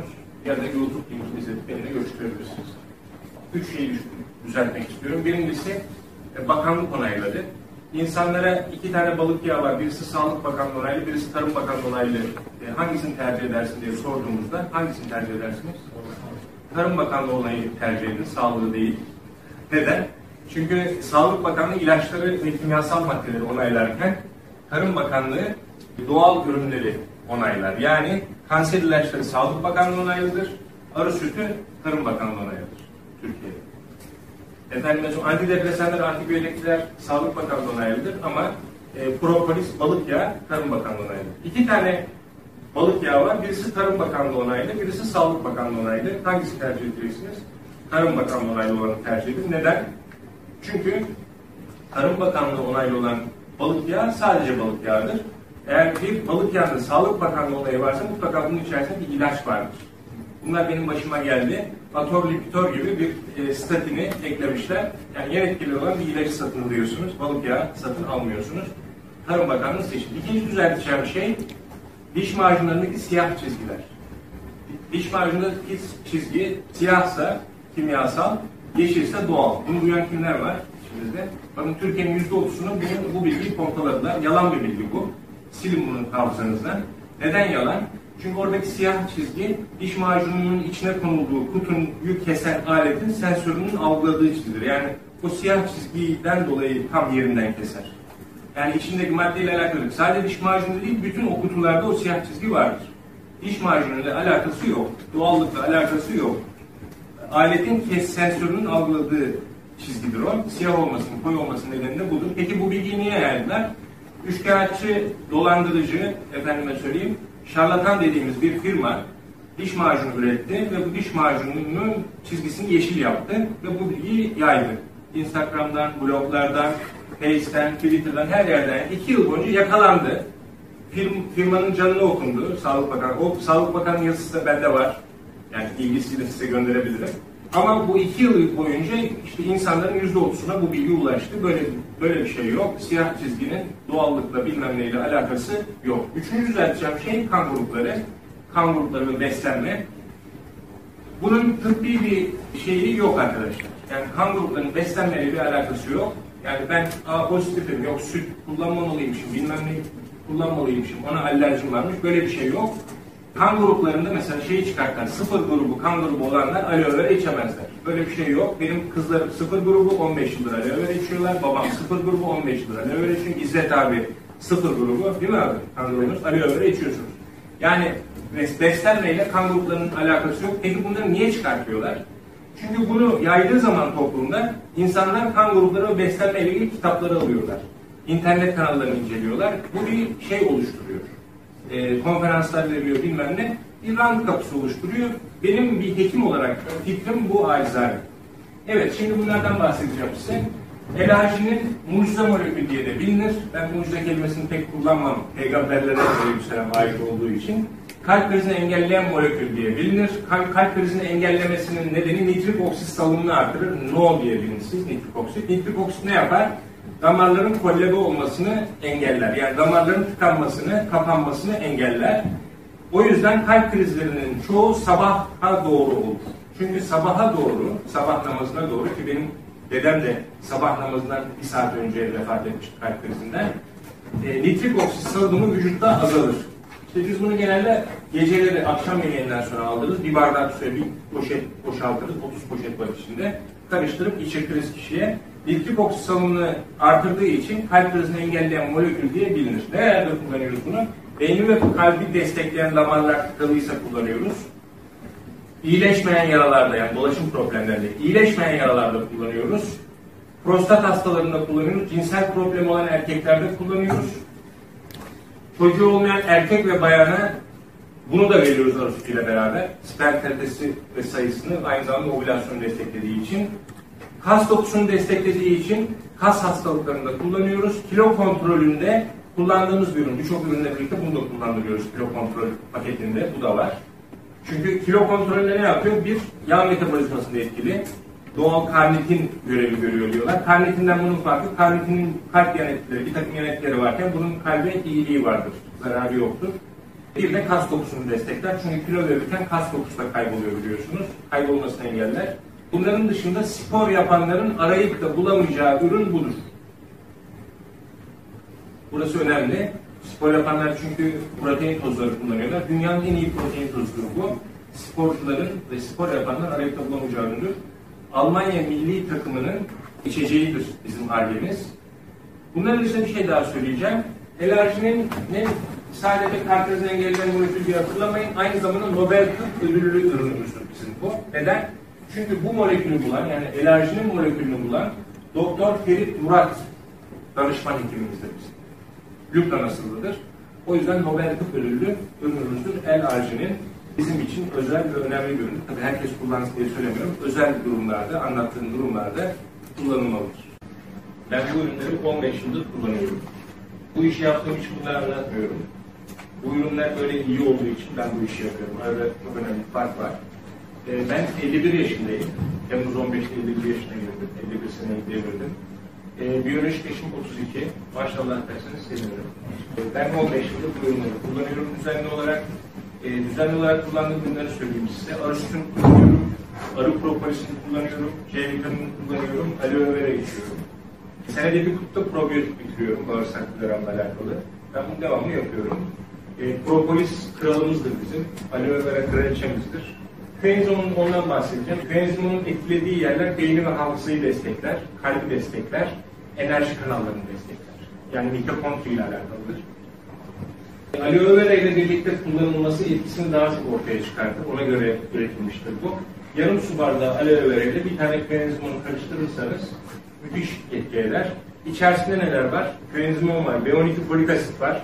ya da YouTube linkini izletip benimle görüştürebilirsiniz. Üç şeyi düzeltmek istiyorum. Birincisi bakanlık onayladı. İnsanlara iki tane balık yağı var. Birisi Sağlık Bakanlığı onaylı, birisi Tarım Bakanlığı onaylı. E, hangisini tercih edersin diye sorduğumuzda hangisini tercih edersiniz? Tarım Bakanlığı onayı tercih edin, sağlığı değil. Neden? Çünkü Sağlık Bakanlığı ilaçları ve kimyasal maddeleri onaylarken Tarım Bakanlığı doğal ürünleri onaylar. Yani kanser ilaçları Sağlık Bakanlığı onaylıdır. Arı sütü Tarım Bakanlığı onaylıdır Türkiye'de. Efendim mesela antidepresanlar, antibiyotikler Sağlık Bakanlığı onaylıdır ama e, propolis, balık yağı Tarım Bakanlığı onaylıdır. İki tane balık yağı var. Birisi Tarım Bakanlığı onaylı, birisi Sağlık Bakanlığı onaylı. Hangisi tercih edeceksiniz? Tarım Bakanlığı onaylı olanı tercih edin. Neden? Çünkü Tarım Bakanlığı onaylı olan balık yağı sadece balık yağıdır. Eğer bir balık yağında Sağlık Bakanlığı onayı varsa mutlaka bunun içerisinde bir ilaç vardır. Bunlar benim başıma geldi. Ator Lipitor gibi bir e, statini eklemişler. Yani yan etkili olan bir ilacı satın alıyorsunuz. Balık yağı satın almıyorsunuz. Tarım Bakanlığı seçim. İkinci düzelteceğim şey diş macunlarındaki siyah çizgiler. Diş macunundaki çizgi siyahsa kimyasal, yeşilse doğal. Bunu duyan kimler var içimizde? Bakın Türkiye'nin yüzde otuzunu bu, bu bilgiyi pompaladılar. Yalan bir bilgi bu. Silin bunun hafızanızdan. Neden yalan? Çünkü oradaki siyah çizgi diş macununun içine konulduğu kutuyu kesen aletin sensörünün algıladığı çizgidir. Yani o siyah çizgiden dolayı tam yerinden keser. Yani içindeki maddeyle alakalı. Sadece diş macunu değil, bütün o kutularda o siyah çizgi vardır. Diş macunuyla alakası yok. Doğallıkla alakası yok. Aletin kes sensörünün algıladığı çizgidir o. Siyah olmasının, koyu olmasının nedeni de budur. Peki bu bilgiyi niye yaydılar? Üçkağıtçı, dolandırıcı, efendime söyleyeyim, şarlatan dediğimiz bir firma diş macunu üretti ve bu diş macununun çizgisini yeşil yaptı ve bu bilgiyi yaydı. Instagram'dan, bloglardan, Face'ten, Twitter'dan her yerden iki yıl boyunca yakalandı. Firm, firmanın canını okundu. Sağlık Bakanı. O Sağlık Bakanı yazısı da bende var. Yani ilgisiyle size gönderebilirim. Ama bu iki yıl boyunca işte insanların yüzde otuzuna bu bilgi ulaştı. Böyle böyle bir şey yok. Siyah çizginin doğallıkla bilmem neyle alakası yok. Üçüncü düzelteceğim şey kan grupları. Kan grupları ve beslenme. Bunun tıbbi bir şeyi yok arkadaşlar. Yani kan gruplarının beslenmeyle bir alakası yok. Yani ben A pozitifim, yok süt kullanmamalıymışım, bilmem ne kullanmalıymışım, ona alerjim varmış. Böyle bir şey yok. Kan gruplarında mesela şeyi çıkartan sıfır grubu, kan grubu olanlar aloe vera içemezler. Böyle bir şey yok. Benim kızlarım sıfır grubu on beş yıldır aloe vera içiyorlar. Babam sıfır grubu on beş yıldır aloe vera içiyor. İzzet abi sıfır grubu, değil mi abi? Kan grubunuz aloe vera içiyorsunuz. Yani beslenmeyle kan gruplarının alakası yok. Peki bunları niye çıkartıyorlar? Çünkü bunu yaydığı zaman toplumda insanlar kan grupları ve beslenmeyle ilgili kitapları alıyorlar. İnternet kanallarını inceliyorlar. Bu bir şey oluşturuyor. E, konferanslar veriliyor bilmem ne. Bir rant kapısı oluşturuyor. Benim bir hekim olarak fikrim bu acizane. Evet, şimdi bunlardan bahsedeceğim size. Alerjinin mucize molekülü diye de bilinir. Ben mucize kelimesini pek kullanmam. Peygamberlere aleyhisselam ait olduğu için. Kalp krizini engelleyen molekül diye bilinir. Kalp, kalp krizini engellemesinin nedeni nitrik oksit salınımını artırır. No diye bilinir nitrik oksit. Nitrik oksit ne yapar? Damarların kollabe olmasını engeller. Yani damarların tıkanmasını, kapanmasını engeller. O yüzden kalp krizlerinin çoğu sabaha doğru olur. Çünkü sabaha doğru, sabah namazına doğru ki benim dedem de sabah namazından bir saat önce vefat etmişti kalp krizinden. E, nitrik oksit salınımı vücutta azalır. İşte biz bunu genelde geceleri akşam yemeğinden sonra aldırırız. Bir bardak suya bir poşet boşaltırız. otuz poşet var içinde. Karıştırıp içirtiriz kişiye. Nitrik oksit salınımını artırdığı için kalp krizini engelleyen molekül diye bilinir. Nerede kullanıyoruz bunu? Beyni ve kalbi destekleyen damarlar tıkalıysa kullanıyoruz. İyileşmeyen yaralarda, yani dolaşım problemlerinde iyileşmeyen yaralarda kullanıyoruz. Prostat hastalarında kullanıyoruz. Cinsel problemi olan erkeklerde kullanıyoruz. Çocuğu olmayan erkek ve bayana bunu da veriyoruz arı sütüyle beraber. Sperm kalitesi ve sayısını aynı zamanda ovülasyonu desteklediği için. Kas dokusunu desteklediği için kas hastalıklarında kullanıyoruz. Kilo kontrolünde kullandığımız bir ürün. Birçok ürünle birlikte bunu da kullandırıyoruz kilo kontrol paketinde. Bu da var. Çünkü kilo kontrolünde ne yapıyor? Bir, yağ metabolizmasında etkili. Doğal karnitin görevi görüyor diyorlar. Karnitinden bunun farkı, karnitinin kalp yan etkileri, bir takım yan etkileri varken bunun kalbe iyiliği vardır. Zararı yoktur. Bir de kas dokusunu destekler. Çünkü kilo verirken kas dokusu da kayboluyor biliyorsunuz. Kaybolmasını engeller. Bunların dışında spor yapanların arayıp da bulamayacağı ürün budur. Burası önemli. Spor yapanlar çünkü protein tozları kullanıyorlar. Dünyanın en iyi protein tozudur bu. Sporcuların ve spor yapanlar arayıp da bulamayacağı üründür. Almanya milli takımının içeceğidir bizim Ar-Ge'miz. Bunların dışında bir şey daha söyleyeceğim. L-arginin sadece Kartez'in engelleyen molekül diye hatırlamayın. Aynı zamanda Nobel Tıp Ödüllü ürünümüzdür bizim bu. Neden? Çünkü bu molekülü bulan, yani L-arginin molekülünü bulan Doktor Ferit Murat danışman hekimimizdir bizim. Lübnan asıllıdır. O yüzden Nobel Tıp Ödüllü ürünümüzdür. L-arginin bizim için özel ve önemli bir ürün. Tabii herkes kullansın diye söylemiyorum. Özel durumlarda, anlattığım durumlarda kullanılmalıdır. Ben bu ürünleri on beş yıldır kullanıyorum. Bu işi yaptığım için bunları anlatmıyorum. Bu ürünler böyle iyi olduğu için ben bu işi yapıyorum. Arada çok önemli bir fark var. Ee, ben elli bir yaşındayım. Temmuz on beşte elli bir yaşına girdim. elli bir seneyi devirdim. Ee, biyolojik yaşım otuz iki. Maşallah derseniz sevinirim. Ee, ben on beş yıldır bu ürünleri kullanıyorum düzenli olarak. Ee, düzenli olarak kullandığım ürünleri söyleyeyim size. Arı sütünü kullanıyorum. Arı propolisini kullanıyorum. C vitaminini kullanıyorum. Aloe vera içiyorum. Senede bir kutu probiyotik bitiriyorum bağırsak dramla alakalı. Ben bunu devamlı yapıyorum. E, propolis kralımızdır bizim. Aloe vera kraliçemizdir. Coenzymon'un ondan bahsedeceğim. Coenzymon'un etkilediği yerler beyni ve hafızayı destekler, kalbi destekler, enerji kanallarını destekler. Yani mitokondri ile alakalıdır. Aloe vera ile birlikte kullanılması etkisini daha çok ortaya çıkartır. Ona göre üretilmiştir bu. Yarım su bardağı aloe vera ile bir tane Coenzymon'u karıştırırsanız müthiş etki eder. İçerisinde neler var? Coenzymon var, B on iki folik asit var,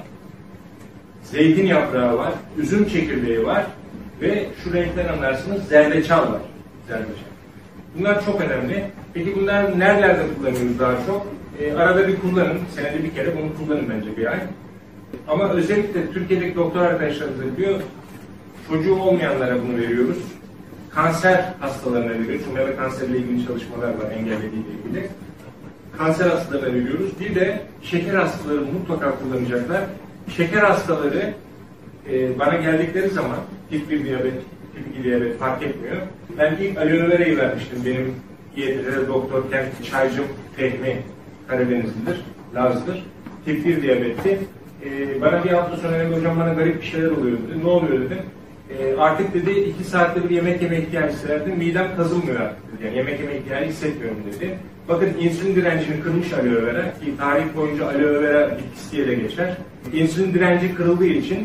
zeytin yaprağı var, üzüm çekirdeği var ve şu renkten anlarsınız zerdeçal var. Zerdeçal. Bunlar çok önemli. Peki bunlar nerelerde kullanıyoruz daha çok? E, arada bir kullanın, senede bir kere bunu kullanın bence bir ay. Ama özellikle Türkiye'deki doktor arkadaşlarımız diyor, çocuğu olmayanlara bunu veriyoruz. Kanser hastalarına veriyoruz. Çünkü meme kanseriyle ilgili çalışmalar var, engellediğiyle ilgili. Kanser hastalarına veriyoruz. Bir de şeker hastaları mutlaka kullanacaklar. Şeker hastaları e, bana geldikleri zaman tip bir diyabet, tip iki diyabet fark etmiyor. Ben ilk aloe vera'yı vermiştim. Benim İ Y T T'de doktorken Çaycım Fehmi Karadenizlidir, Laz'dır. Tip bir diyabetti. E, bana bir hafta sonra dedi, hocam bana garip bir şeyler oluyor dedi. Ne oluyor dedim. E, artık dedi iki saatte bir yemek yeme ihtiyacı hissettim. Midem kazınmıyor artık dedi. Yani yemek yeme ihtiyacı hissetmiyorum dedi. Bakın insülin direncini kırmış aloe vera ki tarih boyunca aloe vera bitkisi diye de geçer. İnsülin direnci kırıldığı için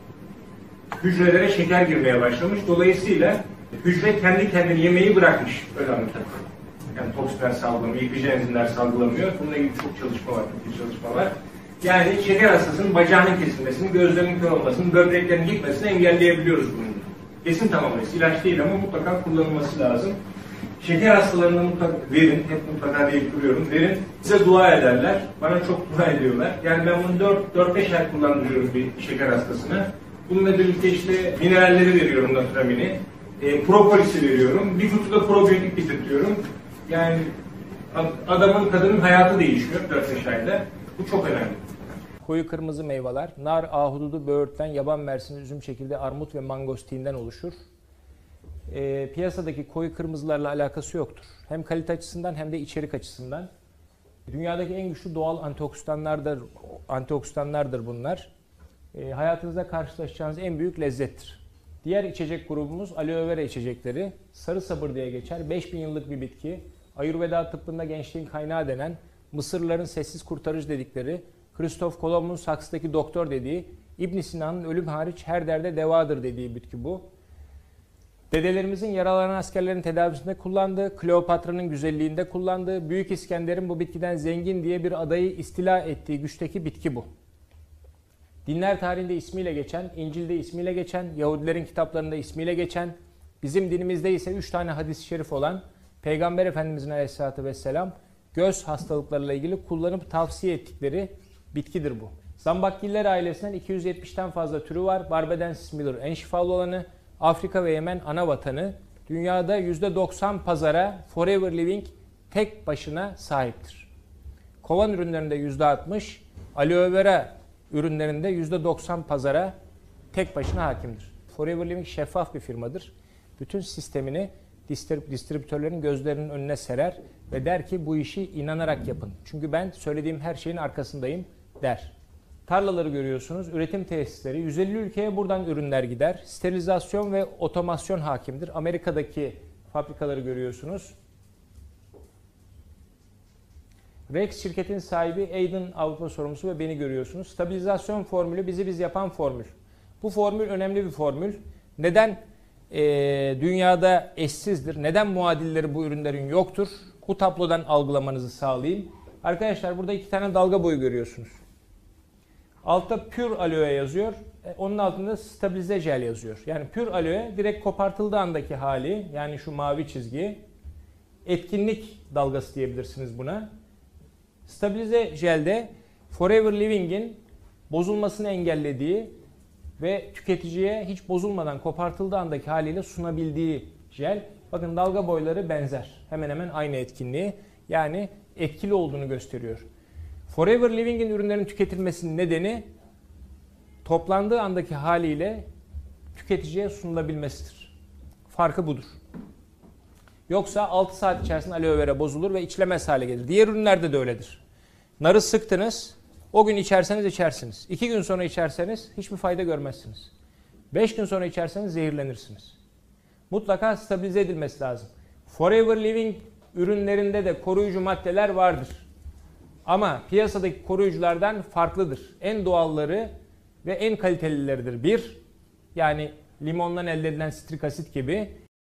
hücrelere şeker girmeye başlamış. Dolayısıyla hücre kendi kendini yemeği bırakmış. Öyle anlatalım. Yani toksinler salgılamıyor, yıkıcı enzimler salgılamıyor. Bununla ilgili çok çalışma var, çok çalışma var. Yani şeker hastasının bacağının kesilmesini, gözlerinin kör olmasını, böbreklerinin gitmesini engelleyebiliyoruz bunun. Kesin tamamlayız. İlaç değil ama mutlaka kullanılması lazım. Şeker hastalarına mutlaka verin, hep mutlaka deyip duruyorum, verin. Size dua ederler, bana çok dua ediyorlar. Yani ben bunu dört beş ay kullandırıyorum bir şeker hastasına. Bununla birlikte işte mineralleri veriyorum, natramini, e, propolisi veriyorum, bir kutuda probiyotik bitirtiyorum. Yani adamın, kadının hayatı değişiyor dört beş ayda. Bu çok önemli. Koyu kırmızı meyveler, nar, ahududu, böğürtlen, yaban mersini, üzüm çekirdeği, armut ve mangostinden oluşur. E, piyasadaki koyu kırmızılarla alakası yoktur. Hem kalite açısından hem de içerik açısından. Dünyadaki en güçlü doğal antioksidanlardır, antioksidanlardır bunlar. E, hayatınızda karşılaşacağınız en büyük lezzettir. Diğer içecek grubumuz aloe vera içecekleri. Sarı sabır diye geçer. beş bin yıllık bir bitki. Ayurveda tıbbında gençliğin kaynağı denen, Mısırlıların sessiz kurtarıcı dedikleri, Kristof Kolomb'un saksıdaki doktor dediği, İbn Sina'nın ölüm hariç her derde devadır dediği bitki bu. Dedelerimizin yaralanan askerlerin tedavisinde kullandığı, Kleopatra'nın güzelliğinde kullandığı, Büyük İskender'in bu bitkiden zengin diye bir adayı istila ettiği güçteki bitki bu. Dinler tarihinde ismiyle geçen, İncil'de ismiyle geçen, Yahudilerin kitaplarında ismiyle geçen, bizim dinimizde ise üç tane hadis-i şerif olan Peygamber Efendimizin Aleyhisselatü Vesselam göz hastalıklarıyla ilgili kullanıp tavsiye ettikleri bitkidir bu. Zambakgiller ailesinden iki yüz yetmişten fazla türü var. Barbadensis miller en şifalı olanı. Afrika ve Yemen ana vatanı. Dünyada yüzde doksan pazara Forever Living tek başına sahiptir. Kovan ürünlerinde yüzde altmış, aloe vera ürünlerinde yüzde doksan pazara tek başına hakimdir. Forever Living şeffaf bir firmadır. Bütün sistemini distrib- distribütörlerin gözlerinin önüne serer ve der ki bu işi inanarak yapın. Çünkü ben söylediğim her şeyin arkasındayım der. Tarlaları görüyorsunuz, üretim tesisleri, yüz elli ülkeye buradan ürünler gider. Sterilizasyon ve otomasyon hakimdir. Amerika'daki fabrikaları görüyorsunuz. Rex şirketin sahibi, Aiden Avrupa sorumlusu ve beni görüyorsunuz. Stabilizasyon formülü bizi biz yapan formül. Bu formül önemli bir formül. Neden e, dünyada eşsizdir? Neden muadilleri bu ürünlerin yoktur? Bu tablodan algılamanızı sağlayayım. Arkadaşlar burada iki tane dalga boyu görüyorsunuz. Altta Pure Aloe yazıyor. Onun altında stabilize jel yazıyor. Yani Pure Aloe direkt kopartıldığı andaki hali. Yani şu mavi çizgi. Etkinlik dalgası diyebilirsiniz buna. Stabilize jelde Forever Living'in bozulmasını engellediği ve tüketiciye hiç bozulmadan kopartıldığı andaki haliyle sunabildiği jel. Bakın dalga boyları benzer. Hemen hemen aynı etkinliği. Yani etkili olduğunu gösteriyor. Forever Living'in ürünlerin tüketilmesinin nedeni toplandığı andaki haliyle tüketiciye sunulabilmesidir. Farkı budur. Yoksa altı saat içerisinde aloe vera bozulur ve içilemez hale gelir. Diğer ürünlerde de öyledir. Narı sıktınız, o gün içerseniz içersiniz. İki gün sonra içerseniz hiçbir fayda görmezsiniz. Beş gün sonra içerseniz zehirlenirsiniz. Mutlaka stabilize edilmesi lazım. Forever Living ürünlerinde de koruyucu maddeler vardır. Ama piyasadaki koruyuculardan farklıdır. En doğalları ve en kalitelileridir. Bir, yani limondan elde edilen sitrik asit gibi.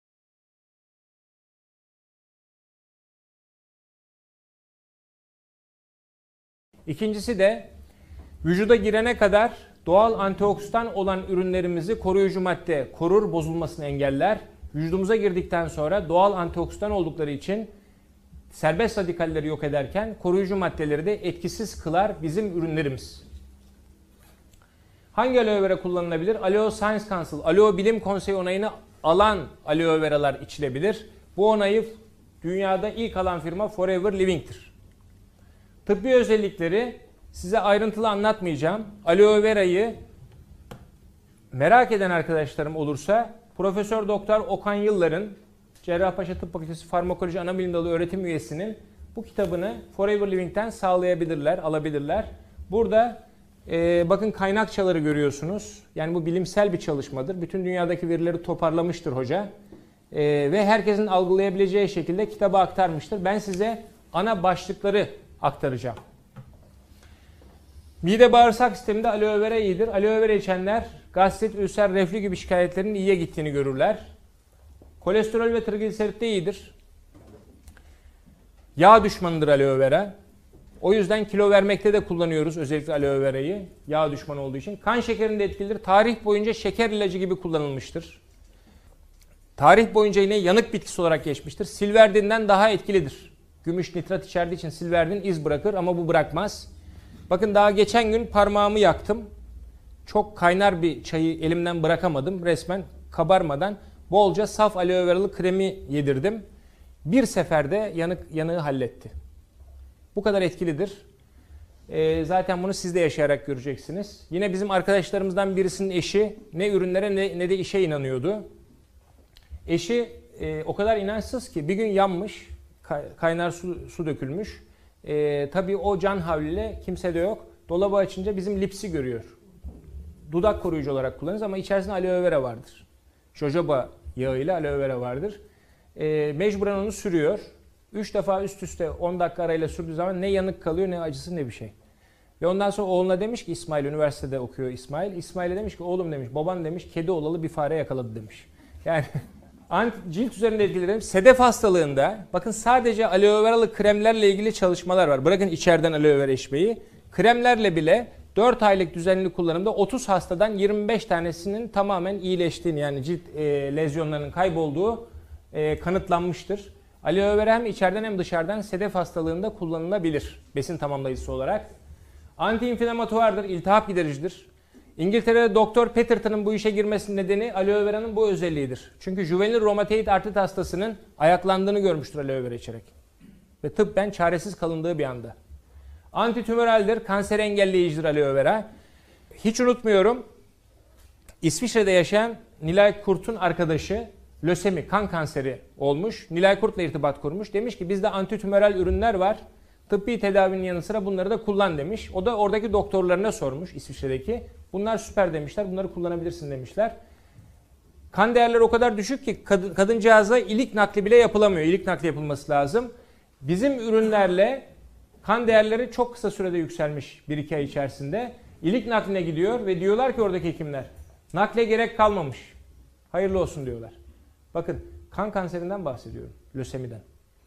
İkincisi de vücuda girene kadar doğal antioksidan olan ürünlerimizi koruyucu madde korur, bozulmasını engeller. Vücudumuza girdikten sonra doğal antioksidan oldukları için serbest radikalleri yok ederken koruyucu maddeleri de etkisiz kılar bizim ürünlerimiz. Hangi aloe vera kullanılabilir? Aloe Science Council, Aloe Bilim Konseyi onayını alan aloe veralar içilebilir. Bu onayı dünyada ilk alan firma Forever Living'tir. Tıbbi özellikleri size ayrıntılı anlatmayacağım. Aloe verayı merak eden arkadaşlarım olursa Profesör Doktor Okan Yıllar'ın Cerrahpaşa Tıp Fakültesi Farmakoloji Anabilim Dalı öğretim üyesinin bu kitabını Forever Living'ten sağlayabilirler, alabilirler. Burada e, bakın kaynakçaları görüyorsunuz. Yani bu bilimsel bir çalışmadır. Bütün dünyadaki verileri toparlamıştır hoca. E, ve herkesin algılayabileceği şekilde kitaba aktarmıştır. Ben size ana başlıkları aktaracağım. Mide bağırsak sisteminde aloe vera iyidir. Aloe vera içenler gastrit, ülser, reflü gibi şikayetlerin iyiye gittiğini görürler. Kolesterol ve trigliserit de iyidir. Yağ düşmanıdır aloe vera. O yüzden kilo vermekte de kullanıyoruz özellikle aloe verayı. Yağ düşmanı olduğu için. Kan şekerinde etkilidir. Tarih boyunca şeker ilacı gibi kullanılmıştır. Tarih boyunca yine yanık bitkisi olarak geçmiştir. Silverdinden daha etkilidir. Gümüş nitrat içerdiği için silverdin iz bırakır ama bu bırakmaz. Bakın daha geçen gün parmağımı yaktım. Çok kaynar bir çayı elimden bırakamadım. Resmen kabarmadan bolca saf aloe veralı kremi yedirdim. Bir seferde yanık yanığı halletti. Bu kadar etkilidir. Ee, zaten bunu siz de yaşayarak göreceksiniz. Yine bizim arkadaşlarımızdan birisinin eşi ne ürünlere ne, ne de işe inanıyordu. Eşi e, o kadar inançsız ki bir gün yanmış. Kaynar su, su dökülmüş. Ee, tabii o can havliyle kimse de yok. Dolabı açınca bizim lipsi görüyor. Dudak koruyucu olarak kullanırız ama içerisinde aloe vera vardır. Jojoba yağıyla aloe vera vardır. Ee, mecburen onu sürüyor. üç defa üst üste on dakika arayla sürdüğü zaman ne yanık kalıyor ne acısı ne bir şey. Ve ondan sonra oğluna demiş ki İsmail üniversitede okuyor İsmail. İsmail'e demiş ki oğlum demiş baban demiş kedi olalı bir fare yakaladı demiş. Yani cilt üzerinde etkileri sedef hastalığında bakın sadece aloe veralı kremlerle ilgili çalışmalar var. Bırakın içeriden aloe vera içmeyi. Kremlerle bile dört aylık düzenli kullanımda otuz hastadan yirmi beş tanesinin tamamen iyileştiğini yani cilt e, lezyonlarının kaybolduğu e, kanıtlanmıştır. Aloe vera hem içeriden hem dışarıdan sedef hastalığında kullanılabilir besin tamamlayıcısı olarak. Anti-inflamatuardır, iltihap gidericidir. İngiltere'de Doktor Petterton'ın bu işe girmesinin nedeni aloe vera'nın bu özelliğidir. Çünkü juvenil romatoid artrit hastasının ayaklandığını görmüştür aloe vera içerek. Ve tıbben çaresiz kalındığı bir anda. Antitümöraldir, kanser engelleyicidir aloe vera. Hiç unutmuyorum, İsviçre'de yaşayan Nilay Kurt'un arkadaşı lösemi, kan kanseri olmuş. Nilay Kurt'la irtibat kurmuş. Demiş ki bizde antitümöral ürünler var. Tıbbi tedavinin yanı sıra bunları da kullan demiş. O da oradaki doktorlarına sormuş İsviçre'deki. Bunlar süper demişler. Bunları kullanabilirsin demişler. Kan değerleri o kadar düşük ki kadın, kadıncağıza ilik nakli bile yapılamıyor. İlik nakli yapılması lazım. Bizim ürünlerle kan değerleri çok kısa sürede yükselmiş bir iki ay içerisinde. İlik nakline gidiyor ve diyorlar ki oradaki hekimler nakle gerek kalmamış. Hayırlı olsun diyorlar. Bakın kan kanserinden bahsediyorum. Lösemiden.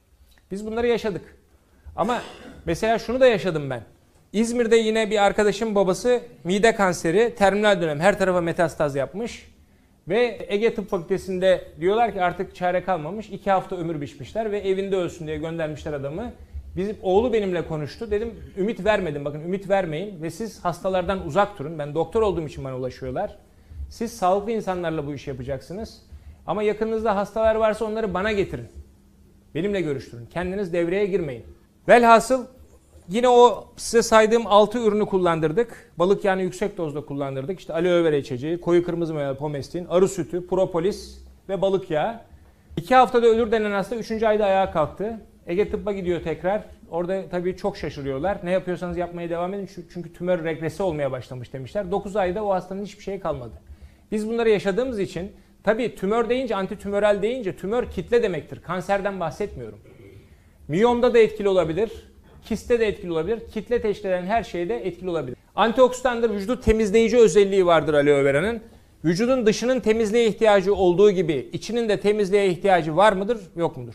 Biz bunları yaşadık. Ama mesela şunu da yaşadım ben. İzmir'de yine bir arkadaşım babası mide kanseri, terminal dönem, her tarafa metastaz yapmış. Ve Ege Tıp Fakültesi'nde diyorlar ki artık çare kalmamış. iki hafta ömür biçmişler ve evinde ölsün diye göndermişler adamı. Bizim oğlu benimle konuştu. Dedim ümit vermedim. Bakın ümit vermeyin ve siz hastalardan uzak durun. Ben doktor olduğum için bana ulaşıyorlar. Siz sağlıklı insanlarla bu işi yapacaksınız. Ama yakınınızda hastalar varsa onları bana getirin. Benimle görüştürün. Kendiniz devreye girmeyin. Velhasıl yine o size saydığım altı ürünü kullandırdık. Balık yağını yüksek dozda kullandırdık. İşte aloe vera içeceği, koyu kırmızı meyve pomestin, arı sütü, propolis ve balık yağı. İki haftada ölür denen hasta üçüncü ayda ayağa kalktı. Ege Tıbb'a gidiyor tekrar. Orada tabii çok şaşırıyorlar. Ne yapıyorsanız yapmaya devam edin çünkü tümör regresi olmaya başlamış demişler. dokuz ayda o hastanın hiçbir şey kalmadı. Biz bunları yaşadığımız için tabii tümör deyince, antitümöral deyince tümör kitle demektir. Kanserden bahsetmiyorum. Miyomda da etkili olabilir. Kiste de etkili olabilir. Kitle teşkil eden her şeyde etkili olabilir. Antioksidandır, vücudu temizleyici özelliği vardır aloe vera'nın. Vücudun dışının temizliğe ihtiyacı olduğu gibi içinin de temizliğe ihtiyacı var mıdır, yok mudur?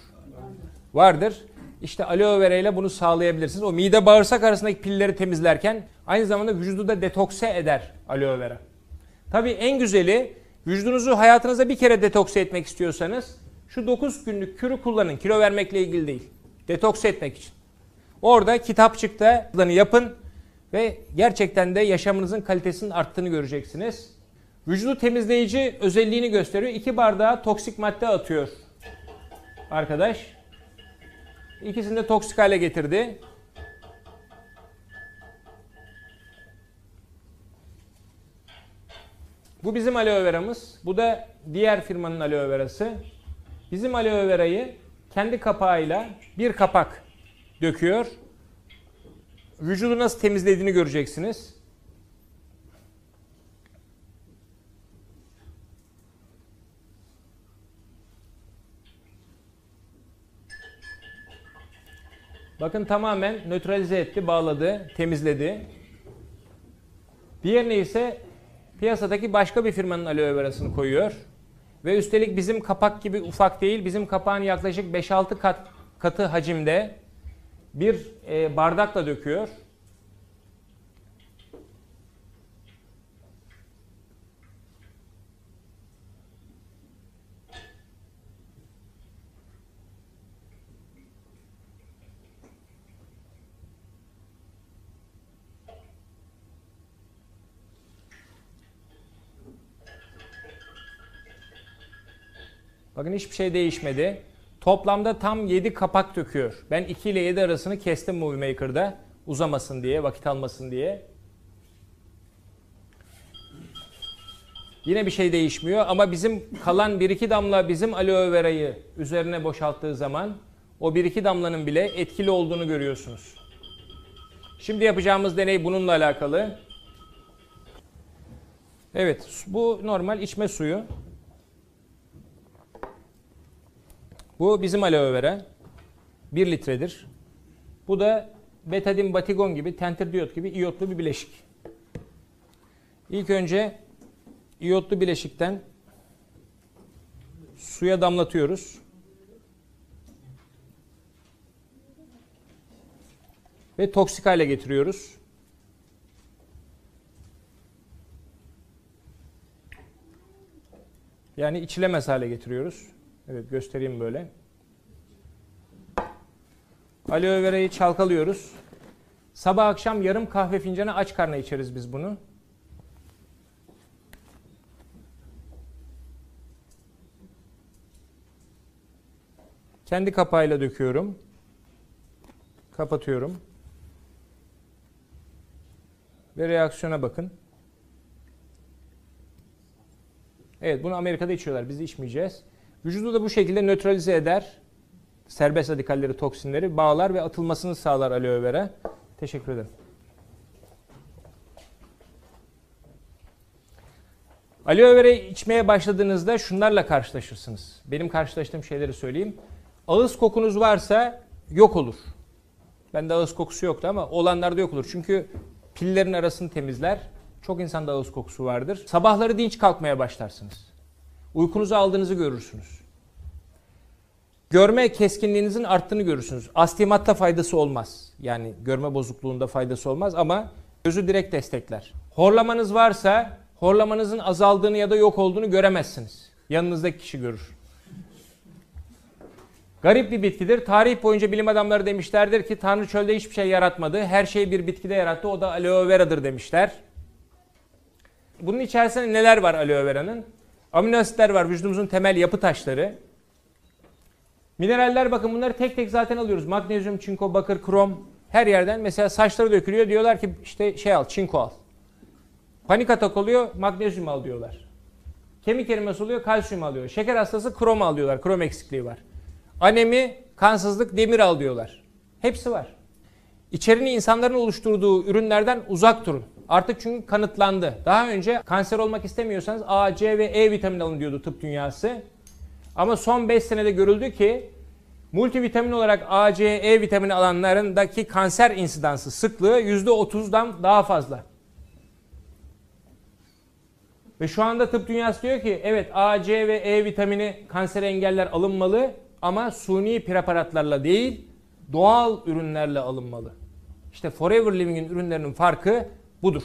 Vardır. İşte aloe vera ile bunu sağlayabilirsiniz. O mide bağırsak arasındaki pilleri temizlerken aynı zamanda vücudu da detokse eder aloe vera. Tabii en güzeli vücudunuzu hayatınızda bir kere detokse etmek istiyorsanız şu dokuz günlük kürü kullanın. Kilo vermekle ilgili değil. Detokse etmek için. Orada kitapçıkta yapın ve gerçekten de yaşamınızın kalitesinin arttığını göreceksiniz. Vücudu temizleyici özelliğini gösteriyor. İki bardağa toksik madde atıyor arkadaş. İkisini de toksik hale getirdi. Bu bizim aloe veramız. Bu da diğer firmanın aloe verası. Bizim aloe verayı kendi kapağıyla bir kapak döküyor. Vücudu nasıl temizlediğini göreceksiniz. Bakın tamamen nötralize etti, bağladı, temizledi. Diğerine ise piyasadaki başka bir firmanın aloe verasını koyuyor. Ve üstelik bizim kapak gibi ufak değil, bizim kapağın yaklaşık beş altı kat, katı hacimde bir e, bardakla döküyor. Bakın hiçbir şey değişmedi. Toplamda tam yedi kapak döküyor. Ben iki ile yedi arasını kestim Movie Maker'da. Uzamasın diye, vakit almasın diye. Yine bir şey değişmiyor ama bizim kalan bir iki damla bizim aloe verayı üzerine boşalttığı zaman o bir iki damlanın bile etkili olduğunu görüyorsunuz. Şimdi yapacağımız deney bununla alakalı. Evet, bu normal içme suyu. Bu bizim aloe vera. bir litredir. Bu da betadin batigon gibi, tenterdiyot gibi iyotlu bir bileşik. İlk önce iyotlu bileşikten suya damlatıyoruz. Ve toksik hale getiriyoruz. Yani içilemez hale getiriyoruz. Evet, göstereyim böyle. Aloe verayı çalkalıyoruz. Sabah akşam yarım kahve fincanı aç karnına içeriz biz bunu. Kendi kapağıyla döküyorum. Kapatıyorum. Ve reaksiyona bakın. Evet, bunu Amerika'da içiyorlar. Biz de içmeyeceğiz. Vücudu da bu şekilde nötralize eder. Serbest radikalleri, toksinleri bağlar ve atılmasını sağlar aloe vera. Teşekkür ederim. Aloe vera içmeye başladığınızda şunlarla karşılaşırsınız. Benim karşılaştığım şeyleri söyleyeyim. Ağız kokunuz varsa yok olur. Bende ağız kokusu yoktu ama olanlarda yok olur. Çünkü pillerin arasını temizler. Çok insanda ağız kokusu vardır. Sabahları dinç kalkmaya başlarsınız. Uykunuzu aldığınızı görürsünüz. Görme keskinliğinizin arttığını görürsünüz. Astigmatta faydası olmaz. Yani görme bozukluğunda faydası olmaz ama gözü direkt destekler. Horlamanız varsa horlamanızın azaldığını ya da yok olduğunu göremezsiniz. Yanınızdaki kişi görür. Garip bir bitkidir. Tarih boyunca bilim adamları demişlerdir ki Tanrı çölde hiçbir şey yaratmadı. Her şeyi bir bitkide yarattı. O da aloe vera'dır demişler. Bunun içerisinde neler var aloe vera'nın? Amino asitler var. Vücudumuzun temel yapı taşları. Mineraller, bakın bunları tek tek zaten alıyoruz. Magnezyum, çinko, bakır, krom. Her yerden mesela saçları dökülüyor. Diyorlar ki işte şey al, çinko al. Panik atak oluyor, magnezyum al diyorlar. Kemik erimesi oluyor, kalsiyum alıyor. Şeker hastası krom al diyorlar. Krom eksikliği var. Anemi, kansızlık, demir al diyorlar. Hepsi var. İçeriğini insanların oluşturduğu ürünlerden uzak durun. Artık çünkü kanıtlandı. Daha önce kanser olmak istemiyorsanız A, C ve E vitamini alın diyordu tıp dünyası. Ama son beş senede görüldü ki multivitamin olarak A, C, E vitamini alanlarındaki kanser insidansı, sıklığı yüzde otuzdan daha fazla. Ve şu anda tıp dünyası diyor ki evet A, C ve E vitamini kanser engeller alınmalı ama suni preparatlarla değil doğal ürünlerle alınmalı. İşte Forever Living'in ürünlerinin farkı budur.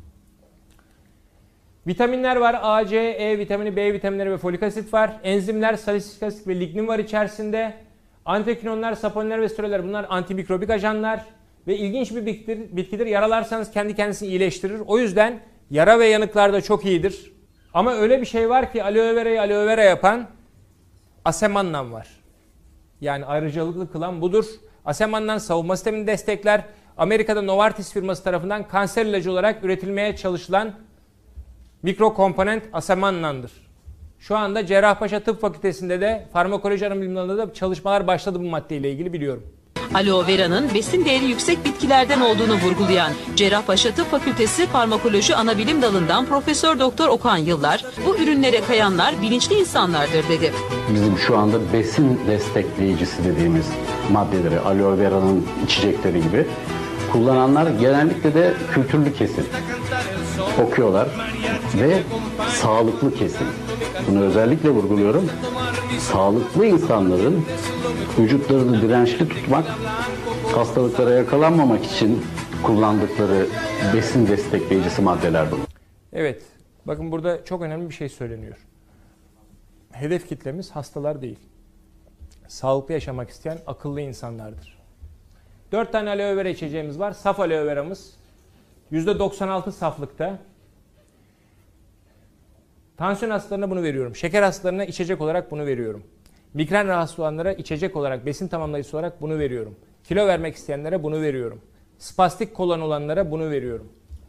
Vitaminler var. A, C, E vitamini, B vitaminleri ve folik asit var. Enzimler, salisylik asit ve lignin var içerisinde. Antikinonlar, saponinler ve steroller, bunlar antimikrobik ajanlar. Ve ilginç bir bitkidir. bitkidir. Yaralarsanız kendi kendisini iyileştirir. O yüzden yara ve yanıklarda çok iyidir. Ama öyle bir şey var ki aloe vera'yı aloe vera yapan asemannan var. Yani ayrıcalıklı kılan budur. Asemannan savunma sistemini destekler. Amerika'da Novartis firması tarafından kanser ilacı olarak üretilmeye çalışılan mikrokomponent asemannandır. Şu anda Cerrahpaşa Tıp Fakültesi'nde de farmakoloji anabilim alanında da çalışmalar başladı bu maddeyle ilgili, biliyorum. Aloe vera'nın besin değeri yüksek bitkilerden olduğunu vurgulayan Cerrahpaşa Tıp Fakültesi Farmakoloji Anabilim Dalı'ndan Profesör Doktor Okan Yıllar, bu ürünlere kayanlar bilinçli insanlardır dedi. Bizim şu anda besin destekleyicisi dediğimiz maddeleri, aloe vera'nın içecekleri gibi kullananlar genellikle de kültürlü kesim. Okuyorlar ve sağlıklı kesim. Bunu özellikle vurguluyorum. Sağlıklı insanların vücutlarını dirençli tutmak, hastalıklara yakalanmamak için kullandıkları besin destekleyicisi maddeler bunlar. Evet, bakın burada çok önemli bir şey söyleniyor. Hedef kitlemiz hastalar değil. Sağlıklı yaşamak isteyen akıllı insanlardır. dört tane aloe vera içeceğimiz var. Saf aloe veramız yüzde doksan altı saflıkta. Tansiyon hastalarına bunu veriyorum. Şeker hastalarına içecek olarak bunu veriyorum. Migren rahatsız olanlara içecek olarak, besin tamamlayıcısı olarak bunu veriyorum. Kilo vermek isteyenlere bunu veriyorum. Spastik kolon olanlara bunu veriyorum.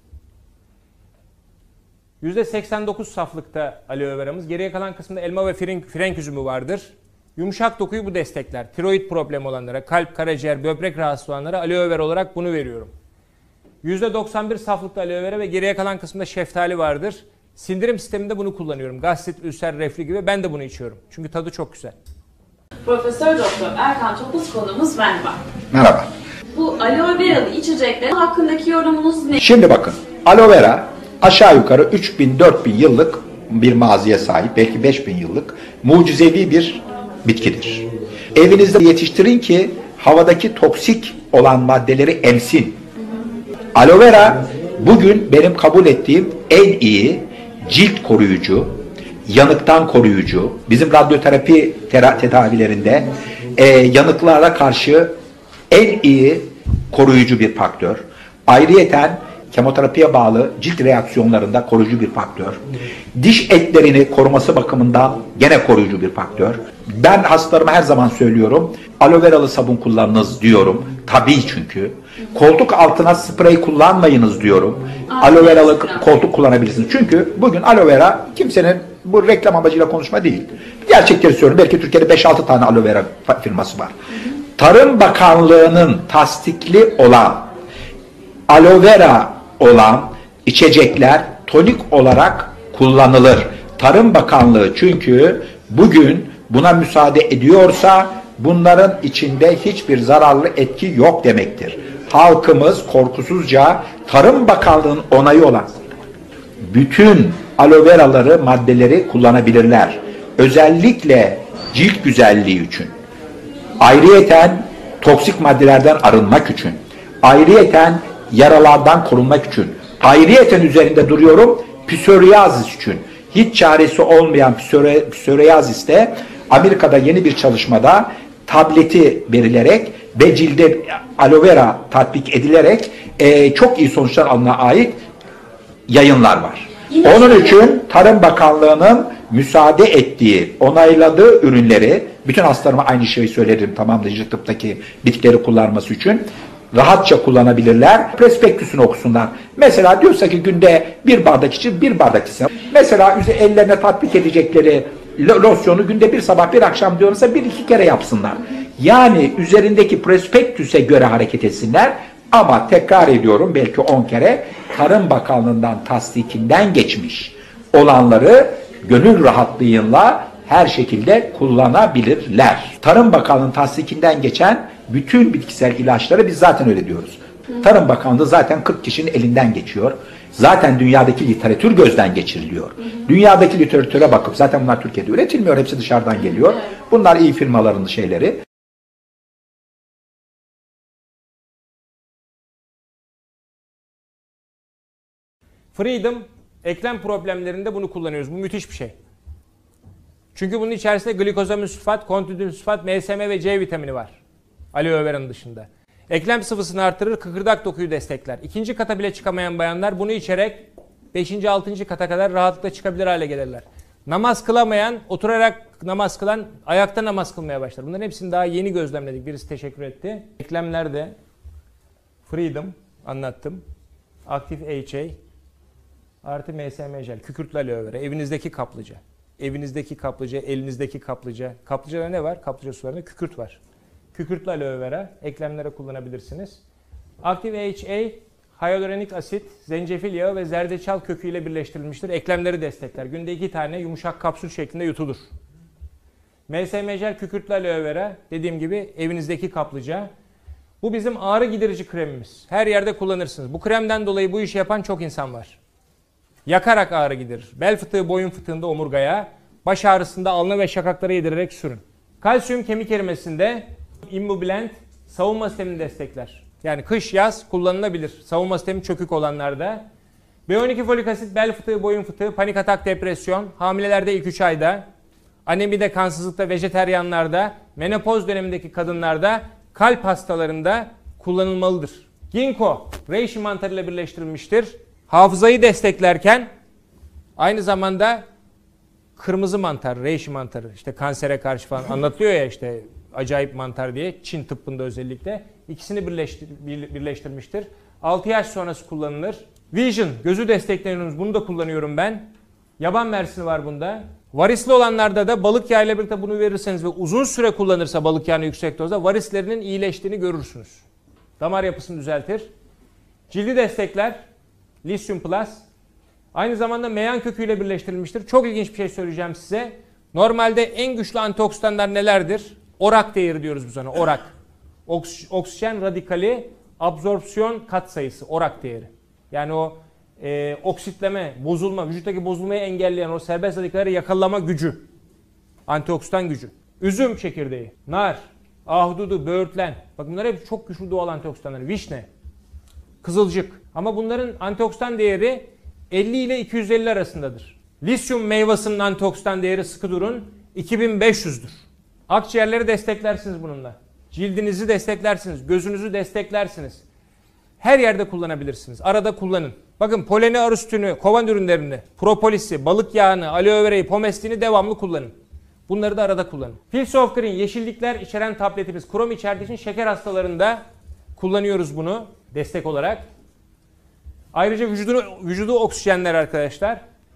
yüzde seksen dokuz saflıkta aloe veramız. Geriye kalan kısmında elma ve frenk, frenk üzümü vardır. Yumuşak dokuyu bu destekler. Tiroid problemi olanlara, kalp, karaciğer, böbrek rahatsız olanlara aloe vera olarak bunu veriyorum. yüzde doksan bir saflıkta aloe vera ve geriye kalan kısmında şeftali vardır. Sindirim sisteminde bunu kullanıyorum. Gastrit, ülser, reflü gibi, ben de bunu içiyorum. Çünkü tadı çok güzel. Profesör Doktor Erkan Topuz konuğumuz merhaba. Merhaba. Bu aloe veralı içecekler hakkındaki yorumunuz ne? Şimdi bakın, aloe vera aşağı yukarı üç bin dört bin yıllık bir maziye sahip, belki beş bin yıllık mucizevi bir bitkidir. Evinizde yetiştirin ki havadaki toksik olan maddeleri emsin. Aloe vera bugün benim kabul ettiğim en iyi cilt koruyucu, yanıktan koruyucu, bizim radyoterapi tedavilerinde e, yanıklara karşı en iyi koruyucu bir faktör. Ayrıyeten kemoterapiye bağlı cilt reaksiyonlarında koruyucu bir faktör. Diş etlerini koruması bakımından gene koruyucu bir faktör. Ben hastalarıma her zaman söylüyorum, aloe veralı sabun kullanınız diyorum. Tabii çünkü. Koltuk altına sprey kullanmayınız diyorum. Aloe veralı koltuk kullanabilirsiniz. Çünkü bugün aloe vera kimsenin bu reklam amacıyla konuşma değil. Gerçekleri söylüyorum. Belki Türkiye'de beş altı tane aloe vera firması var. Tarım Bakanlığı'nın tasdikli olan aloe vera olan içecekler tonik olarak kullanılır. Tarım Bakanlığı çünkü bugün buna müsaade ediyorsa bunların içinde hiçbir zararlı etki yok demektir. Halkımız korkusuzca Tarım Bakanlığı'nın onayı olan bütün aloe veraları, maddeleri kullanabilirler. Özellikle cilt güzelliği için. Ayrıyeten toksik maddelerden arınmak için. Ayrıyeten yaralardan korunmak için. Ayrıyeten üzerinde duruyorum psoriasis için. Hiç çaresi olmayan psoriasiste Amerika'da yeni bir çalışmada tableti verilerek ve cilde aloe vera tatbik edilerek e, çok iyi sonuçlar alına ait yayınlar var. Yine Onun için Tarım Bakanlığı'nın müsaade ettiği, onayladığı ürünleri, bütün hastalarıma aynı şeyi söylerim tamamlayıcı tıptaki bitkileri kullanması için, rahatça kullanabilirler. Prospektüsünü okusunlar. Mesela diyorsa ki günde bir bardak için bir bardak için. Mesela ellerine tatbik edecekleri losyonu günde bir sabah bir akşam diyorsa bir iki kere yapsınlar. Yani üzerindeki prospektüse göre hareket etsinler. Ama tekrar ediyorum belki on kere Tarım Bakanlığı'ndan tasdikinden geçmiş olanları gönül rahatlığıyla her şekilde kullanabilirler. Tarım Bakanlığı'nın tasdikinden geçen bütün bitkisel ilaçları biz zaten öyle diyoruz. Tarım Bakanlığı zaten kırk kişinin elinden geçiyor. Zaten dünyadaki literatür gözden geçiriliyor. Dünyadaki literatüre bakıp zaten bunlar Türkiye'de üretilmiyor. Hepsi dışarıdan geliyor. Bunlar iyi firmaların şeyleri. Freedom eklem problemlerinde bunu kullanıyoruz. Bu müthiş bir şey. Çünkü bunun içerisinde glikozamin sülfat, kontidin sülfat, M S M ve C vitamini var. Aloe vera'nın dışında. Eklem sıvısını artırır, kıkırdak dokuyu destekler. İkinci kata bile çıkamayan bayanlar bunu içerek beşinci altıncı kata kadar rahatlıkla çıkabilir hale gelirler. Namaz kılamayan, oturarak namaz kılan, ayakta namaz kılmaya başlar. Bunların hepsini daha yeni gözlemledik. Birisi teşekkür etti. Eklemlerde Freedom anlattım. Active H A artı M S M jel, kükürtlü aloe vera, evinizdeki kaplıca. Evinizdeki kaplıca, elinizdeki kaplıca. Kaplıcada ne var? Kaplıca sularında kükürt var. Kükürtlü aloe vera eklemlere kullanabilirsiniz. Active H A, hyaluronik asit, zencefil yağı ve zerdeçal köküyle birleştirilmiştir. Eklemleri destekler. Günde iki tane yumuşak kapsül şeklinde yutulur. M S M jel, kükürtlü aloe vera, dediğim gibi evinizdeki kaplıca. Bu bizim ağrı giderici kremimiz. Her yerde kullanırsınız. Bu kremden dolayı bu işi yapan çok insan var. Yakarak ağrı giderir. Bel fıtığı, boyun fıtığında omurgaya, baş ağrısında alnı ve şakaklara yedirerek sürün. Kalsiyum kemik erimesinde Immubilent savunma sistemini destekler. Yani kış yaz kullanılabilir. Savunma sistemi çökük olanlarda. B on iki folik asit, bel fıtığı, boyun fıtığı, panik atak, depresyon, hamilelerde ilk üç ayda, anemide, kansızlıkta, vejeteryanlarda, menopoz dönemindeki kadınlarda, kalp hastalarında kullanılmalıdır. Ginkgo, reishi mantarıyla birleştirilmiştir. Hafızayı desteklerken aynı zamanda kırmızı mantar, reishi mantarı, işte kansere karşı falan anlatılıyor ya işte acayip mantar diye, Çin tıbbında özellikle. İkisini birleştir, birleştirmiştir. altı yaş sonrası kullanılır. Vision, gözü destekliyoruz. Bunu da kullanıyorum ben. Yaban mersini var bunda. Varisli olanlarda da balık yağıyla birlikte bunu verirseniz ve uzun süre kullanırsa balık yağını yüksek dozda varislerinin iyileştiğini görürsünüz. Damar yapısını düzeltir. Cildi destekler. Lisyum Plus. Aynı zamanda meyan köküyle birleştirilmiştir. Çok ilginç bir şey söyleyeceğim size. Normalde en güçlü antioksidanlar nelerdir? Orak değeri diyoruz biz ona. Orak. Oks oksijen radikali absorpsiyon katsayısı. Orak değeri. Yani o e, oksitleme, bozulma, vücuttaki bozulmayı engelleyen o serbest radikalleri yakalama gücü. Antioksidan gücü. Üzüm çekirdeği, nar, ahududu, böğürtlen. Bak bunlar hep çok güçlü doğal antioksidanlar. Vişne, kızılcık. Ama bunların antioksidan değeri elli ile iki yüz elli arasındadır. Lisyum meyvasının antioksidan değeri, sıkı durun, iki bin beş yüzdür. Akciğerleri desteklersiniz bununla. Cildinizi desteklersiniz, gözünüzü desteklersiniz. Her yerde kullanabilirsiniz. Arada kullanın. Bakın poleni, arı sütünü, kovan ürünlerini, propolisi, balık yağını, aloe vera'yı, pomestiğini devamlı kullanın. Bunları da arada kullanın. Fields of Green, yeşillikler içeren tabletimiz. Krom içerdiği için şeker hastalarında kullanıyoruz bunu destek olarak. Ayrıca vücudunu, vücudu oksijenler arkadaşlar.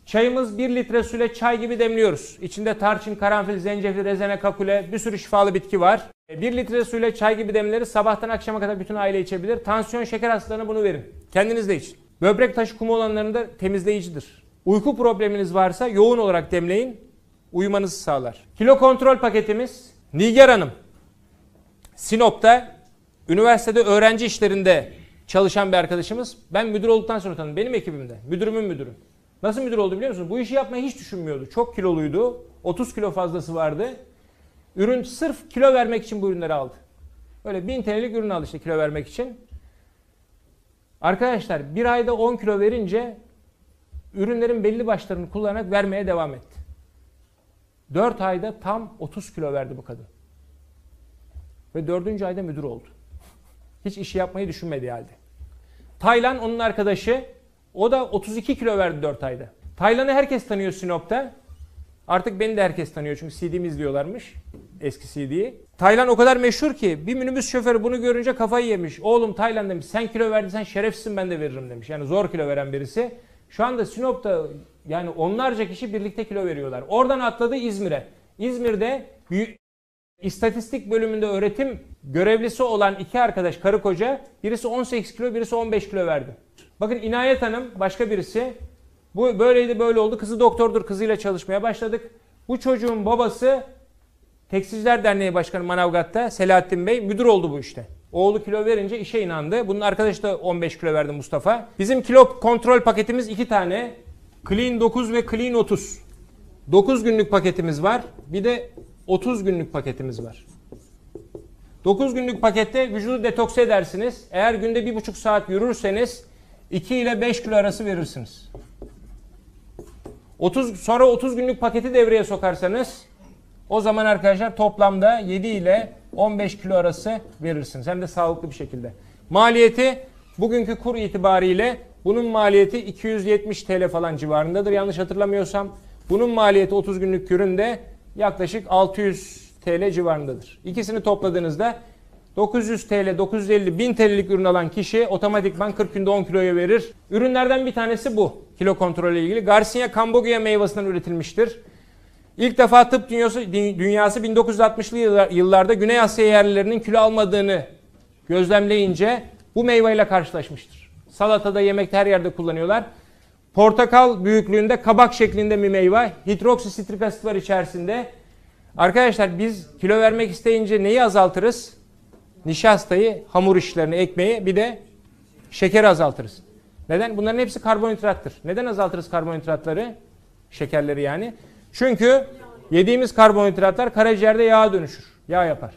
Çayımız bir litre suyla çay gibi demliyoruz. İçinde tarçın, karanfil, zencefil, rezene, kakule, bir sürü şifalı bitki var. bir litre suyla çay gibi demleriz. Sabahtan akşama kadar bütün aile içebilir. Tansiyon, şeker hastalarına bunu verin. Kendiniz de için. Böbrek taşı kumu olanlarında temizleyicidir. Uyku probleminiz varsa yoğun olarak demleyin. Uyumanızı sağlar. Kilo kontrol paketimiz. Nigar Hanım, Sinop'ta üniversitede öğrenci işlerinde çalışan bir arkadaşımız. Ben müdür olduktan sonra tanıdım. Benim ekibimde. Müdürümün müdürü. Nasıl müdür oldu biliyor musunuz? Bu işi yapmayı hiç düşünmüyordu. Çok kiloluydu. otuz kilo fazlası vardı. Ürün sırf kilo vermek için bu ürünleri aldı. Böyle bin T L'lik ürün aldı işte kilo vermek için. Arkadaşlar bir ayda on kilo verince ürünlerin belli başlarını kullanarak vermeye devam etti. dört ayda tam otuz kilo verdi bu kadın. Ve dördüncü ayda müdür oldu. Hiç işi yapmayı düşünmediği halde. Taylan onun arkadaşı. O da otuz iki kilo verdi dört ayda. Taylan'ı herkes tanıyor Sinop'ta. Artık beni de herkes tanıyor çünkü C D'mi izliyorlarmış. Eski C D'yi. Taylan o kadar meşhur ki bir minibüs şoförü bunu görünce kafayı yemiş. Oğlum Taylan demiş, sen kilo verdin, sen şerefsizsin, ben de veririm demiş. Yani zor kilo veren birisi. Şu anda Sinop'ta yani onlarca kişi birlikte kilo veriyorlar. Oradan atladı İzmir'e. İzmir'de büyük İstatistik bölümünde öğretim görevlisi olan iki arkadaş karı koca, birisi on sekiz kilo, birisi on beş kilo verdi. Bakın İnayet Hanım başka birisi. Bu böyleydi, böyle oldu. Kızı doktordur, kızıyla çalışmaya başladık. Bu çocuğun babası Tekstilciler Derneği Başkanı Manavgat'ta Selahattin Bey müdür oldu bu işte. Oğlu kilo verince işe inandı. Bunun arkadaşı da on beş kilo verdi, Mustafa. Bizim kilo kontrol paketimiz iki tane. Clean dokuz ve Clean otuz. dokuz günlük paketimiz var. Bir de otuz günlük paketimiz var. dokuz günlük pakette vücudu detoks edersiniz. Eğer günde bir buçuk saat yürürseniz iki ile beş kilo arası verirsiniz. otuz sonra otuz günlük paketi devreye sokarsanız o zaman arkadaşlar toplamda yedi ile on beş kilo arası verirsiniz. Hem de sağlıklı bir şekilde. Maliyeti bugünkü kur itibariyle bunun maliyeti iki yüz yetmiş T L falan civarındadır. Yanlış hatırlamıyorsam. Bunun maliyeti otuz günlük üründe yaklaşık altı yüz T L civarındadır. İkisini topladığınızda dokuz yüz T L, dokuz yüz elli, bin T L'lik ürün alan kişi otomatikman kırk günde on kiloya verir. Ürünlerden bir tanesi bu. Kilo kontrolü ile ilgili. Garcinia cambogia meyvesinden üretilmiştir. İlk defa tıp dünyası, dünyası bin dokuz yüz altmışlı yıllarda Güney Asya yerlilerinin kilo almadığını gözlemleyince bu meyveyle karşılaşmıştır. Salatada, yemekte, her yerde kullanıyorlar. Portakal büyüklüğünde, kabak şeklinde bir meyve. Hidroksisitrik asit var içerisinde. Arkadaşlar biz kilo vermek isteyince neyi azaltırız? Nişastayı, hamur işlerini, ekmeği, bir de şekeri azaltırız. Neden? Bunların hepsi karbonhidrattır. Neden azaltırız karbonhidratları? Şekerleri yani. Çünkü yediğimiz karbonhidratlar karaciğerde yağa dönüşür. Yağ yapar.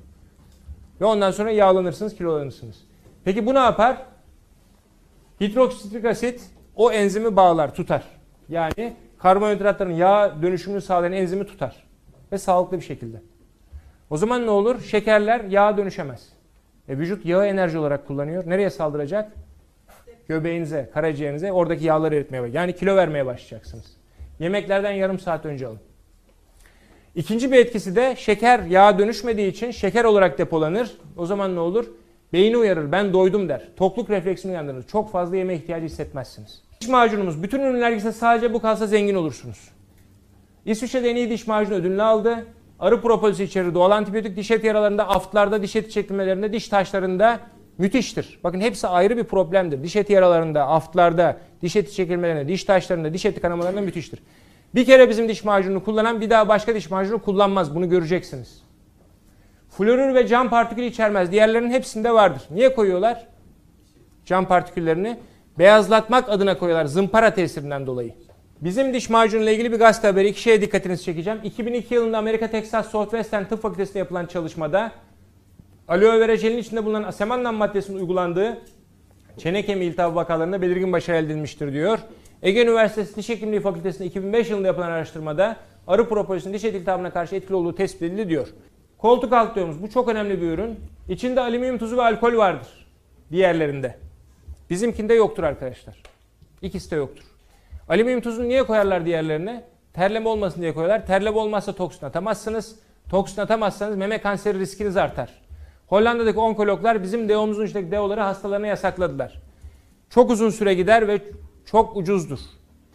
Ve ondan sonra yağlanırsınız, kilolanırsınız. Peki bu ne yapar? Hidroksitrik asit o enzimi bağlar, tutar. Yani karbonhidratların yağ dönüşümünü sağlayan enzimi tutar. Ve sağlıklı bir şekilde. O zaman ne olur? Şekerler yağa dönüşemez. E, vücut yağı enerji olarak kullanıyor. Nereye saldıracak? Göbeğinize, karaciğerinize, oradaki yağları eritmeye başlayacak. Yani kilo vermeye başlayacaksınız. Yemeklerden yarım saat önce alın. İkinci bir etkisi de şeker yağa dönüşmediği için şeker olarak depolanır. O zaman ne olur? Beyni uyarır. Ben doydum der. Tokluk refleksini uyandırır. Çok fazla yeme ihtiyacı hissetmezsiniz. Diş macunumuz. Bütün ürünler ise sadece bu kalsa zengin olursunuz. İsviçre'de en iyi diş macunu ödülünü aldı. Arı propolisi içerir. Doğal antibiyotik, diş eti yaralarında, aftlarda, diş eti çekilmelerinde, diş taşlarında müthiştir. Bakın hepsi ayrı bir problemdir. Diş eti yaralarında, aftlarda, diş eti çekilmelerinde, diş taşlarında, diş eti kanamalarında müthiştir. Bir kere bizim diş macununu kullanan bir daha başka diş macunu kullanmaz. Bunu göreceksiniz. Florür ve cam partikülü içermez. Diğerlerinin hepsinde vardır. Niye koyuyorlar? Cam partiküllerini beyazlatmak adına koyuyorlar. Zımpara tesirinden dolayı. Bizim diş macunuyla ilgili bir gazete haberi. İki şeye dikkatinizi çekeceğim. iki bin iki yılında Amerika Texas Southwestern Tıp Fakültesi'nde yapılan çalışmada aloe vera jelin içinde bulunan asemannan maddesinin uygulandığı çene kemiği iltihabı vakalarında belirgin başarı elde edilmiştir diyor. Ege Üniversitesi Diş Hekimliği Fakültesi'nde iki bin beş yılında yapılan araştırmada arı propolisinin diş eti iltihabına karşı etkili olduğu tespit edildi diyor. Koltuk altı diyomuz. Bu çok önemli bir ürün. İçinde alüminyum tuzu ve alkol vardır. Diğerlerinde. Bizimkinde yoktur arkadaşlar. İkisi de yoktur. Alüminyum tuzunu niye koyarlar diğerlerine? Terleme olmasın diye koyarlar. Terleme olmazsa toksin atamazsınız. Toksin atamazsanız meme kanseri riskiniz artar. Hollanda'daki onkologlar bizim D O'muzun içindeki D O'ları hastalarına yasakladılar. Çok uzun süre gider ve çok ucuzdur.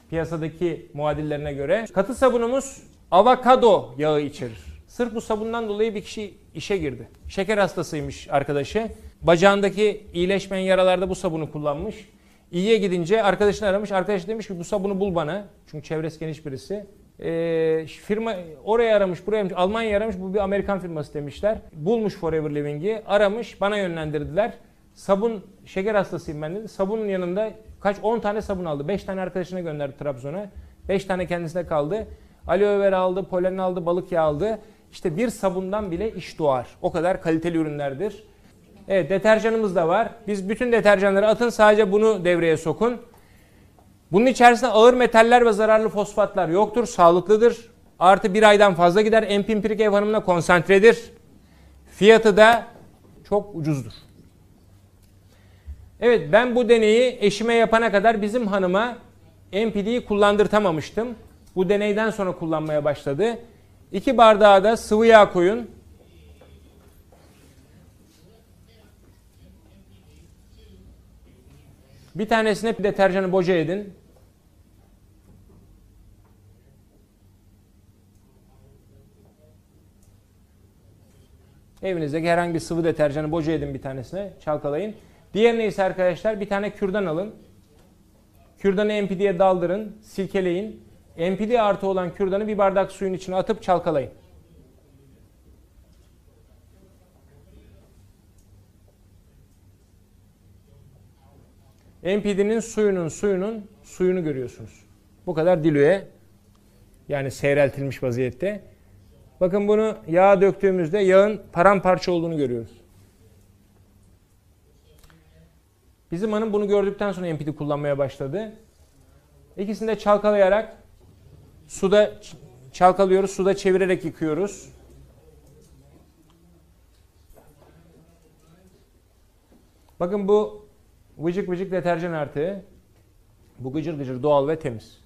piyasadaki muadillerine göre. Katı sabunumuz avokado yağı içerir. Sırf bu sabundan dolayı bir kişi işe girdi. Şeker hastasıymış arkadaşı. Bacağındaki iyileşmeyen yaralarda bu sabunu kullanmış. İyiye gidince arkadaşını aramış. Arkadaş demiş ki bu sabunu bul bana. Çünkü çevresi geniş birisi. Ee, firma oraya aramış, buraya aramış, Almanya'ya aramış. Bu bir Amerikan firması demişler. Bulmuş Forever Living'i, aramış, bana yönlendirdiler. Sabun, şeker hastasıyım ben dedi. Sabunun yanında kaç on tane sabun aldı. beş tane arkadaşına gönderdi Trabzon'a. beş tane kendisine kaldı. Aloe vera aldı, polen aldı, balık yağı aldı. İşte bir sabundan bile iş doğar. O kadar kaliteli ürünlerdir. Evet, deterjanımız da var. Biz bütün deterjanları atın, sadece bunu devreye sokun. Bunun içerisinde ağır metaller ve zararlı fosfatlar yoktur, sağlıklıdır. Artı bir aydan fazla gider. Empimpirik ev hanımına konsantredir. Fiyatı da çok ucuzdur. Evet, ben bu deneyi eşime yapana kadar bizim hanıma M P D'yi kullandırtamamıştım. Bu deneyden sonra kullanmaya başladı. İki bardağa da sıvı yağ koyun. Bir tanesine deterjanı boca edin. Evinizdeki herhangi bir sıvı deterjanı boca edin bir tanesine. Çalkalayın. Diğerine ise arkadaşlar bir tane kürdan alın. Kürdanı M P D'ye daldırın. Silkeleyin. M P D artı olan kürdanı bir bardak suyun içine atıp çalkalayın. M P D'nin suyunun suyunun suyunu görüyorsunuz. Bu kadar dilüye, yani seyreltilmiş vaziyette. Bakın bunu yağa döktüğümüzde yağın paramparça olduğunu görüyoruz. Bizim hanım bunu gördükten sonra M P D kullanmaya başladı. İkisini de çalkalayarak suda çalkalıyoruz, suda çevirerek yıkıyoruz. Bakın bu vıcık vıcık deterjan artığı. Bu gıcır gıcır doğal ve temiz.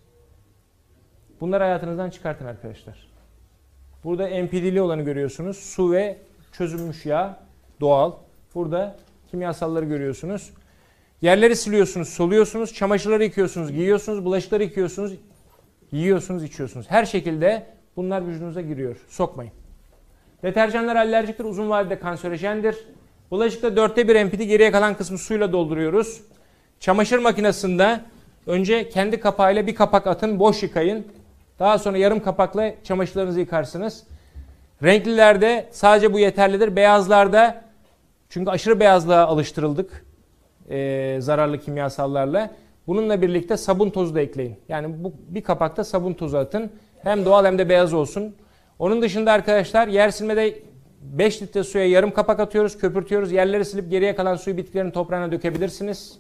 Bunları hayatınızdan çıkartın arkadaşlar. Burada M P D'li olanı görüyorsunuz. Su ve çözülmüş yağ doğal. Burada kimyasalları görüyorsunuz. Yerleri siliyorsunuz, soluyorsunuz, çamaşırları yıkıyorsunuz, giyiyorsunuz, bulaşıkları yıkıyorsunuz, yiyorsunuz, içiyorsunuz. Her şekilde bunlar vücudunuza giriyor. Sokmayın. Deterjanlar alerjiktir, uzun vadede kanserojendir. Bulaşıkta dörtte bir M P D, geriye kalan kısmı suyla dolduruyoruz. Çamaşır makinesinde önce kendi kapağıyla bir kapak atın, boş yıkayın. Daha sonra yarım kapakla çamaşırlarınızı yıkarsınız. Renklilerde sadece bu yeterlidir. Beyazlarda, çünkü aşırı beyazlığa alıştırıldık e, zararlı kimyasallarla. Bununla birlikte sabun tozu da ekleyin. Yani bu bir kapakta sabun tozu atın. Hem doğal hem de beyaz olsun. Onun dışında arkadaşlar yer silmede beş litre suya yarım kapak atıyoruz, köpürtüyoruz. Yerleri silip geriye kalan suyu bitkilerin toprağına dökebilirsiniz.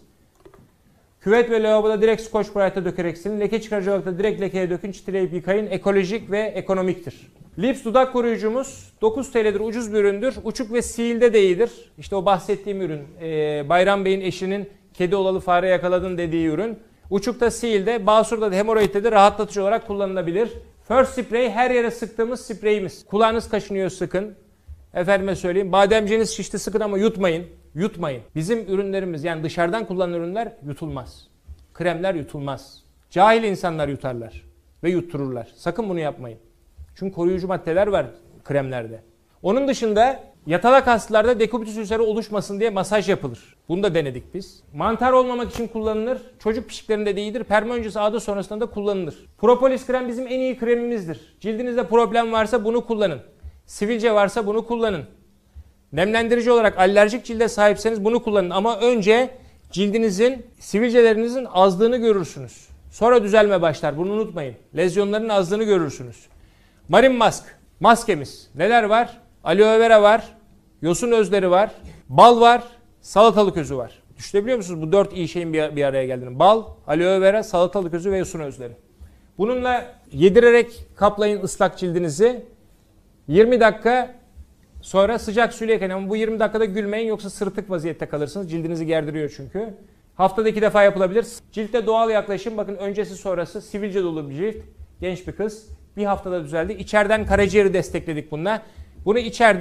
Küvet ve lavaboda direkt Scotch Brite'a dökerek silin. Leke çıkarıcı olarak da direkt lekeye dökün, çitileyip yıkayın. Ekolojik ve ekonomiktir. Lips dudak koruyucumuz dokuz TL'dir, ucuz bir üründür. Uçuk ve Seal'de de iyidir. İşte o bahsettiğim ürün. Ee, Bayram Bey'in eşinin kedi olalı fare yakaladın dediği ürün. Uçukta Seal'de, Basur'da da hemoroidde de rahatlatıcı olarak kullanılabilir. First Spray her yere sıktığımız spreyimiz. Kulağınız kaşınıyor, sıkın. Efendime söyleyeyim, bademciniz şişti, sıkın ama yutmayın. Yutmayın. Bizim ürünlerimiz, yani dışarıdan kullanılan ürünler yutulmaz. Kremler yutulmaz. Cahil insanlar yutarlar ve yuttururlar. Sakın bunu yapmayın. Çünkü koruyucu maddeler var kremlerde. Onun dışında yatalak hastalarda dekubitüs ülseri oluşmasın diye masaj yapılır. Bunu da denedik biz. Mantar olmamak için kullanılır. Çocuk pişiklerinde de iyidir. Perme öncesi, ağda sonrasında da kullanılır. Propolis krem bizim en iyi kremimizdir. Cildinizde problem varsa bunu kullanın. Sivilce varsa bunu kullanın. Nemlendirici olarak alerjik cilde sahipseniz bunu kullanın. Ama önce cildinizin, sivilcelerinizin azlığını görürsünüz. Sonra düzelme başlar. Bunu unutmayın. Lezyonların azlığını görürsünüz. Marin Mask. Maskemiz. Neler var? Aloe vera var. Yosun özleri var. Bal var. Salatalık özü var. Düşünebiliyor musunuz bu dört iyi şeyin bir, bir araya geldiğini? Bal, aloe vera, salatalık özü ve yosun özleri. Bununla yedirerek kaplayın ıslak cildinizi. yirmi dakika sonra sıcak suyla yıkayın. Ama bu yirmi dakikada gülmeyin, yoksa sırıtık vaziyette kalırsınız. Cildinizi gerdiriyor çünkü. Haftada iki defa yapılabilir. Ciltte doğal yaklaşım. Bakın öncesi sonrası sivilce dolu bir cilt. Genç bir kız. Bir haftada düzeldi. İçeriden karaciğeri destekledik bununla. Bunu içeriden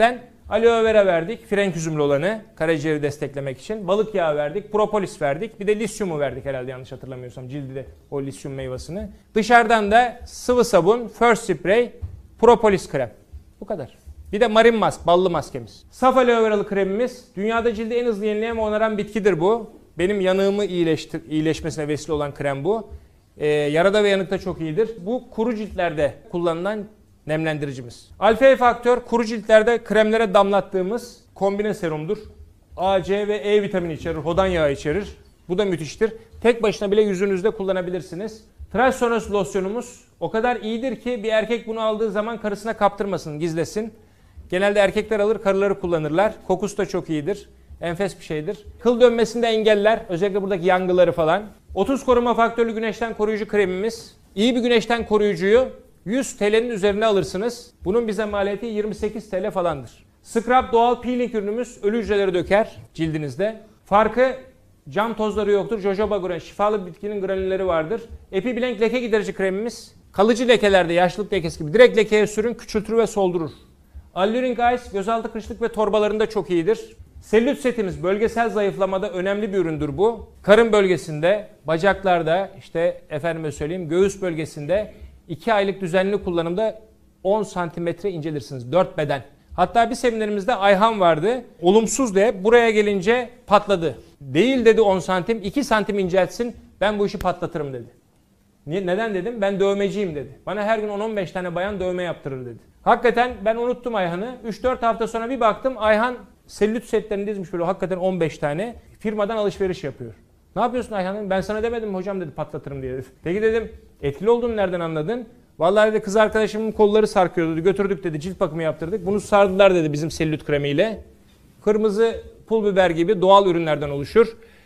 Aloe vera verdik, frenk üzümlü olanı, karaciğeri desteklemek için. Balık yağı verdik, propolis verdik. Bir de lisyumu verdik herhalde yanlış hatırlamıyorsam, cildi o lisyum meyvasını. Dışarıdan da sıvı sabun, first spray, propolis krem. Bu kadar. Bir de marin mask, ballı maskemiz. Saf aloe veralı kremimiz. Dünyada cildi en hızlı yenileyen ve onaran bitkidir bu. Benim yanığımı iyileştir, iyileşmesine vesile olan krem bu. Ee, yarada ve yanıkta çok iyidir. Bu kuru ciltlerde kullanılan nemlendiricimiz. Alfa faktör kuru ciltlerde kremlere damlattığımız kombine serumdur. A, C ve E vitamini içerir, hodan yağı içerir. Bu da müthiştir. Tek başına bile yüzünüzde kullanabilirsiniz. Tıraş sonrası losyonumuz o kadar iyidir ki bir erkek bunu aldığı zaman karısına kaptırmasın, gizlesin. Genelde erkekler alır, karıları kullanırlar. Kokusu da çok iyidir. Enfes bir şeydir. Kıl dönmesini de engeller. Özellikle buradaki yangıları falan. otuz koruma faktörlü güneşten koruyucu kremimiz. İyi bir güneşten koruyucuyu yüz T L'nin üzerine alırsınız. Bunun bize maliyeti yirmi sekiz T L falandır. Scrub doğal peeling ürünümüz ölü hücreleri döker cildinizde. Farkı cam tozları yoktur. Jojoba granül, şifalı bitkinin granülleri vardır. Epiblank leke giderici kremimiz. Kalıcı lekelerde, yaşlılık lekesi gibi direkt lekeye sürün, küçültür ve soldurur. Alluring Ice gözaltı kırışıklık ve torbalarında çok iyidir. Selülit setimiz bölgesel zayıflamada önemli bir üründür bu. Karın bölgesinde, bacaklarda, işte efendime söyleyeyim göğüs bölgesinde iki aylık düzenli kullanımda on santimetre incelirsiniz. dört beden. Hatta bir seminerimizde Ayhan vardı. Olumsuz diye buraya gelince patladı. Değil dedi on santim, iki santim inceltsin, ben bu işi patlatırım dedi. Niye, neden dedim? Ben dövmeciyim dedi. Bana her gün on on beş tane bayan dövme yaptırır dedi. Hakikaten ben unuttum Ayhan'ı. üç dört hafta sonra bir baktım Ayhan selülit setlerini dizmiş böyle hakikaten on beş tane. Firmadan alışveriş yapıyor. Ne yapıyorsun Ayhan'ım? Ben sana demedim mi hocam dedi, patlatırım diye dedi. Peki dedim, etkili olduğunu nereden anladın? Vallahi dedi kız arkadaşımın kolları sarkıyordu dedi. Götürdük dedi, cilt bakımı yaptırdık. Bunu sardılar dedi bizim selülit kremiyle. Kırmızı pul biber gibi doğal ürünlerden oluşur.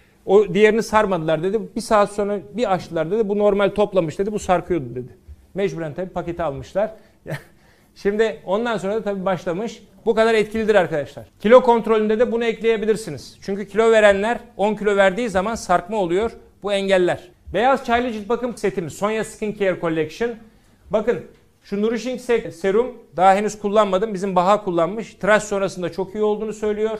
O diğerini sarmadılar dedi. Bir saat sonra bir açtılar dedi. Bu normal toplamış dedi. Bu sarkıyordu dedi. Mecburen tabii paketi almışlar. Şimdi ondan sonra da tabii başlamış. Bu kadar etkilidir arkadaşlar. Kilo kontrolünde de bunu ekleyebilirsiniz. Çünkü kilo verenler on kilo verdiği zaman sarkma oluyor. Bu engeller. Beyaz çaylı cilt bakım setimiz Sonya Skincare Collection. Bakın şu Nourishing Serum daha henüz kullanmadım. Bizim Baha kullanmış. Tıraş sonrasında çok iyi olduğunu söylüyor.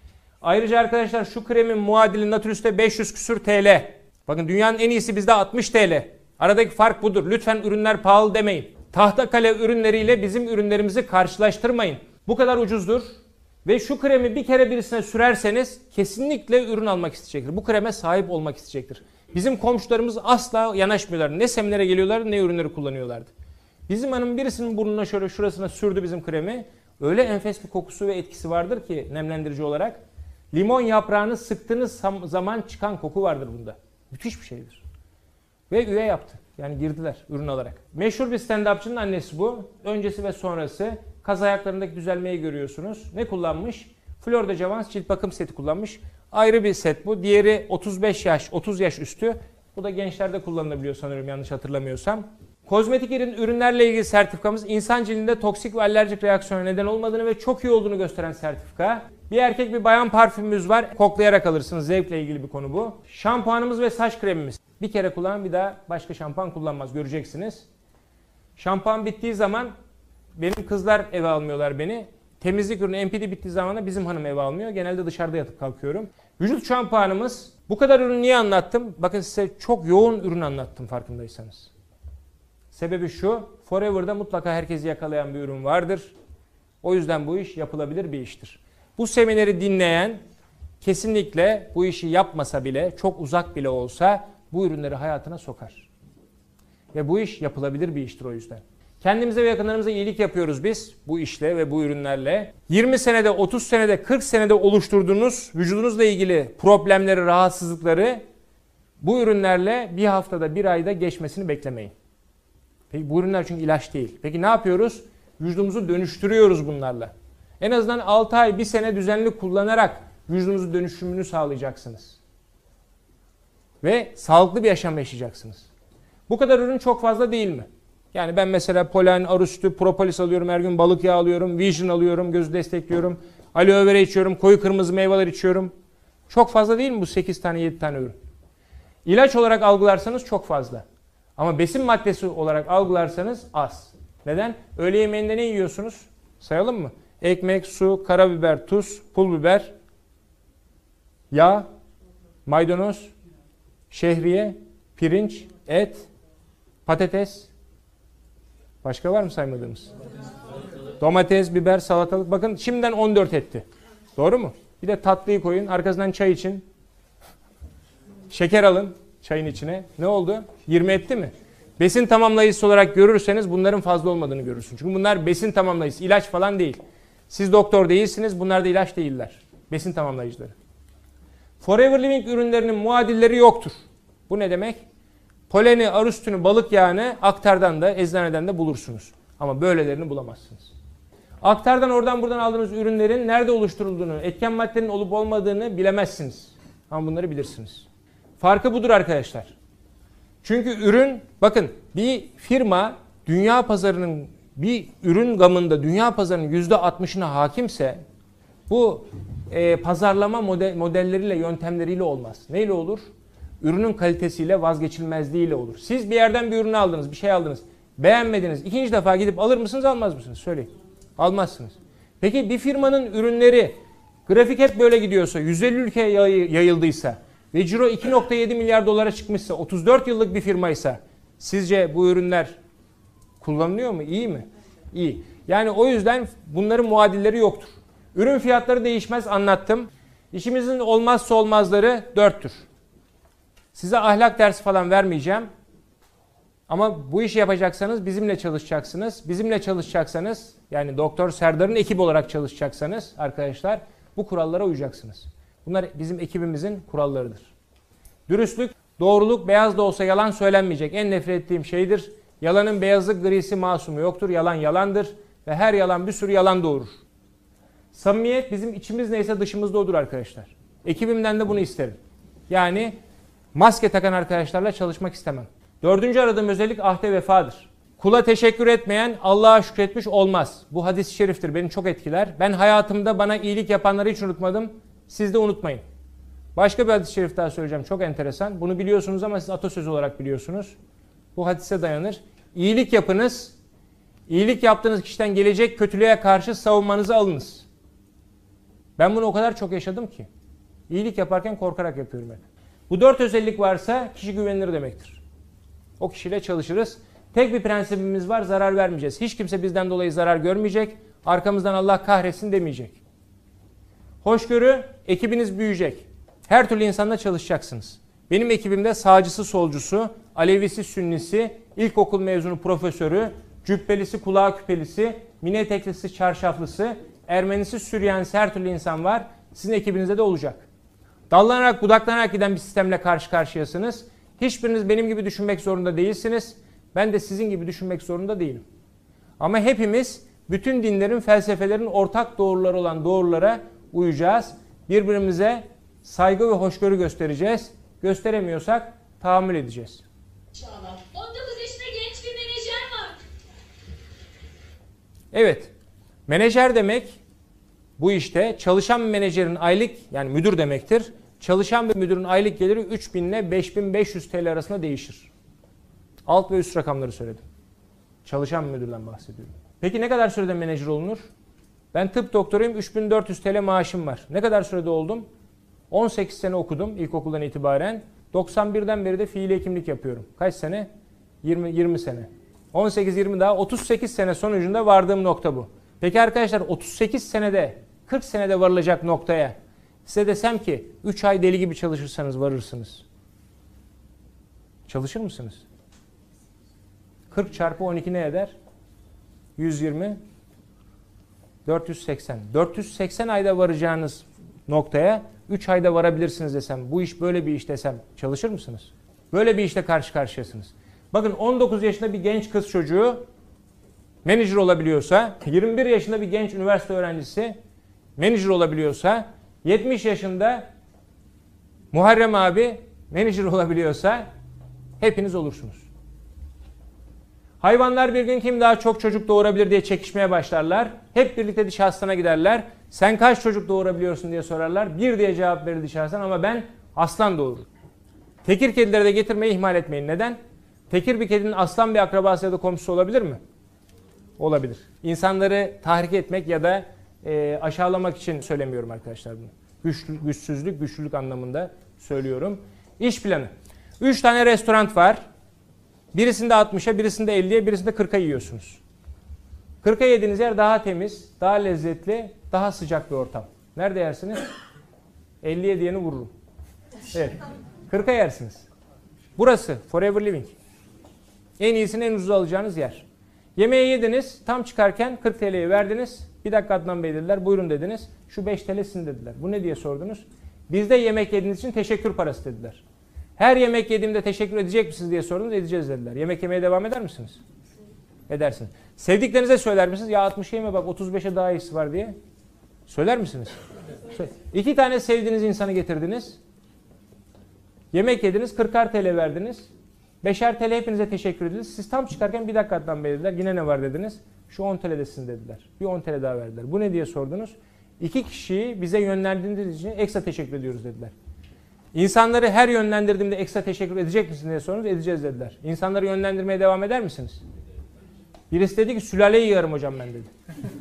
Ayrıca arkadaşlar şu kremin muadili Natürüs'te beş yüz küsür T L. Bakın dünyanın en iyisi bizde altmış T L. Aradaki fark budur. Lütfen ürünler pahalı demeyin. Tahtakale ürünleriyle bizim ürünlerimizi karşılaştırmayın. Bu kadar ucuzdur. Ve şu kremi bir kere birisine sürerseniz kesinlikle ürün almak isteyecektir. Bu kreme sahip olmak isteyecektir. Bizim komşularımız asla yanaşmıyorlar. Ne seminere geliyorlar ne ürünleri kullanıyorlardı. Bizim hanım birisinin burnuna şöyle şurasına sürdü bizim kremi. Öyle enfes bir kokusu ve etkisi vardır ki nemlendirici olarak. Limon yaprağını sıktığınız zaman çıkan koku vardır bunda. Müthiş bir şeydir. Ve üye yaptı. Yani girdiler ürün alarak. Meşhur bir stand-upçının annesi bu. Öncesi ve sonrası. Kaz ayaklarındaki düzelmeyi görüyorsunuz. Ne kullanmış? Flor de Javans cilt bakım seti kullanmış. Ayrı bir set bu. Diğeri otuz beş yaş, otuz yaş üstü. Bu da gençlerde kullanılabiliyor sanıyorum yanlış hatırlamıyorsam. Kozmetik ürünlerle ilgili sertifikamız insan cildinde toksik ve alerjik reaksiyona neden olmadığını ve çok iyi olduğunu gösteren sertifika. Bir erkek bir bayan parfümümüz var. Koklayarak alırsınız. Zevkle ilgili bir konu bu. Şampuanımız ve saç kremimiz. Bir kere kullanan bir daha başka şampuan kullanmaz. Göreceksiniz. Şampuan bittiği zaman benim kızlar eve almıyorlar beni. Temizlik ürünü M P D bittiği zaman da bizim hanım eve almıyor. Genelde dışarıda yatıp kalkıyorum. Vücut şampuanımız. Bu kadar ürün niye anlattım? Bakın size çok yoğun ürün anlattım farkındaysanız. Sebebi şu. Forever'da mutlaka herkesi yakalayan bir ürün vardır. O yüzden bu iş yapılabilir bir iştir. Bu semineri dinleyen kesinlikle bu işi yapmasa bile, çok uzak bile olsa bu ürünleri hayatına sokar. Ve bu iş yapılabilir bir iştir o yüzden. Kendimize ve yakınlarımıza iyilik yapıyoruz biz bu işle ve bu ürünlerle. yirmi senede, otuz senede, kırk senede oluşturduğunuz vücudunuzla ilgili problemleri, rahatsızlıkları bu ürünlerle bir haftada, bir ayda geçmesini beklemeyin. Peki bu ürünler çünkü ilaç değil. Peki ne yapıyoruz? Vücudumuzu dönüştürüyoruz bunlarla. En azından altı ay, bir sene düzenli kullanarak vücudunuzu dönüşümünü sağlayacaksınız. Ve sağlıklı bir yaşam yaşayacaksınız. Bu kadar ürün çok fazla değil mi? Yani ben mesela polen, arı sütü, propolis alıyorum, her gün balık yağı alıyorum, vision alıyorum, gözü destekliyorum, aloe vera içiyorum, koyu kırmızı meyveler içiyorum. Çok fazla değil mi bu sekiz tane, yedi tane ürün? İlaç olarak algılarsanız çok fazla. Ama besin maddesi olarak algılarsanız az. Neden? Öğle yemeğinde ne yiyorsunuz? Sayalım mı? ekmek, su, karabiber, tuz, pul biber, yağ, maydanoz, şehriye, pirinç, et, patates. Başka var mı saymadığımız? Domates, biber, salatalık. Bakın şimdiden on dört etti. Doğru mu? Bir de tatlıyı koyun. Arkasından çay için. Şeker alın çayın içine. Ne oldu? yirmi etti mi? Besin tamamlayıcısı olarak görürseniz bunların fazla olmadığını görürsünüz. Çünkü bunlar besin tamamlayıcısı. İlaç falan değil. Siz doktor değilsiniz. Bunlar da ilaç değiller. Besin tamamlayıcıları. Forever Living ürünlerinin muadilleri yoktur. Bu ne demek? Poleni, arı sütünü, balık yağını aktardan da eczaneden de bulursunuz. Ama böylelerini bulamazsınız. Aktardan oradan buradan aldığınız ürünlerin nerede oluşturulduğunu, etken maddenin olup olmadığını bilemezsiniz. Ama bunları bilirsiniz. Farkı budur arkadaşlar. Çünkü ürün, bakın bir firma dünya pazarının bir ürün gamında dünya pazarının yüzde altmışına hakimse bu e, pazarlama model, modelleriyle, yöntemleriyle olmaz. Neyle olur? Ürünün kalitesiyle, vazgeçilmezliğiyle olur. Siz bir yerden bir ürünü aldınız, bir şey aldınız. Beğenmediniz. İkinci defa gidip alır mısınız, almaz mısınız? Söyleyin. Almazsınız. Peki bir firmanın ürünleri grafik hep böyle gidiyorsa, yüz elli ülkeye yayıldıysa ve ciro iki nokta yedi milyar dolara çıkmışsa, otuz dört yıllık bir firmaysa sizce bu ürünler kullanılıyor mu? İyi mi? İyi. Yani o yüzden bunların muadilleri yoktur. Ürün fiyatları değişmez, anlattım. İşimizin olmazsa olmazları dörttür. Size ahlak dersi falan vermeyeceğim. Ama bu işi yapacaksanız bizimle çalışacaksınız. Bizimle çalışacaksanız, yani Doktor Serdar'ın ekibi olarak çalışacaksanız arkadaşlar bu kurallara uyacaksınız. Bunlar bizim ekibimizin kurallarıdır. Dürüstlük, doğruluk, beyaz da olsa yalan söylenmeyecek. En nefret ettiğim şeydir. Yalanın beyazı, grisi, masumu yoktur. Yalan yalandır ve her yalan bir sürü yalan doğurur. Samimiyet bizim içimiz neyse dışımızda odur arkadaşlar. Ekibimden de bunu isterim. Yani maske takan arkadaşlarla çalışmak istemem. Dördüncü aradığım özellik ahde vefadır. Kula teşekkür etmeyen Allah'a şükretmiş olmaz. Bu hadis-i şeriftir. Beni çok etkiler. Ben hayatımda bana iyilik yapanları hiç unutmadım. Siz de unutmayın. Başka bir hadis-i şerif daha söyleyeceğim. Çok enteresan. Bunu biliyorsunuz ama siz atasözü olarak biliyorsunuz. Bu hadise dayanır. İyilik yapınız. İyilik yaptığınız kişiden gelecek kötülüğe karşı savunmanızı alınız. Ben bunu o kadar çok yaşadım ki. İyilik yaparken korkarak yapıyorum hep. Bu dört özellik varsa kişi güvenilir demektir. O kişiyle çalışırız. Tek bir prensibimiz var, zarar vermeyeceğiz. Hiç kimse bizden dolayı zarar görmeyecek. Arkamızdan Allah kahretsin demeyecek. Hoşgörü, ekibiniz büyüyecek. Her türlü insanla çalışacaksınız. Benim ekibimde sağcısı, solcusu, Alevisi, Sünnisi, ilkokul mezunu profesörü, cübbelisi, kulağı küpelisi, mini eteklisi, çarşaflısı, Ermenisi, Süryanisi her türlü insan var. Sizin ekibinizde de olacak. Dallanarak, budaklanarak giden bir sistemle karşı karşıyasınız. Hiçbiriniz benim gibi düşünmek zorunda değilsiniz. Ben de sizin gibi düşünmek zorunda değilim. Ama hepimiz bütün dinlerin, felsefelerin ortak doğruları olan doğrulara uyacağız. Birbirimize saygı ve hoşgörü göstereceğiz. Gösteremiyorsak tahammül edeceğiz. İnşallah. on dokuz yaşında genç bir menajer var. Evet. Menajer demek bu işte çalışan bir menajerin aylık, yani müdür demektir. Çalışan bir müdürün aylık geliri üç bin ile beş bin beş yüz T L arasında değişir. Alt ve üst rakamları söyledim. Çalışan bir müdürden bahsediyorum. Peki ne kadar sürede menajer olunur? Ben tıp doktoruyum, üç bin dört yüz T L maaşım var. Ne kadar sürede oldum? on sekiz sene okudum ilkokuldan itibaren. doksan birden beri de fiili hekimlik yapıyorum. Kaç sene? yirmi, yirmi sene. on sekiz yirmi daha otuz sekiz sene sonucunda vardığım nokta bu. Peki arkadaşlar otuz sekiz senede, kırk senede varılacak noktaya size desem ki üç ay deli gibi çalışırsanız varırsınız. Çalışır mısınız? kırk çarpı on iki ne eder? yüz yirmi. dört yüz seksen. dört yüz seksen ayda varacağınız noktaya üç ayda varabilirsiniz desem, bu iş böyle bir iş desem çalışır mısınız? Böyle bir işte karşı karşıyasınız. Bakın on dokuz yaşında bir genç kız çocuğu menajer olabiliyorsa, yirmi bir yaşında bir genç üniversite öğrencisi menajer olabiliyorsa, yetmiş yaşında Muharrem abi menajer olabiliyorsa hepiniz olursunuz. Hayvanlar bir gün kim daha çok çocuk doğurabilir diye çekişmeye başlarlar. Hep birlikte diş hastanına giderler. Sen kaç çocuk doğurabiliyorsun diye sorarlar. Bir diye cevap verir diş hastan ama ben aslan doğururum. Tekir kedileri de getirmeyi ihmal etmeyin. Neden? Tekir bir kedinin aslan bir akrabası ya da komşusu olabilir mi? Olabilir. İnsanları tahrik etmek ya da e, aşağılamak için söylemiyorum arkadaşlar bunu. Güçlü, güçsüzlük, güçlülük anlamında söylüyorum. İş planı. üç tane restoran var. Birisinde altmışa, birisinde elliye, birisinde kırka yiyorsunuz. kırka yediğiniz yer daha temiz, daha lezzetli, daha sıcak bir ortam. Nerede yersiniz? elliye diyeni vururum. Evet. kırka yersiniz. Burası Forever Living. En iyisini en ucuz alacağınız yer. Yemeği yediniz, tam çıkarken kırk T L'yi verdiniz. Bir dakika Adnan Bey dediler, buyurun dediniz. Şu beş T L sizin dediler. Bu ne diye sordunuz? Bizde yemek yediğiniz için teşekkür parası dediler. Her yemek yediğimde teşekkür edecek misiniz diye sordunuz, edeceğiz dediler. Yemek yemeye devam eder misiniz? Edersiniz. Sevdiklerinize söyler misiniz? Ya altmışa yeme bak otuz beşe daha iyisi var diye. Söyler misiniz? Evet. İki tane sevdiğiniz insanı getirdiniz. Yemek yediniz, kırkar T L verdiniz. beşer T L hepinize teşekkür ediniz. Siz tam çıkarken bir dakika Adnan Bey dediler. Yine ne var dediniz? Şu on T L'desin dediler. Bir on T L daha verdiler. Bu ne diye sordunuz? İki kişiyi bize yönlendirdiğiniz için ekstra teşekkür ediyoruz dediler. İnsanları her yönlendirdiğimde ekstra teşekkür edecek misiniz diye sordunuz. Edeceğiz dediler. İnsanları yönlendirmeye devam eder misiniz? Birisi dedi ki sülaleyi yığarım hocam ben dedi.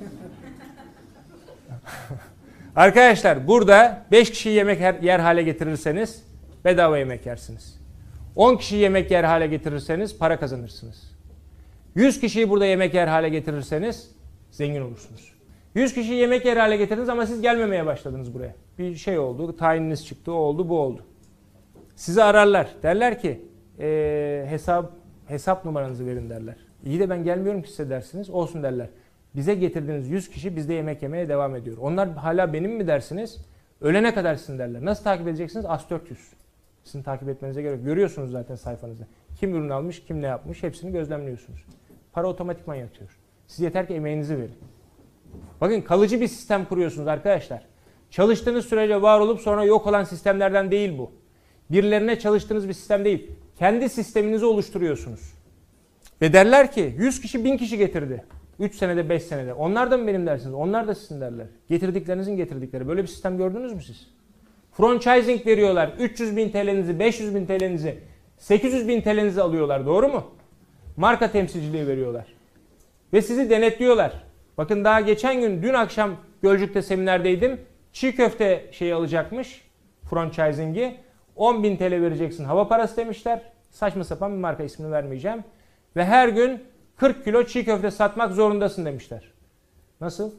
Arkadaşlar burada beş kişiyi yemek yer hale getirirseniz bedava yemek yersiniz. on kişi yemek yer hale getirirseniz para kazanırsınız. yüz kişiyi burada yemek yer hale getirirseniz zengin olursunuz. yüz kişi yemek yer hale getirdiniz ama siz gelmemeye başladınız buraya. Bir şey oldu, tayininiz çıktı, o oldu, bu oldu. Sizi ararlar. Derler ki ee, hesap hesap numaranızı verin derler. İyi de ben gelmiyorum ki size dersiniz. Olsun derler. Bize getirdiğiniz yüz kişi bizde yemek yemeye devam ediyor. Onlar hala benim mi dersiniz? Ölene kadar sizin derler. Nasıl takip edeceksiniz? As dört yüz. Sizin takip etmenize gerek yok. Görüyorsunuz zaten sayfanızda. Kim ürün almış, kim ne yapmış hepsini gözlemliyorsunuz. Para otomatikman yatıyor. Siz yeter ki emeğinizi verin. Bakın kalıcı bir sistem kuruyorsunuz arkadaşlar. Çalıştığınız sürece var olup sonra yok olan sistemlerden değil bu. Birilerine çalıştığınız bir sistem değil. Kendi sisteminizi oluşturuyorsunuz. Ve derler ki yüz kişi bin kişi getirdi. üç senede beş senede. Onlar da mı benim dersiniz? Onlar da sizin derler. Getirdiklerinizin getirdikleri. Böyle bir sistem gördünüz mü siz? Franchising veriyorlar. üç yüz bin T L'nizi, beş yüz bin T L'nizi, sekiz yüz bin T L'nizi alıyorlar. Doğru mu? Marka temsilciliği veriyorlar. Ve sizi denetliyorlar. Bakın daha geçen gün, dün akşam Gölcük'te seminerdeydim. Çiğ köfte şeyi alacakmış. Franchising'i. on bin T L vereceksin. Hava parası demişler. Saçma sapan bir marka, ismini vermeyeceğim. Ve her gün kırk kilo çiğ köfte satmak zorundasın demişler. Nasıl?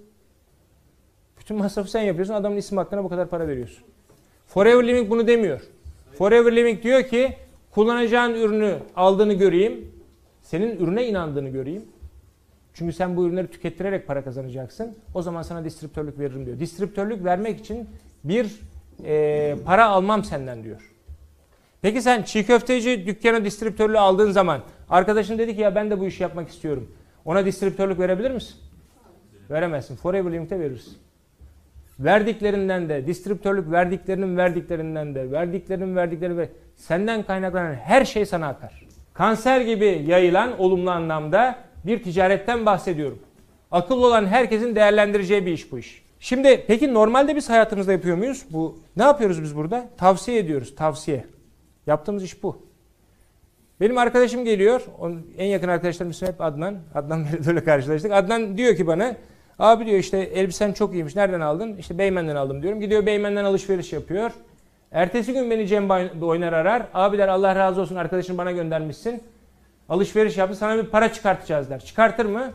Bütün masrafı sen yapıyorsun. Adamın isim hakkına bu kadar para veriyorsun. Forever Living bunu demiyor. Forever Living diyor ki kullanacağın ürünü aldığını göreyim. Senin ürüne inandığını göreyim. Çünkü sen bu ürünleri tükettirerek para kazanacaksın. O zaman sana distribütörlük veririm diyor. Distribütörlük vermek için bir e, para almam senden diyor. Peki sen çiğ köfteci dükkana distribütörlüğü aldığın zaman arkadaşın dedi ki ya ben de bu işi yapmak istiyorum. Ona distribütörlük verebilir misin? Veremezsin. Forever Living'de verirsin. Verdiklerinden de, distribütörlük verdiklerinin verdiklerinden de, verdiklerinin verdikleri ve senden kaynaklanan her şey sana akar. Kanser gibi yayılan olumlu anlamda bir ticaretten bahsediyorum. Akıllı olan herkesin değerlendireceği bir iş bu iş. Şimdi peki normalde biz hayatımızda yapıyor muyuz? Bu ne yapıyoruz biz burada? Tavsiye ediyoruz, tavsiye. Yaptığımız iş bu. Benim arkadaşım geliyor, onun en yakın arkadaşlarım ismi hep Adnan. Adnan böyle karşılaştık. Adnan diyor ki bana, abi diyor işte elbisen çok iyiymiş, nereden aldın? İşte Beymen'den aldım diyorum. Gidiyor Beymen'den alışveriş yapıyor. Ertesi gün beni Cem Oynar arar. Abi der Allah razı olsun arkadaşını bana göndermişsin. Alışveriş yaptı, sana bir para çıkartacağız der. Çıkartır mı?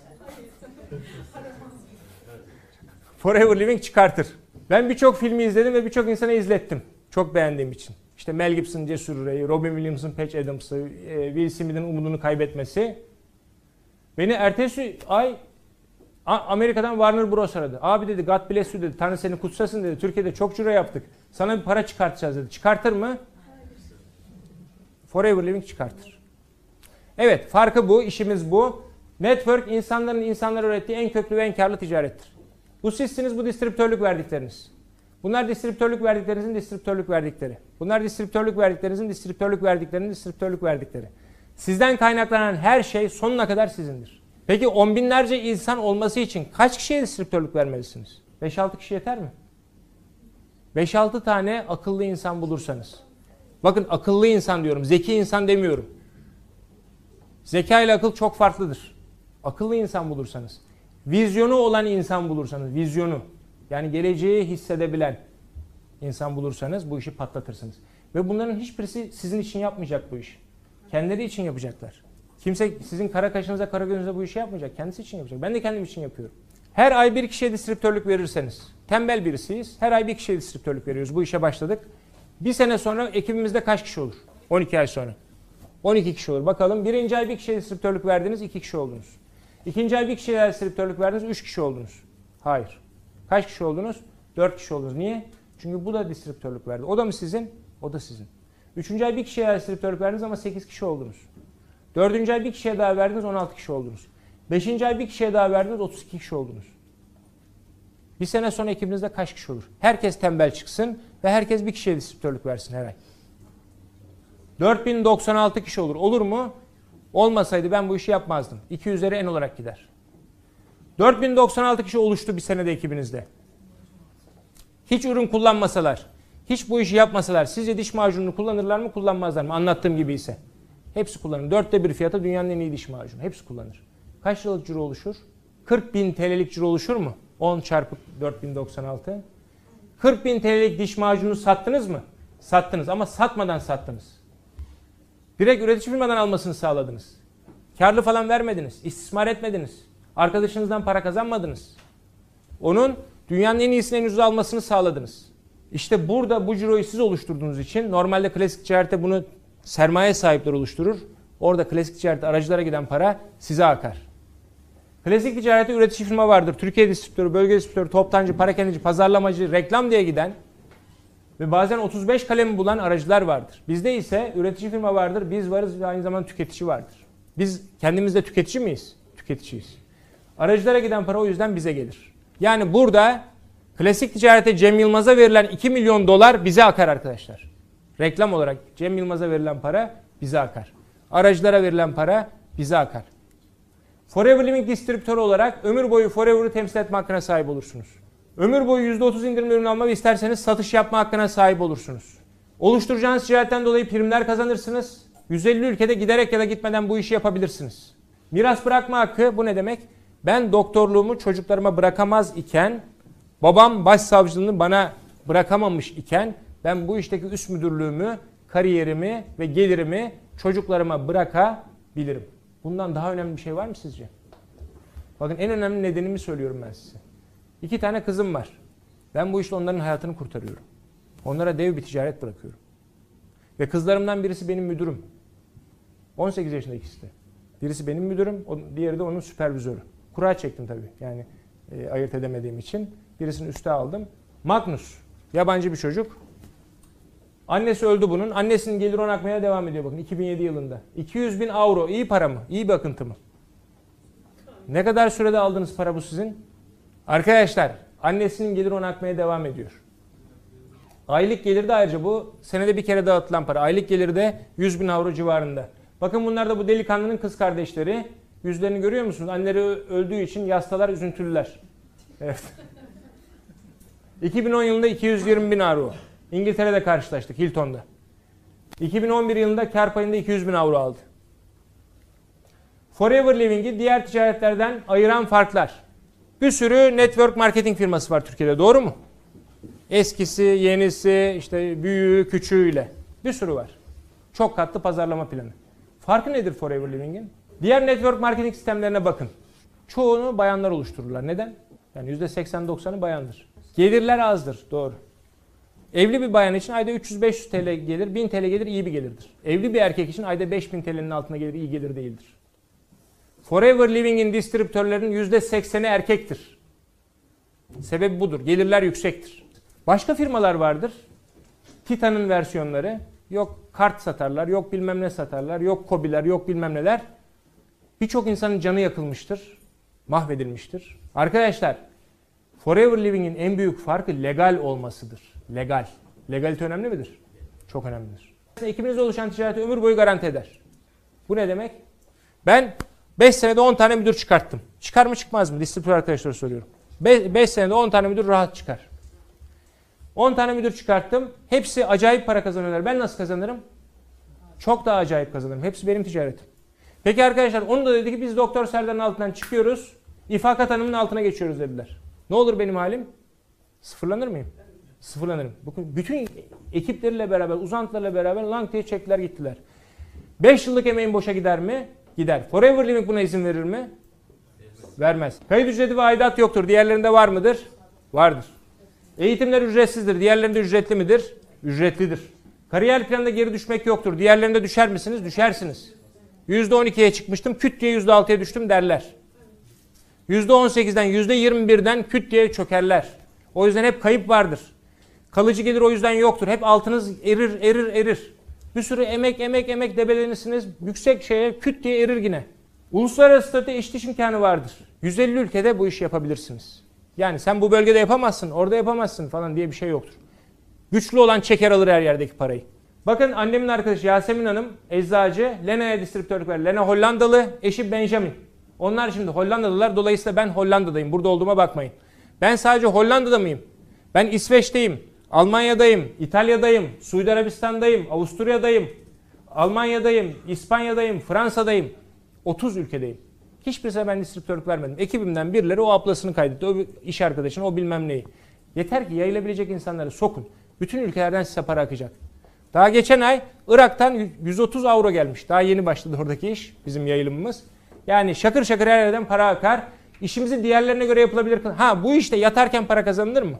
Forever Living çıkartır. Ben birçok filmi izledim ve birçok insana izlettim. Çok beğendiğim için. İşte Mel Gibson Cesur Yüreği, Robin Williams'ın Patch Adams'ı, Will Smith'in umudunu kaybetmesi. Beni ertesi ay Amerika'dan Warner Bros aradı. Abi dedi God bless you dedi. Tanrı seni kutsasın dedi. Türkiye'de çok cüre yaptık. Sana bir para çıkartacağız dedi. Çıkartır mı? Forever Living çıkartır. Evet, farkı bu. İşimiz bu. Network insanların insanlara öğrettiği en köklü ve en karlı ticarettir. Bu sizsiniz, bu distribütörlük verdikleriniz. Bunlar distribütörlük verdiklerinizin distribütörlük verdikleri. Bunlar distribütörlük verdiklerinizin distribütörlük verdiklerinin distribütörlük verdikleri. Sizden kaynaklanan her şey sonuna kadar sizindir. Peki on binlerce insan olması için kaç kişiye distribütörlük vermelisiniz? beş altı kişi yeter mi? beş altı tane akıllı insan bulursanız. Bakın akıllı insan diyorum, zeki insan demiyorum. Zeka ile akıl çok farklıdır. Akıllı insan bulursanız. vizyonu olan insan bulursanız, vizyonu, yani geleceği hissedebilen insan bulursanız bu işi patlatırsınız. Ve bunların hiçbirisi sizin için yapmayacak bu işi. Kendileri için yapacaklar. Kimse sizin kara kaşınıza, kara gözünüze bu işi yapmayacak. Kendisi için yapacak. Ben de kendim için yapıyorum. Her ay bir kişiye distriptörlük verirseniz, tembel birisiyiz. Her ay bir kişiye distriptörlük veriyoruz. Bu işe başladık. Bir sene sonra ekibimizde kaç kişi olur? on iki ay sonra. on iki kişi olur. Bakalım birinci ay bir kişiye distriptörlük verdiniz, iki kişi oldunuz. İkinci ay bir kişiye distriptörlük verdiniz, üç kişi oldunuz. Hayır. Kaç kişi oldunuz? dört kişi oldunuz. Niye? Çünkü bu da distriptörlük verdi. O da mı sizin? O da sizin. Üçüncü ay bir kişiye distriptörlük verdiniz ama sekiz kişi oldunuz. Dördüncü ay bir kişiye daha verdiniz, on altı kişi oldunuz. Beşinci ay bir kişiye daha verdiniz, otuz iki kişi oldunuz. Bir sene sonra ekibinizde kaç kişi olur? Herkes tembel çıksın ve herkes bir kişiye distriptörlük versin her ay. dört bin doksan altı kişi olur. Olur mu? Olmasaydı ben bu işi yapmazdım. iki üzeri en olarak gider. dört bin doksan altı kişi oluştu bir senede ekibinizde. Hiç ürün kullanmasalar, hiç bu işi yapmasalar sizce diş macununu kullanırlar mı, kullanmazlar mı? Anlattığım gibi ise. Hepsi kullanır. Dörtte bir fiyata dünyanın en iyi diş macunu. Hepsi kullanır. Kaç liralık ciro oluşur? kırk bin T L'lik ciro oluşur mu? on çarpı dört bin doksan altı. kırk bin T L'lik diş macunu sattınız mı? Sattınız ama satmadan sattınız. Direkt üretici firmadan almasını sağladınız. Karlı falan vermediniz. İstismar etmediniz. Arkadaşınızdan para kazanmadınız. Onun dünyanın en iyisini en ucuza almasını sağladınız. İşte burada bu ciroyu siz oluşturduğunuz için normalde klasik ticarette bunu sermaye sahipleri oluşturur. Orada klasik ticarette aracılara giden para size akar. Klasik ticarette üretici firma vardır. Türkiye distribütörü, bölge distribütörü, toptancı, parakendeci, pazarlamacı, reklam diye giden ve bazen otuz beş kalemi bulan aracılar vardır. Bizde ise üretici firma vardır. Biz varız ve aynı zamanda tüketici vardır. Biz kendimiz de tüketici miyiz? Tüketiciyiz. Aracılara giden para o yüzden bize gelir. Yani burada klasik ticarete Cem Yılmaz'a verilen iki milyon dolar bize akar arkadaşlar. Reklam olarak Cem Yılmaz'a verilen para bize akar. Aracılara verilen para bize akar. Forever Living distribütörü olarak ömür boyu Forever'ı temsil etme hakkına sahip olursunuz. Ömür boyu yüzde otuz indirimli ürün alma ve isterseniz satış yapma hakkına sahip olursunuz. Oluşturacağınız ticaretten dolayı primler kazanırsınız. yüz elli ülkede giderek ya da gitmeden bu işi yapabilirsiniz. Miras bırakma hakkı bu ne demek? Ben doktorluğumu çocuklarıma bırakamaz iken, babam başsavcılığını bana bırakamamış iken ben bu işteki üst müdürlüğümü, kariyerimi ve gelirimi çocuklarıma bırakabilirim. Bundan daha önemli bir şey var mı sizce? Bakın en önemli nedenimi söylüyorum ben size. İki tane kızım var. Ben bu işte onların hayatını kurtarıyorum. Onlara dev bir ticaret bırakıyorum. Ve kızlarımdan birisi benim müdürüm. on sekiz yaşında ikisi de. Birisi benim müdürüm, diğeri de onun süpervizörü. Kura çektim tabii. Yani e, ayırt edemediğim için. Birisini üste aldım. Magnus. Yabancı bir çocuk. Annesi öldü bunun. Annesinin geliri ona akmaya devam ediyor bakın iki bin yedi yılında. iki yüz bin avro. İyi para mı? İyi bir akıntı mı? Ne kadar sürede aldığınız para bu sizin? Arkadaşlar annesinin geliri ona akmaya devam ediyor. Aylık geliri de ayrıca bu senede bir kere dağıtılan para. Aylık geliri de yüz bin avro civarında. Bakın bunlar da bu delikanlının kız kardeşleri. Yüzlerini görüyor musunuz? Anneleri öldüğü için yastalar, üzüntülüler. Evet. iki bin on yılında iki yüz yirmi bin avro. İngiltere'de karşılaştık Hilton'da. iki bin on bir yılında kar payında iki yüz bin avro aldı. Forever Living'i diğer ticaretlerden ayıran farklar. Bir sürü network marketing firması var Türkiye'de, doğru mu? Eskisi, yenisi, işte büyüğü, küçüğüyle. Bir sürü var. Çok katlı pazarlama planı. Farkı nedir Forever Living'in? Diğer network marketing sistemlerine bakın. Çoğunu bayanlar oluştururlar. Neden? Yani yüzde seksen doksanı bayandır. Gelirler azdır, doğru. Evli bir bayan için ayda üç yüz beş yüz T L gelir, bin T L gelir iyi bir gelirdir. Evli bir erkek için ayda beş bin T L'nin altına gelir iyi gelir değildir. Forever Living'in distribütörlerinin yüzde sekseni erkektir. Sebebi budur. Gelirler yüksektir. Başka firmalar vardır. Titan'ın versiyonları. Yok kart satarlar, yok bilmem ne satarlar, yok kobiler, yok bilmem neler. Birçok insanın canı yakılmıştır, mahvedilmiştir. Arkadaşlar, Forever Living'in en büyük farkı legal olmasıdır. Legal. Legalite önemli midir? Çok önemlidir. Ekibinizde oluşan ticareti ömür boyu garanti eder. Bu ne demek? Ben beş senede on tane müdür çıkarttım. Çıkar mı çıkmaz mı? Distribütör arkadaşlara soruyorum. beş senede on tane müdür rahat çıkar. on tane müdür çıkarttım. Hepsi acayip para kazanıyorlar. Ben nasıl kazanırım? Çok daha acayip kazanırım. Hepsi benim ticaretim. Peki arkadaşlar onu da dedi ki biz Doktor Serdar'ın altından çıkıyoruz. İfakat Hanım'ın altına geçiyoruz dediler. Ne olur benim halim? Sıfırlanır mıyım? Sıfırlanırım. Bakın bütün ekipleriyle beraber, uzantılarla beraber lang diye çektiler gittiler. beş yıllık emeğin boşa gider mi? Gider. Forever Living buna izin verir mi? Vermez. Kayıt ücreti ve aidat yoktur. Diğerlerinde var mıdır? Vardır. Eğitimler ücretsizdir. Diğerlerinde ücretli midir? Ücretlidir. Kariyer planında geri düşmek yoktur. Diğerlerinde düşer misiniz? Düşersiniz. yüzde on ikiye çıkmıştım, küt diye yüzde altıya düştüm derler. yüzde on sekizden yüzde yirmi birden küt diye çökerler. O yüzden hep kayıp vardır. Kalıcı gelir o yüzden yoktur. Hep altınız erir, erir, erir. Bir sürü emek, emek, emek debelenirsiniz. Yüksek şeye küt diye erir yine. Uluslararası statüde eşit iş imkanı vardır. yüz elli ülkede bu işi yapabilirsiniz. Yani sen bu bölgede yapamazsın, orada yapamazsın falan diye bir şey yoktur. Güçlü olan çeker alır her yerdeki parayı. Bakın annemin arkadaşı Yasemin Hanım, eczacı, Lena'ya distribütörlük ver. Lena Hollandalı, eşi Benjamin. Onlar şimdi Hollandalılar, dolayısıyla ben Hollanda'dayım. Burada olduğuma bakmayın. Ben sadece Hollanda'da mıyım? Ben İsveç'teyim, Almanya'dayım, İtalya'dayım, Suudi Arabistan'dayım, Avusturya'dayım, Almanya'dayım, İspanya'dayım, Fransa'dayım. otuz ülkedeyim. Hiçbirisine ben distribütörlük vermedim. Ekibimden birileri o ablasını kaydetti, o iş arkadaşını, o bilmem neyi. Yeter ki yayılabilecek insanları sokun. Bütün ülkelerden size para akacak. Daha geçen ay Irak'tan yüz otuz avro gelmiş. Daha yeni başladı oradaki iş, bizim yayılımımız. Yani şakır şakır her yerden para akar. İşimizi diğerlerine göre yapılabilir. Ha, bu işte yatarken para kazanılır mı?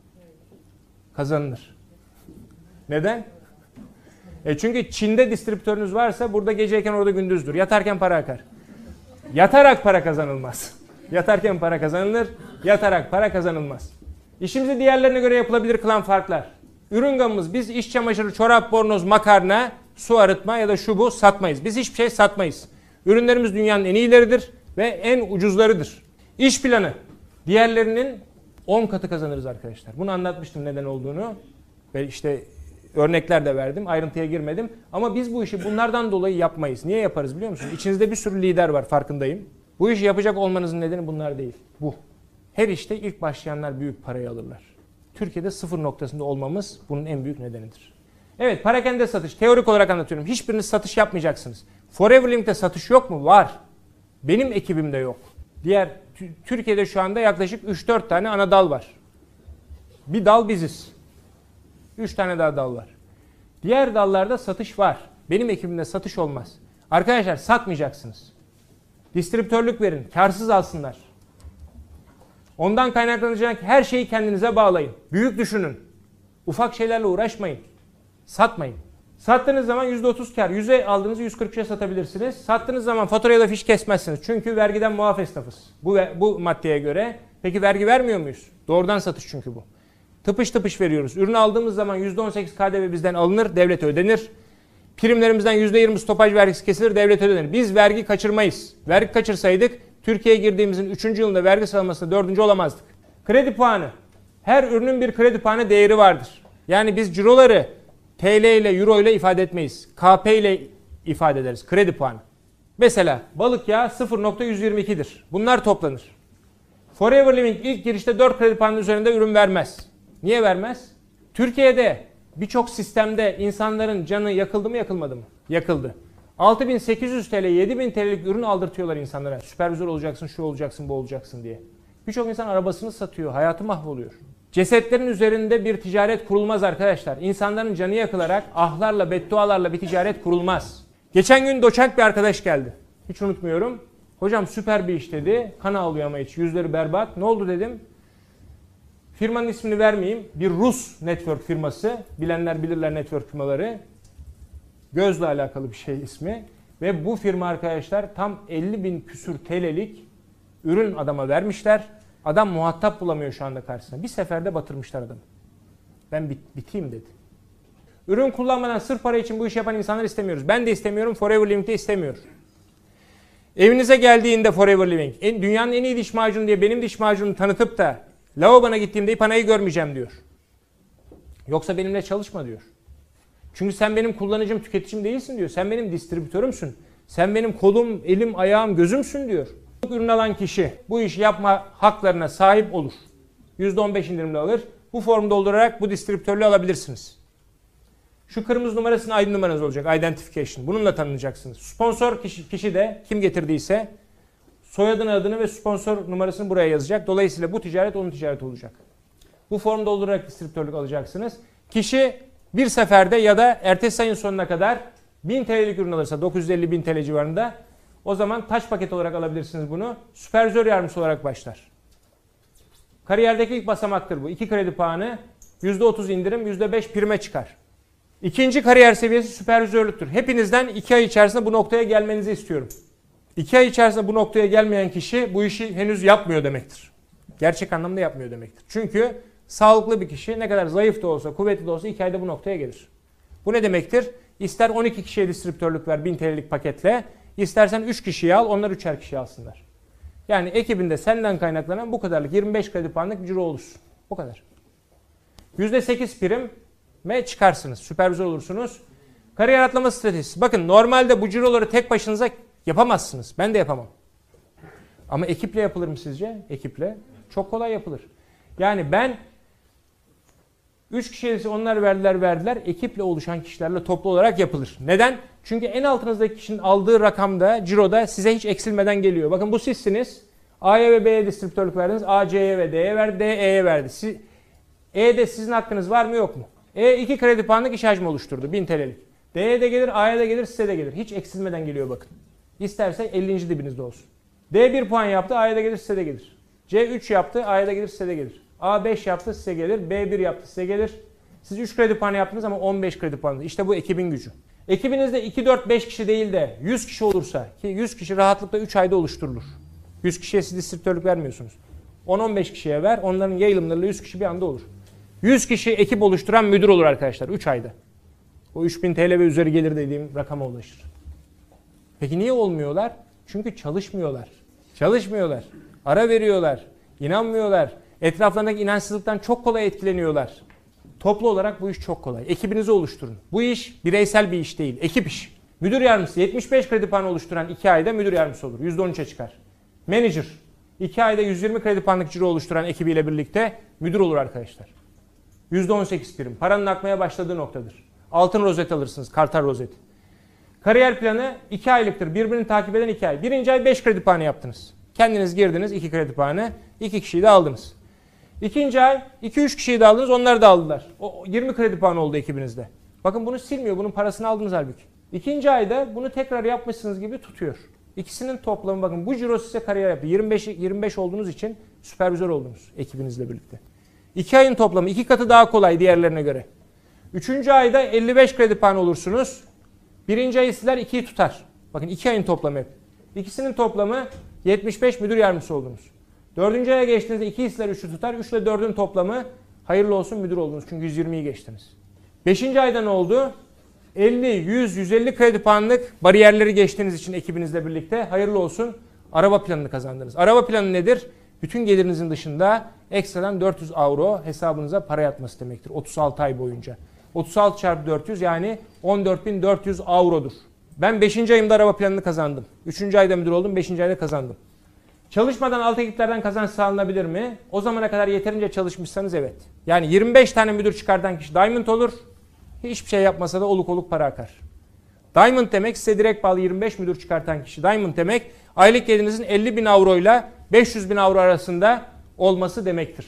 Kazanılır. Neden? E çünkü Çin'de distribütörünüz varsa burada geceyken orada gündüzdür. Yatarken para akar. Yatarak para kazanılmaz. Yatarken para kazanılır, yatarak para kazanılmaz. İşimizi diğerlerine göre yapılabilir kılan farklar. Ürün gamımız, biz iş çamaşırı, çorap, bornoz, makarna, su arıtma ya da şu bu satmayız. Biz hiçbir şey satmayız. Ürünlerimiz dünyanın en iyileridir ve en ucuzlarıdır. İş planı. Diğerlerinin on katı kazanırız arkadaşlar. Bunu anlatmıştım neden olduğunu. Ve işte örnekler de verdim. Ayrıntıya girmedim. Ama biz bu işi bunlardan dolayı yapmayız. Niye yaparız biliyor musunuz? İçinizde bir sürü lider var, farkındayım. Bu işi yapacak olmanızın nedeni bunlar değil. Bu. Her işte ilk başlayanlar büyük parayı alırlar. Türkiye'de sıfır noktasında olmamız bunun en büyük nedenidir. Evet, parakende satış. Teorik olarak anlatıyorum. Hiçbiriniz satış yapmayacaksınız. Forever Living'de satış yok mu? Var. Benim ekibimde yok. Diğer Türkiye'de şu anda yaklaşık üç dört tane ana dal var. Bir dal biziz. üç tane daha dal var. Diğer dallarda satış var. Benim ekibimde satış olmaz. Arkadaşlar satmayacaksınız. Distribütörlük verin. Karsız alsınlar. Ondan kaynaklanacak her şeyi kendinize bağlayın. Büyük düşünün. Ufak şeylerle uğraşmayın. Satmayın. Sattığınız zaman yüzde otuz kar. yüze aldığınızı yüz kırk üçe satabilirsiniz. Sattığınız zaman faturaya da fiş kesmezsiniz. Çünkü vergiden muaf esnafız. Bu, bu maddeye göre. Peki vergi vermiyor muyuz? Doğrudan satış çünkü bu. Tıpış tıpış veriyoruz. Ürünü aldığımız zaman yüzde on sekiz K D V bizden alınır, devlete ödenir. Primlerimizden yüzde yirmi stopaj vergisi kesilir, devlete ödenir. Biz vergi kaçırmayız. Vergi kaçırsaydık Türkiye'ye girdiğimizin üçüncü yılında vergi sıralamasında dördüncü olamazdık. Kredi puanı. Her ürünün bir kredi puanı değeri vardır. Yani biz ciroları T L ile, Euro ile ifade etmeyiz. K P ile ifade ederiz. Kredi puanı. Mesela balık yağı sıfır nokta yüz yirmi iki'dir. Bunlar toplanır. Forever Living ilk girişte dört kredi puanının üzerinde ürün vermez. Niye vermez? Türkiye'de birçok sistemde insanların canı yakıldı mı yakılmadı mı? Yakıldı. altı bin sekiz yüz TL, yedi bin T L'lik ürün aldırtıyorlar insanlara. Süpervizör olacaksın, şu olacaksın, bu olacaksın diye. Birçok insan arabasını satıyor, hayatı mahvoluyor. Cesetlerin üzerinde bir ticaret kurulmaz arkadaşlar. İnsanların canı yakılarak ahlarla, beddualarla bir ticaret kurulmaz. Geçen gün doçent bir arkadaş geldi. Hiç unutmuyorum. Hocam süper bir iş dedi. Kan ağlıyor ama hiç. Yüzleri berbat. Ne oldu dedim. Firmanın ismini vermeyeyim. Bir Rus network firması. Bilenler bilirler network firmaları. Gözle alakalı bir şey ismi. Ve bu firma arkadaşlar tam elli bin küsür T L'lik ürün adama vermişler. Adam muhatap bulamıyor şu anda karşısına. Bir seferde batırmışlar adamı. Ben bit biteyim dedi. Ürün kullanmadan sırf para için bu işi yapan insanlar istemiyoruz. Ben de istemiyorum. Forever Living de istemiyor. Evinize geldiğinde Forever Living, en, dünyanın en iyi diş macunu diye benim diş macunumu tanıtıp da lavabona gittiğimde ipanayı görmeyeceğim diyor. Yoksa benimle çalışma diyor. Çünkü sen benim kullanıcım, tüketicim değilsin diyor. Sen benim distribütörümsün. Sen benim kolum, elim, ayağım, gözümsün diyor. Ürün alan kişi bu işi yapma haklarına sahip olur. yüzde on beş indirimli alır. Bu formu doldurarak bu distribütörlüğü alabilirsiniz. Şu kırmızı numarasının I D numaranız olacak. Identification. Bununla tanınacaksınız. Sponsor kişi, kişi de kim getirdiyse soyadını, adını ve sponsor numarasını buraya yazacak. Dolayısıyla bu ticaret onun ticareti olacak. Bu formu doldurarak distribütörlük alacaksınız. Kişi bir seferde ya da ertesi ayın sonuna kadar bin T L'lik ürün alırsa dokuz yüz elli bin T L civarında, o zaman taş paket olarak alabilirsiniz bunu. Süpervizör yardımcısı olarak başlar. Kariyerdeki ilk basamaktır bu. iki kredi puanı, yüzde otuz indirim, yüzde beş prime çıkar. İkinci kariyer seviyesi süpervizörlüktür. Hepinizden iki ay içerisinde bu noktaya gelmenizi istiyorum. iki ay içerisinde bu noktaya gelmeyen kişi bu işi henüz yapmıyor demektir. Gerçek anlamda yapmıyor demektir. Çünkü sağlıklı bir kişi ne kadar zayıf da olsa, kuvvetli de olsa iki ayda bu noktaya gelir. Bu ne demektir? İster on iki kişiye distribütörlük ver bin T L'lik paketle, istersen üç kişiyi al, onlar üçer kişi alsınlar. Yani ekibinde senden kaynaklanan bu kadarlık yirmi beş kredi puanlık bir ciro olursun. Bu kadar. yüzde sekiz prim ve çıkarsınız. Süpervizör olursunuz. Kariyer atlama stratejisi. Bakın normalde bu ciroları tek başınıza yapamazsınız. Ben de yapamam. Ama ekiple yapılır mı sizce? Ekiple. Çok kolay yapılır. Yani ben üç kişiye onlar verdiler verdiler. Ekiple oluşan kişilerle toplu olarak yapılır. Neden? Çünkü en altınızdaki kişinin aldığı rakamda, ciroda size hiç eksilmeden geliyor. Bakın bu sizsiniz. A'ya ve B'ye distribütörlük verdiniz. A, C'ye ve D'ye verdi. D, E'ye verdi. Siz, E'de sizin hakkınız var mı yok mu? E iki kredi puanlık iş hacmi oluşturdu. bin T L'lik. D'ye de gelir, A'ya da gelir, size de gelir. Hiç eksilmeden geliyor bakın. İsterse ellinci dibinizde olsun. D bir puan yaptı, A'ya da gelir, size de gelir. C üç yaptı, A'ya da gelir, size de gelir. A beş yaptı, size gelir. B bir yaptı, size gelir. Siz üç kredi puanı yaptınız ama on beş kredi puanı. İşte bu ekibin gücü. Ekibinizde iki, dört, beş kişi değil de yüz kişi olursa, ki yüz kişi rahatlıkla üç ayda oluşturulur. yüz kişiye siz distribütörlük vermiyorsunuz. on on beş kişiye ver, onların yayılımlarıyla yüz kişi bir anda olur. yüz kişi ekip oluşturan müdür olur arkadaşlar üç ayda. O üç bin T L ve üzeri gelir dediğim rakama ulaşır. Peki niye olmuyorlar? Çünkü çalışmıyorlar. Çalışmıyorlar. Ara veriyorlar. İnanmıyorlar. Etraflarındaki inançsızlıktan çok kolay etkileniyorlar. Toplu olarak bu iş çok kolay. Ekibinizi oluşturun. Bu iş bireysel bir iş değil. Ekip iş. Müdür yardımcısı yetmiş beş kredi puanı oluşturan iki ayda müdür yardımcısı olur. yüzde on üçe çıkar. Manager iki ayda yüz yirmi kredi puanlık ciro oluşturan ekibiyle birlikte müdür olur arkadaşlar. yüzde on sekiz prim. Paranın akmaya başladığı noktadır. Altın rozet alırsınız. Kartal rozet. Kariyer planı iki aylıktır. Birbirini takip eden iki ay. Birinci ay beş kredi puanı yaptınız. Kendiniz girdiniz iki kredi puanı. iki kişiyi de aldınız. İkinci ay iki üç kişiyi de aldınız. Onları da aldılar. O yirmi kredi puanı oldu ekibinizde. Bakın bunu silmiyor. Bunun parasını aldınız halbuki. İkinci ayda bunu tekrar yapmışsınız gibi tutuyor. İkisinin toplamı bakın bu ciro size kariyer yaptı. yirmi beş, yirmi beş olduğunuz için süpervizör oldunuz ekibinizle birlikte. İki ayın toplamı iki katı daha kolay diğerlerine göre. Üçüncü ayda elli beş kredi puanı olursunuz. Birinci ayı sizler ikiyi tutar. Bakın iki ayın toplamı hep. İkisinin toplamı yetmiş beş müdür yardımcısı oldunuz. Dördüncü aya geçtiğinizde iki hisseler üçü tutar. Üç ile dördün toplamı hayırlı olsun müdür oldunuz. Çünkü yüz yirmiyi geçtiniz. Beşinci ayda ne oldu? elli, yüz, yüz elli kredi puanlık bariyerleri geçtiğiniz için ekibinizle birlikte hayırlı olsun araba planını kazandınız. Araba planı nedir? Bütün gelirinizin dışında ekstradan dört yüz avro hesabınıza para yatması demektir. otuz altı ay boyunca. otuz altı çarpı dört yüz yani on dört bin dört yüz avrodur. Ben beşinci ayımda araba planını kazandım. üçüncü ayda müdür oldum, beşinci ayda kazandım. Çalışmadan alt ekiplerden kazanç sağlanabilir mi? O zamana kadar yeterince çalışmışsanız evet. Yani yirmi beş tane müdür çıkartan kişi Diamond olur. Hiçbir şey yapmasa da oluk oluk para akar. Diamond demek size direkt bağlı yirmi beş müdür çıkartan kişi. Diamond demek aylık gelirinizin elli bin avro ile beş yüz bin avro arasında olması demektir.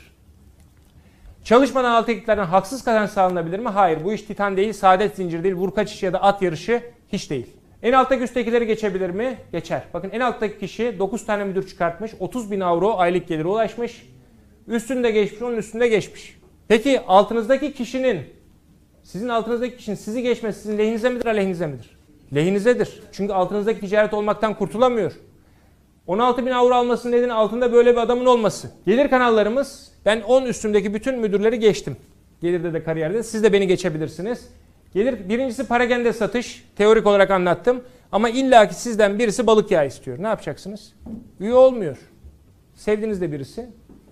Çalışmadan alt ekiplerden haksız kazanç sağlanabilir mi? Hayır. Bu iş Titan değil, Saadet Zinciri değil, vurkaç işi ya da at yarışı hiç değil. En alttaki üsttekileri geçebilir mi? Geçer. Bakın en alttaki kişi dokuz tane müdür çıkartmış. otuz bin avro aylık geliri ulaşmış. Üstünde geçmiş, onun üstünde geçmiş. Peki altınızdaki kişinin, sizin altınızdaki kişinin sizi geçmesi sizin lehinize midir, aleyhinize midir? Lehinizedir. Çünkü altınızdaki ticaret olmaktan kurtulamıyor. on altı bin avro almasının nedeni altında böyle bir adamın olması. Gelir kanallarımız, ben on üstümdeki bütün müdürleri geçtim. Gelirde de kariyerde. Siz de beni geçebilirsiniz. Gelir, birincisi paragende satış. Teorik olarak anlattım. Ama illaki sizden birisi balık yağı istiyor. Ne yapacaksınız? Üye olmuyor. Sevdiğiniz de birisi.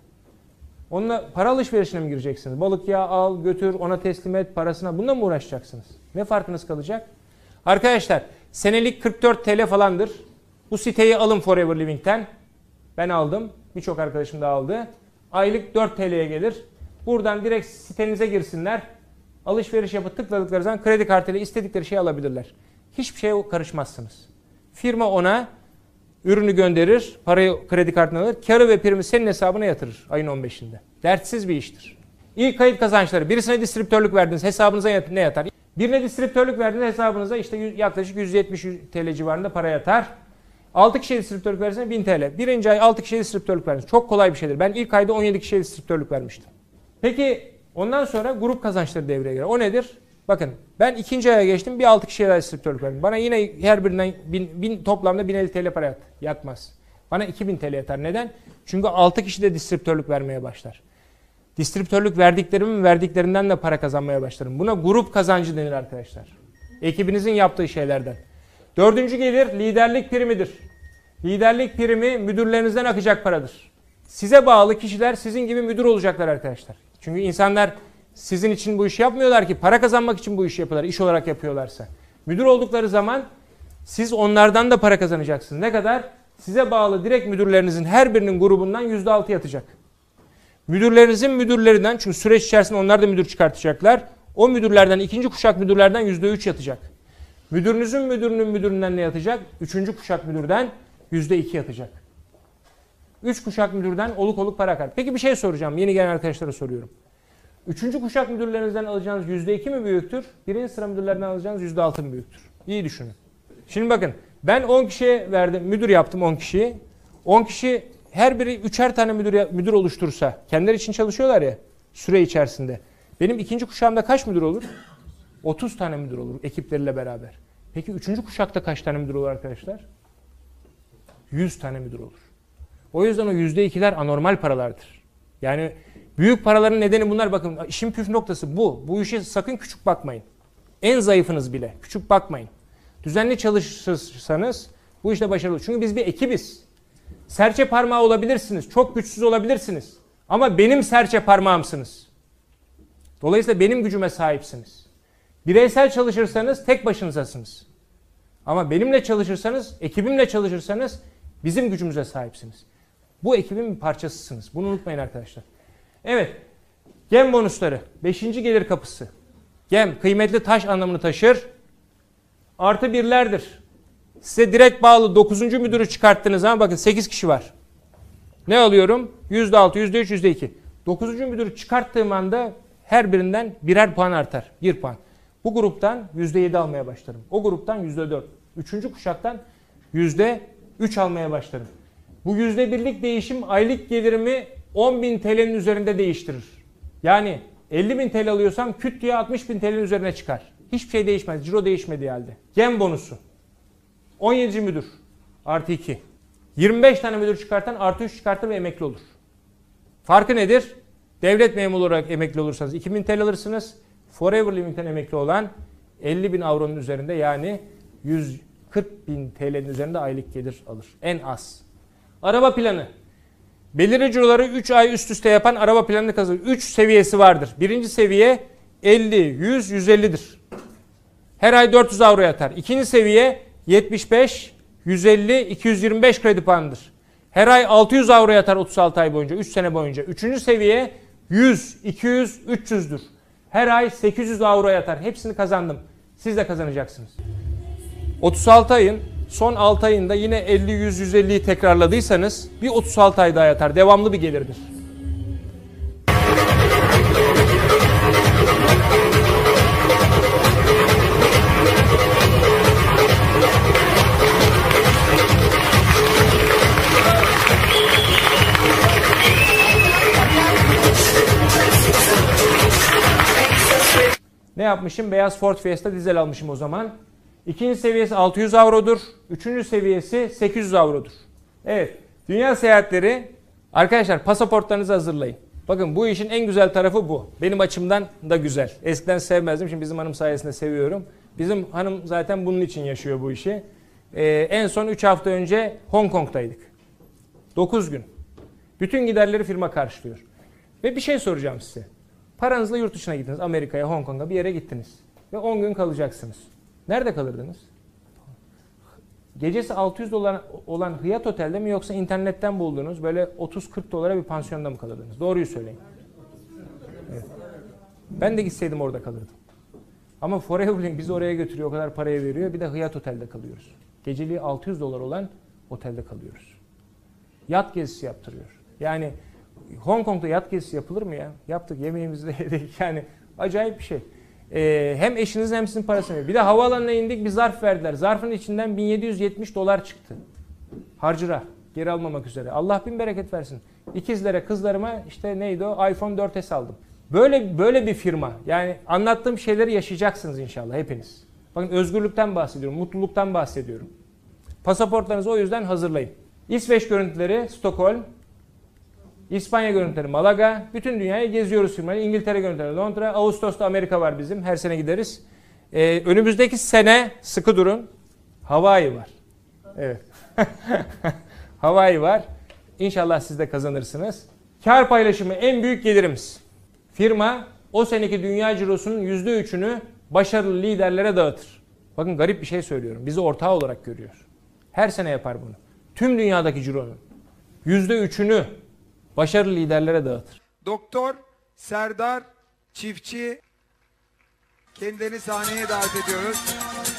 Onunla para alışverişine mi gireceksiniz? Balık yağı al, götür, ona teslim et, parasına. Bununla mı uğraşacaksınız? Ne farkınız kalacak? Arkadaşlar, senelik kırk dört TL falandır. Bu siteyi alın Forever Living'ten. Ben aldım. Birçok arkadaşım da aldı. Aylık dört TL'ye gelir. Buradan direkt sitenize girsinler. Alışveriş yapıp tıkladıkları zaman kredi kartıyla istedikleri şeyi alabilirler. Hiçbir şeye karışmazsınız. Firma ona ürünü gönderir, parayı kredi kartına alır, karı ve primi senin hesabına yatırır ayın on beşinde. Dertsiz bir iştir. İlk kayıt kazançları, birisine distribütörlük verdiniz, hesabınıza ne yatar? Birine distribütörlük verdiniz, hesabınıza işte yaklaşık yüz yetmiş T L civarında para yatar. altı kişiye distribütörlük verirseniz bin T L. Birinci ay altı kişiye distribütörlük verdiniz. Çok kolay bir şeydir. Ben ilk ayda on yedi kişiye distribütörlük vermiştim. Peki ondan sonra grup kazançları devreye girer. O nedir? Bakın ben ikinci aya geçtim, bir altı kişiye daha distribütörlük verdim. Bana yine her birinden bin, bin, toplamda bin elli T L para yat, yatmaz. Bana iki bin T L yatar. Neden? Çünkü altı kişi de distribütörlük vermeye başlar. Distribütörlük verdiklerimin verdiklerinden de para kazanmaya başlarım. Buna grup kazancı denir arkadaşlar. Ekibinizin yaptığı şeylerden. Dördüncü gelir liderlik primidir. Liderlik primi müdürlerinizden akacak paradır. Size bağlı kişiler sizin gibi müdür olacaklar arkadaşlar. Çünkü insanlar sizin için bu işi yapmıyorlar ki, para kazanmak için bu işi yapıyorlar, iş olarak yapıyorlarsa. Müdür oldukları zaman siz onlardan da para kazanacaksınız. Ne kadar? Size bağlı direkt müdürlerinizin her birinin grubundan yüzde altı yatacak. Müdürlerinizin müdürlerinden, çünkü süreç içerisinde onlar da müdür çıkartacaklar. O müdürlerden, ikinci kuşak müdürlerden yüzde üç yatacak. Müdürünüzün müdürünün müdüründen ne yatacak? Üçüncü kuşak müdürden yüzde iki yatacak. Üç kuşak müdürden oluk oluk para akar. Peki bir şey soracağım. Yeni gelen arkadaşlara soruyorum. Üçüncü kuşak müdürlerinizden alacağınız yüzde iki mi büyüktür? Birinci sıra müdürlerinden alacağınız yüzde altı mı büyüktür? İyi düşünün. Şimdi bakın ben on kişiye verdim, müdür yaptım on kişiyi. on kişi her biri üçer tane müdür, müdür oluştursa, kendileri için çalışıyorlar ya süre içerisinde. Benim ikinci kuşağımda kaç müdür olur? otuz tane müdür olur ekipleriyle beraber. Peki üçüncü kuşakta kaç tane müdür olur arkadaşlar? yüz tane müdür olur. O yüzden o yüzde ikiler anormal paralardır. Yani büyük paraların nedeni bunlar. Bakın işin püf noktası bu. Bu işe sakın küçük bakmayın. En zayıfınız bile küçük bakmayın. Düzenli çalışırsanız bu işte başarılı. Çünkü biz bir ekibiz. Serçe parmağı olabilirsiniz. Çok güçsüz olabilirsiniz. Ama benim serçe parmağımsınız. Dolayısıyla benim gücüme sahipsiniz. Bireysel çalışırsanız tek başınızasınız. Ama benimle çalışırsanız, ekibimle çalışırsanız bizim gücümüze sahipsiniz. Bu ekibin bir parçasısınız. Bunu unutmayın arkadaşlar. Evet. Gem bonusları. Beşinci gelir kapısı. Gem kıymetli taş anlamını taşır. Artı birlerdir. Size direkt bağlı dokuzuncu müdürü çıkarttığınız zaman bakın sekiz kişi var. Ne alıyorum? yüzde altı, yüzde üç, yüzde iki. dokuzuncu müdürü çıkarttığım anda her birinden birer puan artar. bir puan. Bu gruptan yüzde yedi almaya başlarım. O gruptan yüzde dört. Üçüncü kuşaktan yüzde üç almaya başlarım. Bu yüzde birlik değişim aylık gelirimi on bin T L'nin üzerinde değiştirir. Yani elli bin T L alıyorsam küt diye altmış bin T L'nin üzerine çıkar. Hiçbir şey değişmez. Ciro değişmediği halde. Gem bonusu. on yedinci müdür. Artı iki. yirmi beş tane müdür çıkartan artı üç çıkartır ve emekli olur. Farkı nedir? Devlet memuru olarak emekli olursanız iki bin T L alırsınız. Forever Limit'ten emekli olan elli bin avronun üzerinde yani yüz kırk bin T L'nin üzerinde aylık gelir alır. En az. Araba planı. Belirli ciroları üç ay üst üste yapan araba planını kazanır. üç seviyesi vardır. Birinci seviye elli, yüz, yüz ellidir. Her ay dört yüz avro yatar. İkinci seviye yetmiş beş, yüz elli, iki yüz yirmi beş kredi puanıdır. Her ay altı yüz avro yatar otuz altı ay boyunca, üç sene boyunca. Üçüncü seviye yüz, iki yüz, üç yüzdür. Her ay sekiz yüz avro yatar. Hepsini kazandım. Siz de kazanacaksınız. otuz altı ayın son altı ayında yine elli, yüz, yüz elliyi tekrarladıysanız bir otuz altı ay daha yatar. Devamlı bir gelirdir. Ne yapmışım? Beyaz Ford Fiesta dizel almışım o zaman. İkinci seviyesi altı yüz avrodur. Üçüncü seviyesi sekiz yüz avrodur. Evet. Dünya seyahatleri. Arkadaşlar pasaportlarınızı hazırlayın. Bakın bu işin en güzel tarafı bu. Benim açımdan da güzel. Eskiden sevmezdim. Şimdi bizim hanım sayesinde seviyorum. Bizim hanım zaten bunun için yaşıyor bu işi. Ee, en son üç hafta önce Hong Kong'taydık. dokuz gün. Bütün giderleri firma karşılıyor. Ve bir şey soracağım size. Paranızla yurt dışına gittiniz. Amerika'ya, Hong Kong'a bir yere gittiniz. Ve on gün kalacaksınız. Nerede kalırdınız? Gecesi altı yüz dolar olan Hyatt Otel'de mi yoksa internetten bulduğunuz böyle otuz kırk dolara bir pansiyonda mı kalırdınız? Doğruyu söyleyin. Evet. Ben de gitseydim orada kalırdım. Ama Forever Link bizi oraya götürüyor, o kadar paraya veriyor. Bir de Hyatt Otel'de kalıyoruz. Geceliği altı yüz dolar olan otelde kalıyoruz. Yat gezisi yaptırıyor. Yani Hong Kong'da yat gezisi yapılır mı ya? Yaptık, yemeğimizi de yedik. Yani acayip bir şey. Ee, hem eşinizin hem sizin parasını veriyor. Bir de havaalanına indik, bir zarf verdiler. Zarfın içinden bin yedi yüz yetmiş dolar çıktı. Harcıra. Geri almamak üzere. Allah bin bereket versin. İkizlere, kızlarıma işte neydi o? iPhone dört S aldım. Böyle böyle bir firma. Yani anlattığım şeyleri yaşayacaksınız inşallah hepiniz. Bakın özgürlükten bahsediyorum, mutluluktan bahsediyorum. Pasaportlarınızı o yüzden hazırlayın. İsveç görüntüleri Stockholm, İspanya görüntüleri Malaga, bütün dünyayı geziyoruz firmayı. İngiltere görüntüleri Londra, Ağustos'ta Amerika var bizim, her sene gideriz. Ee, önümüzdeki sene sıkı durun, Hawaii var. Evet. Hawaii var. İnşallah siz de kazanırsınız. Kar paylaşımı en büyük gelirimiz. Firma o seneki dünya cirosunun yüzde üçünü başarılı liderlere dağıtır. Bakın garip bir şey söylüyorum. Bizi ortağı olarak görüyor. Her sene yapar bunu. Tüm dünyadaki cironun yüzde üçünü başarılı liderlere dağıtır. Doktor Serdar Çiftçi, kendilerini sahneye davet ediyoruz.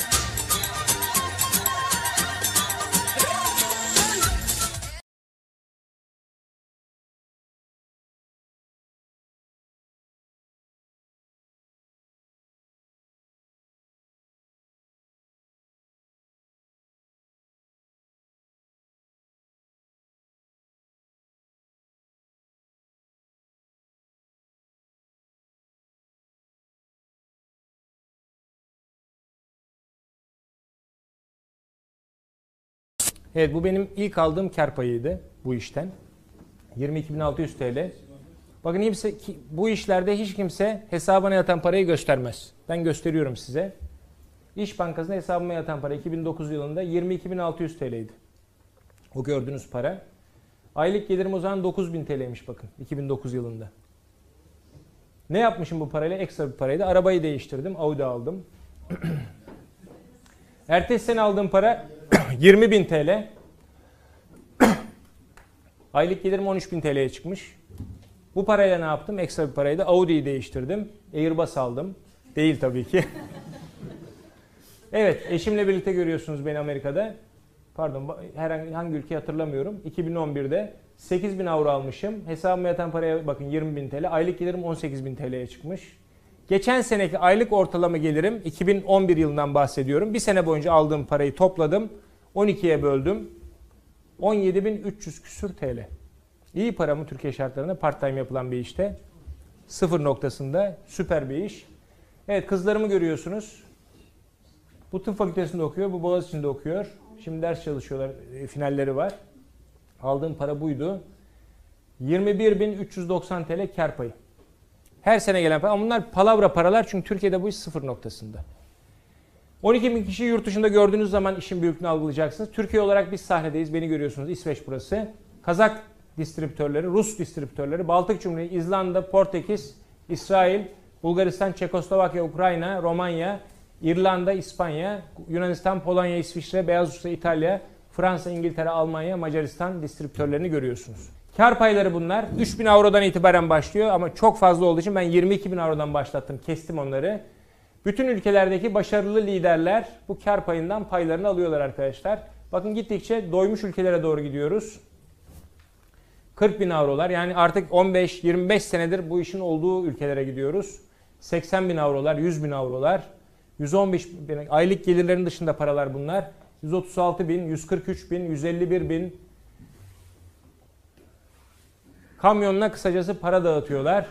Evet, bu benim ilk aldığım kar payıydı bu işten. yirmi iki bin altı yüz TL. Bakın kimse, bu işlerde hiç kimse hesabına yatan parayı göstermez. Ben gösteriyorum size. İş Bankası'nda hesabıma yatan para iki bin dokuz yılında yirmi iki bin altı yüz TL'ydi. O gördüğünüz para. Aylık gelirim o zaman dokuz bin TL'ymiş bakın iki bin dokuz yılında. Ne yapmışım bu parayla? Ekstra bir paraydı. Arabayı değiştirdim. Audi aldım. Ertesi sene aldığım para yirmi bin TL. Aylık gelirim on üç bin TL'ye çıkmış. Bu parayla ne yaptım? Ekstra bir paraydı. Audi'yi değiştirdim. Airbus aldım. Değil tabii ki. Evet, eşimle birlikte görüyorsunuz beni Amerika'da. Pardon, herhangi hangi ülkeyi hatırlamıyorum. iki bin on birde sekiz bin avro almışım. Hesabıma yatan paraya bakın yirmi bin TL. Aylık gelirim on sekiz bin TL'ye çıkmış. Geçen seneki aylık ortalama gelirim iki bin on bir yılından bahsediyorum. Bir sene boyunca aldığım parayı topladım. on ikiye böldüm. on yedi bin üç yüz küsür TL. İyi para mı Türkiye şartlarında part time yapılan bir işte. Sıfır noktasında süper bir iş. Evet, kızlarımı görüyorsunuz. Bu tıp fakültesinde okuyor, bu Boğaziçi'nde okuyor. Şimdi ders çalışıyorlar, finalleri var. Aldığım para buydu. yirmi bir bin üç yüz doksan TL kar payı. Her sene gelen para. Ama bunlar palavra paralar çünkü Türkiye'de bu iş sıfır noktasında. on iki bin kişi yurt dışında gördüğünüz zaman işin büyüklüğünü algılayacaksınız. Türkiye olarak biz sahnedeyiz. Beni görüyorsunuz. İsveç burası. Kazak distribütörleri, Rus distribütörleri, Baltık Cumhuriyeti, İzlanda, Portekiz, İsrail, Bulgaristan, Çekoslovakya, Ukrayna, Romanya, İrlanda, İspanya, Yunanistan, Polonya, İsviçre, Beyaz Rusya, İtalya, Fransa, İngiltere, Almanya, Macaristan distribütörlerini görüyorsunuz. Kar payları bunlar. üç bin avrodan itibaren başlıyor ama çok fazla olduğu için ben yirmi iki bin avrodan başlattım. Kestim onları. Bütün ülkelerdeki başarılı liderler bu kar payından paylarını alıyorlar arkadaşlar. Bakın gittikçe doymuş ülkelere doğru gidiyoruz. kırk bin avrolar, yani artık on beş yirmi beş senedir bu işin olduğu ülkelere gidiyoruz. seksen bin avrolar, yüz bin avrolar, yüz on beş bin, aylık gelirlerin dışında paralar bunlar. yüz otuz altı bin, yüz kırk üç bin, yüz elli bir bin. Kamyonuna kısacası para dağıtıyorlar.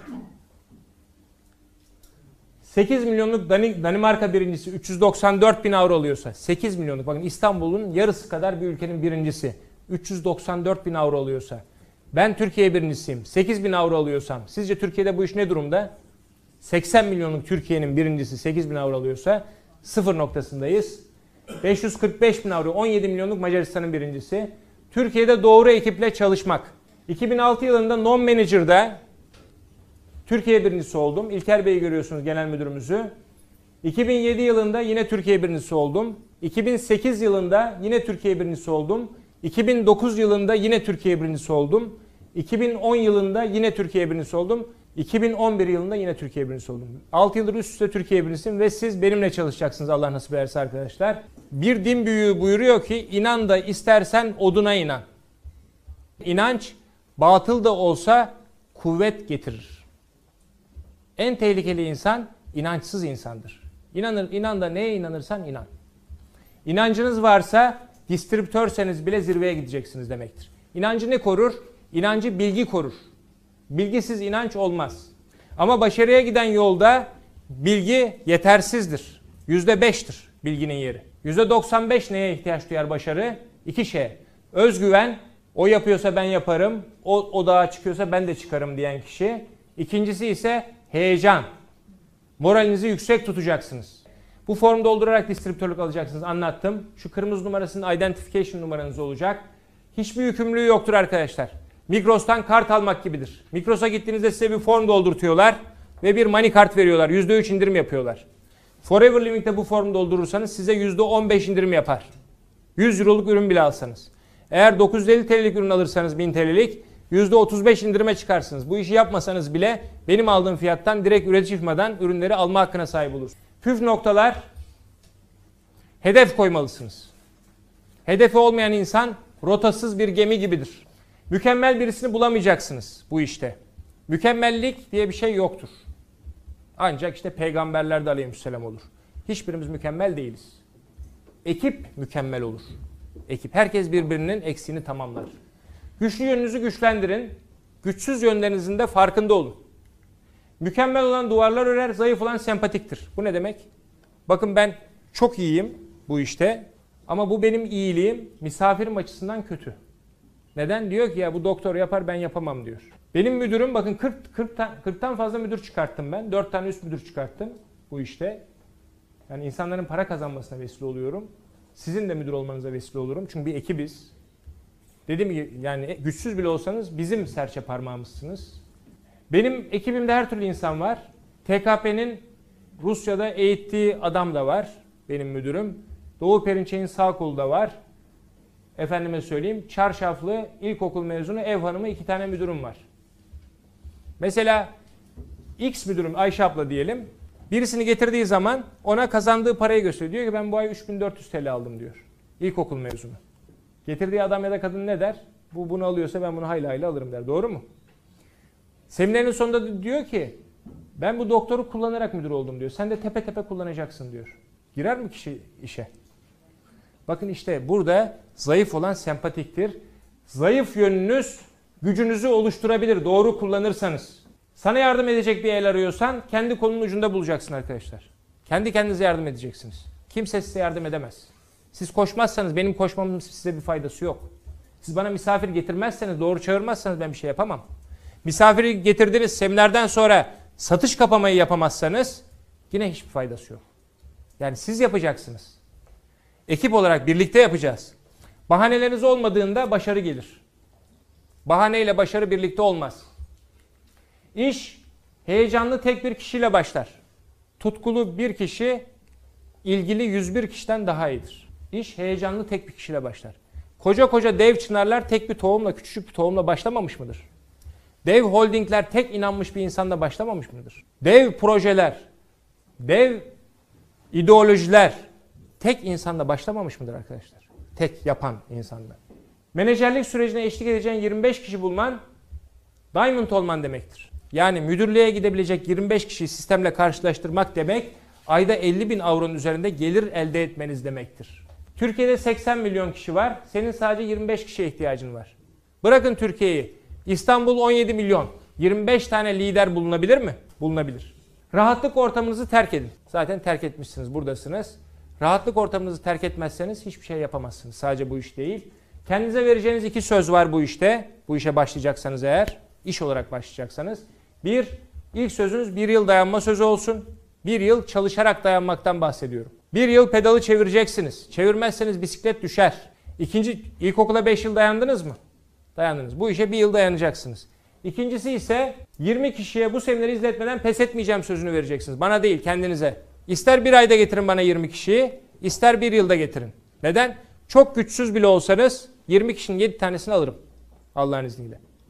sekiz milyonluk Danimarka birincisi üç yüz doksan dört bin avro alıyorsa, sekiz milyonluk, bakın İstanbul'un yarısı kadar bir ülkenin birincisi üç yüz doksan dört bin avro alıyorsa, ben Türkiye birincisiyim, sekiz bin avro alıyorsam, sizce Türkiye'de bu iş ne durumda? seksen milyonluk Türkiye'nin birincisi sekiz bin avro alıyorsa sıfır noktasındayız. beş yüz kırk beş bin avro, on yedi milyonluk Macaristan'ın birincisi. Türkiye'de doğru ekiple çalışmak. iki bin altı yılında non-manager'da Türkiye birincisi oldum. İlker Bey'i görüyorsunuz, genel müdürümüzü. iki bin yedi yılında yine Türkiye birincisi oldum. iki bin sekiz yılında yine Türkiye birincisi oldum. iki bin dokuz yılında yine Türkiye birincisi oldum. iki bin on yılında yine Türkiye birincisi oldum. iki bin on bir yılında yine Türkiye birincisi oldum. altı yıldır üst üste Türkiye birincisiyim ve siz benimle çalışacaksınız Allah nasip ederse arkadaşlar. Bir din büyüğü buyuruyor ki inan da istersen oduna inan. İnanç batıl da olsa kuvvet getirir. En tehlikeli insan inançsız insandır. İnanır, inan da neye inanırsan inan. İnancınız varsa distribütörseniz bile zirveye gideceksiniz demektir. İnancı ne korur? İnancı bilgi korur. Bilgisiz inanç olmaz. Ama başarıya giden yolda bilgi yetersizdir. Yüzde beştir bilginin yeri. Yüzde doksan beş neye ihtiyaç duyar başarı? İki şeye. Özgüven, o yapıyorsa ben yaparım, o, o dağa çıkıyorsa ben de çıkarım diyen kişi. İkincisi ise heyecan. Moralinizi yüksek tutacaksınız. Bu formu doldurarak distribütörlük alacaksınız. Anlattım. Şu kırmızı numarasının identification numaranız olacak. Hiçbir yükümlülüğü yoktur arkadaşlar. Migros'tan kart almak gibidir. Migros'a gittiğinizde size bir form doldurtuyorlar ve bir money kart veriyorlar. yüzde üç indirim yapıyorlar. Forever Living'de bu formu doldurursanız size yüzde on beş indirim yapar. yüz euroluk ürün bile alsanız. Eğer dokuz yüz elli TL'lik ürün alırsanız bin TL'lik yüzde otuz beş indirime çıkarsınız. Bu işi yapmasanız bile benim aldığım fiyattan direkt üretici firmadan ürünleri alma hakkına sahip olursunuz. Püf noktalar: hedef koymalısınız. Hedefi olmayan insan rotasız bir gemi gibidir. Mükemmel birisini bulamayacaksınız bu işte. Mükemmellik diye bir şey yoktur. Ancak işte peygamberler de aleyhisselam olur. Hiçbirimiz mükemmel değiliz. Ekip mükemmel olur. Ekip. Herkes birbirinin eksiğini tamamlar. Güçlü yönünüzü güçlendirin. Güçsüz yönlerinizin de farkında olun. Mükemmel olan duvarlar örer, zayıf olan sempatiktir. Bu ne demek? Bakın ben çok iyiyim bu işte ama bu benim iyiliğim misafirim açısından kötü. Neden? Diyor ki ya bu doktor yapar ben yapamam diyor. Benim müdürüm bakın kırk, kırktan, kırktan fazla müdür çıkarttım ben. dört tane üst müdür çıkarttım bu işte. Yani insanların para kazanmasına vesile oluyorum. Sizin de müdür olmanıza vesile olurum. Çünkü bir ekibiz. Dediğim gibi yani güçsüz bile olsanız bizim serçe parmağımızsınız. Benim ekibimde her türlü insan var. T K P'nin Rusya'da eğittiği adam da var. Benim müdürüm. Doğu Perinçek'in sağ kolu da var. Efendime söyleyeyim, çarşaflı ilkokul mezunu ev hanımı iki tane müdürüm var. Mesela X müdürüm Ayşe abla diyelim. Birisini getirdiği zaman ona kazandığı parayı gösteriyor. Diyor ki ben bu ay üç bin dört yüz TL aldım diyor. İlkokul mezunu. Getirdiği adam ya da kadın ne der? Bu bunu alıyorsa ben bunu hayli hayli alırım der. Doğru mu? Seminerin sonunda diyor ki ben bu doktoru kullanarak müdür oldum diyor. Sen de tepe tepe kullanacaksın diyor. Girer mi kişi işe? Bakın işte burada zayıf olan sempatiktir. Zayıf yönünüz gücünüzü oluşturabilir doğru kullanırsanız. Sana yardım edecek bir el arıyorsan kendi kolunun ucunda bulacaksın arkadaşlar. Kendi kendinize yardım edeceksiniz. Kimse size yardım edemez. Siz koşmazsanız benim koşmamın size bir faydası yok. Siz bana misafir getirmezseniz, doğru çağırmazsanız ben bir şey yapamam. Misafiri getirdiniz, seminerden sonra satış kapamayı yapamazsanız yine hiçbir faydası yok. Yani siz yapacaksınız. Ekip olarak birlikte yapacağız. Bahaneleriniz olmadığında başarı gelir. Bahaneyle başarı birlikte olmaz. İş heyecanlı tek bir kişiyle başlar. Tutkulu bir kişi ilgili yüz bir kişiden daha iyidir. İş heyecanlı tek bir kişiyle başlar. Koca koca dev çınarlar tek bir tohumla, küçücük bir tohumla başlamamış mıdır? Dev holdingler tek inanmış bir insanla başlamamış mıdır? Dev projeler, dev ideolojiler tek insanla başlamamış mıdır arkadaşlar? Tek yapan insanla. Menajerlik sürecine eşlik edeceğin yirmi beş kişi bulman, diamond olman demektir. Yani müdürlüğe gidebilecek yirmi beş kişiyi sistemle karşılaştırmak demek, ayda elli bin avronun üzerinde gelir elde etmeniz demektir. Türkiye'de seksen milyon kişi var, senin sadece yirmi beş kişiye ihtiyacın var. Bırakın Türkiye'yi, İstanbul on yedi milyon, yirmi beş tane lider bulunabilir mi? Bulunabilir. Rahatlık ortamınızı terk edin. Zaten terk etmişsiniz, buradasınız. Rahatlık ortamınızı terk etmezseniz hiçbir şey yapamazsınız. Sadece bu iş değil. Kendinize vereceğiniz iki söz var bu işte. Bu işe başlayacaksanız eğer, iş olarak başlayacaksanız. Bir, ilk sözünüz bir yıl dayanma sözü olsun. Bir yıl çalışarak dayanmaktan bahsediyorum. Bir yıl pedalı çevireceksiniz. Çevirmezseniz bisiklet düşer. İkinci, ilkokula beş yıl dayandınız mı? Dayandınız. Bu işe bir yıl dayanacaksınız. İkincisi ise yirmi kişiye bu semineri izletmeden pes etmeyeceğim sözünü vereceksiniz. Bana değil, kendinize. İster bir ayda getirin bana yirmi kişiyi, ister bir yılda getirin. Neden? Çok güçsüz bile olsanız yirmi kişinin yedi tanesini alırım. Allah'ın izniyle.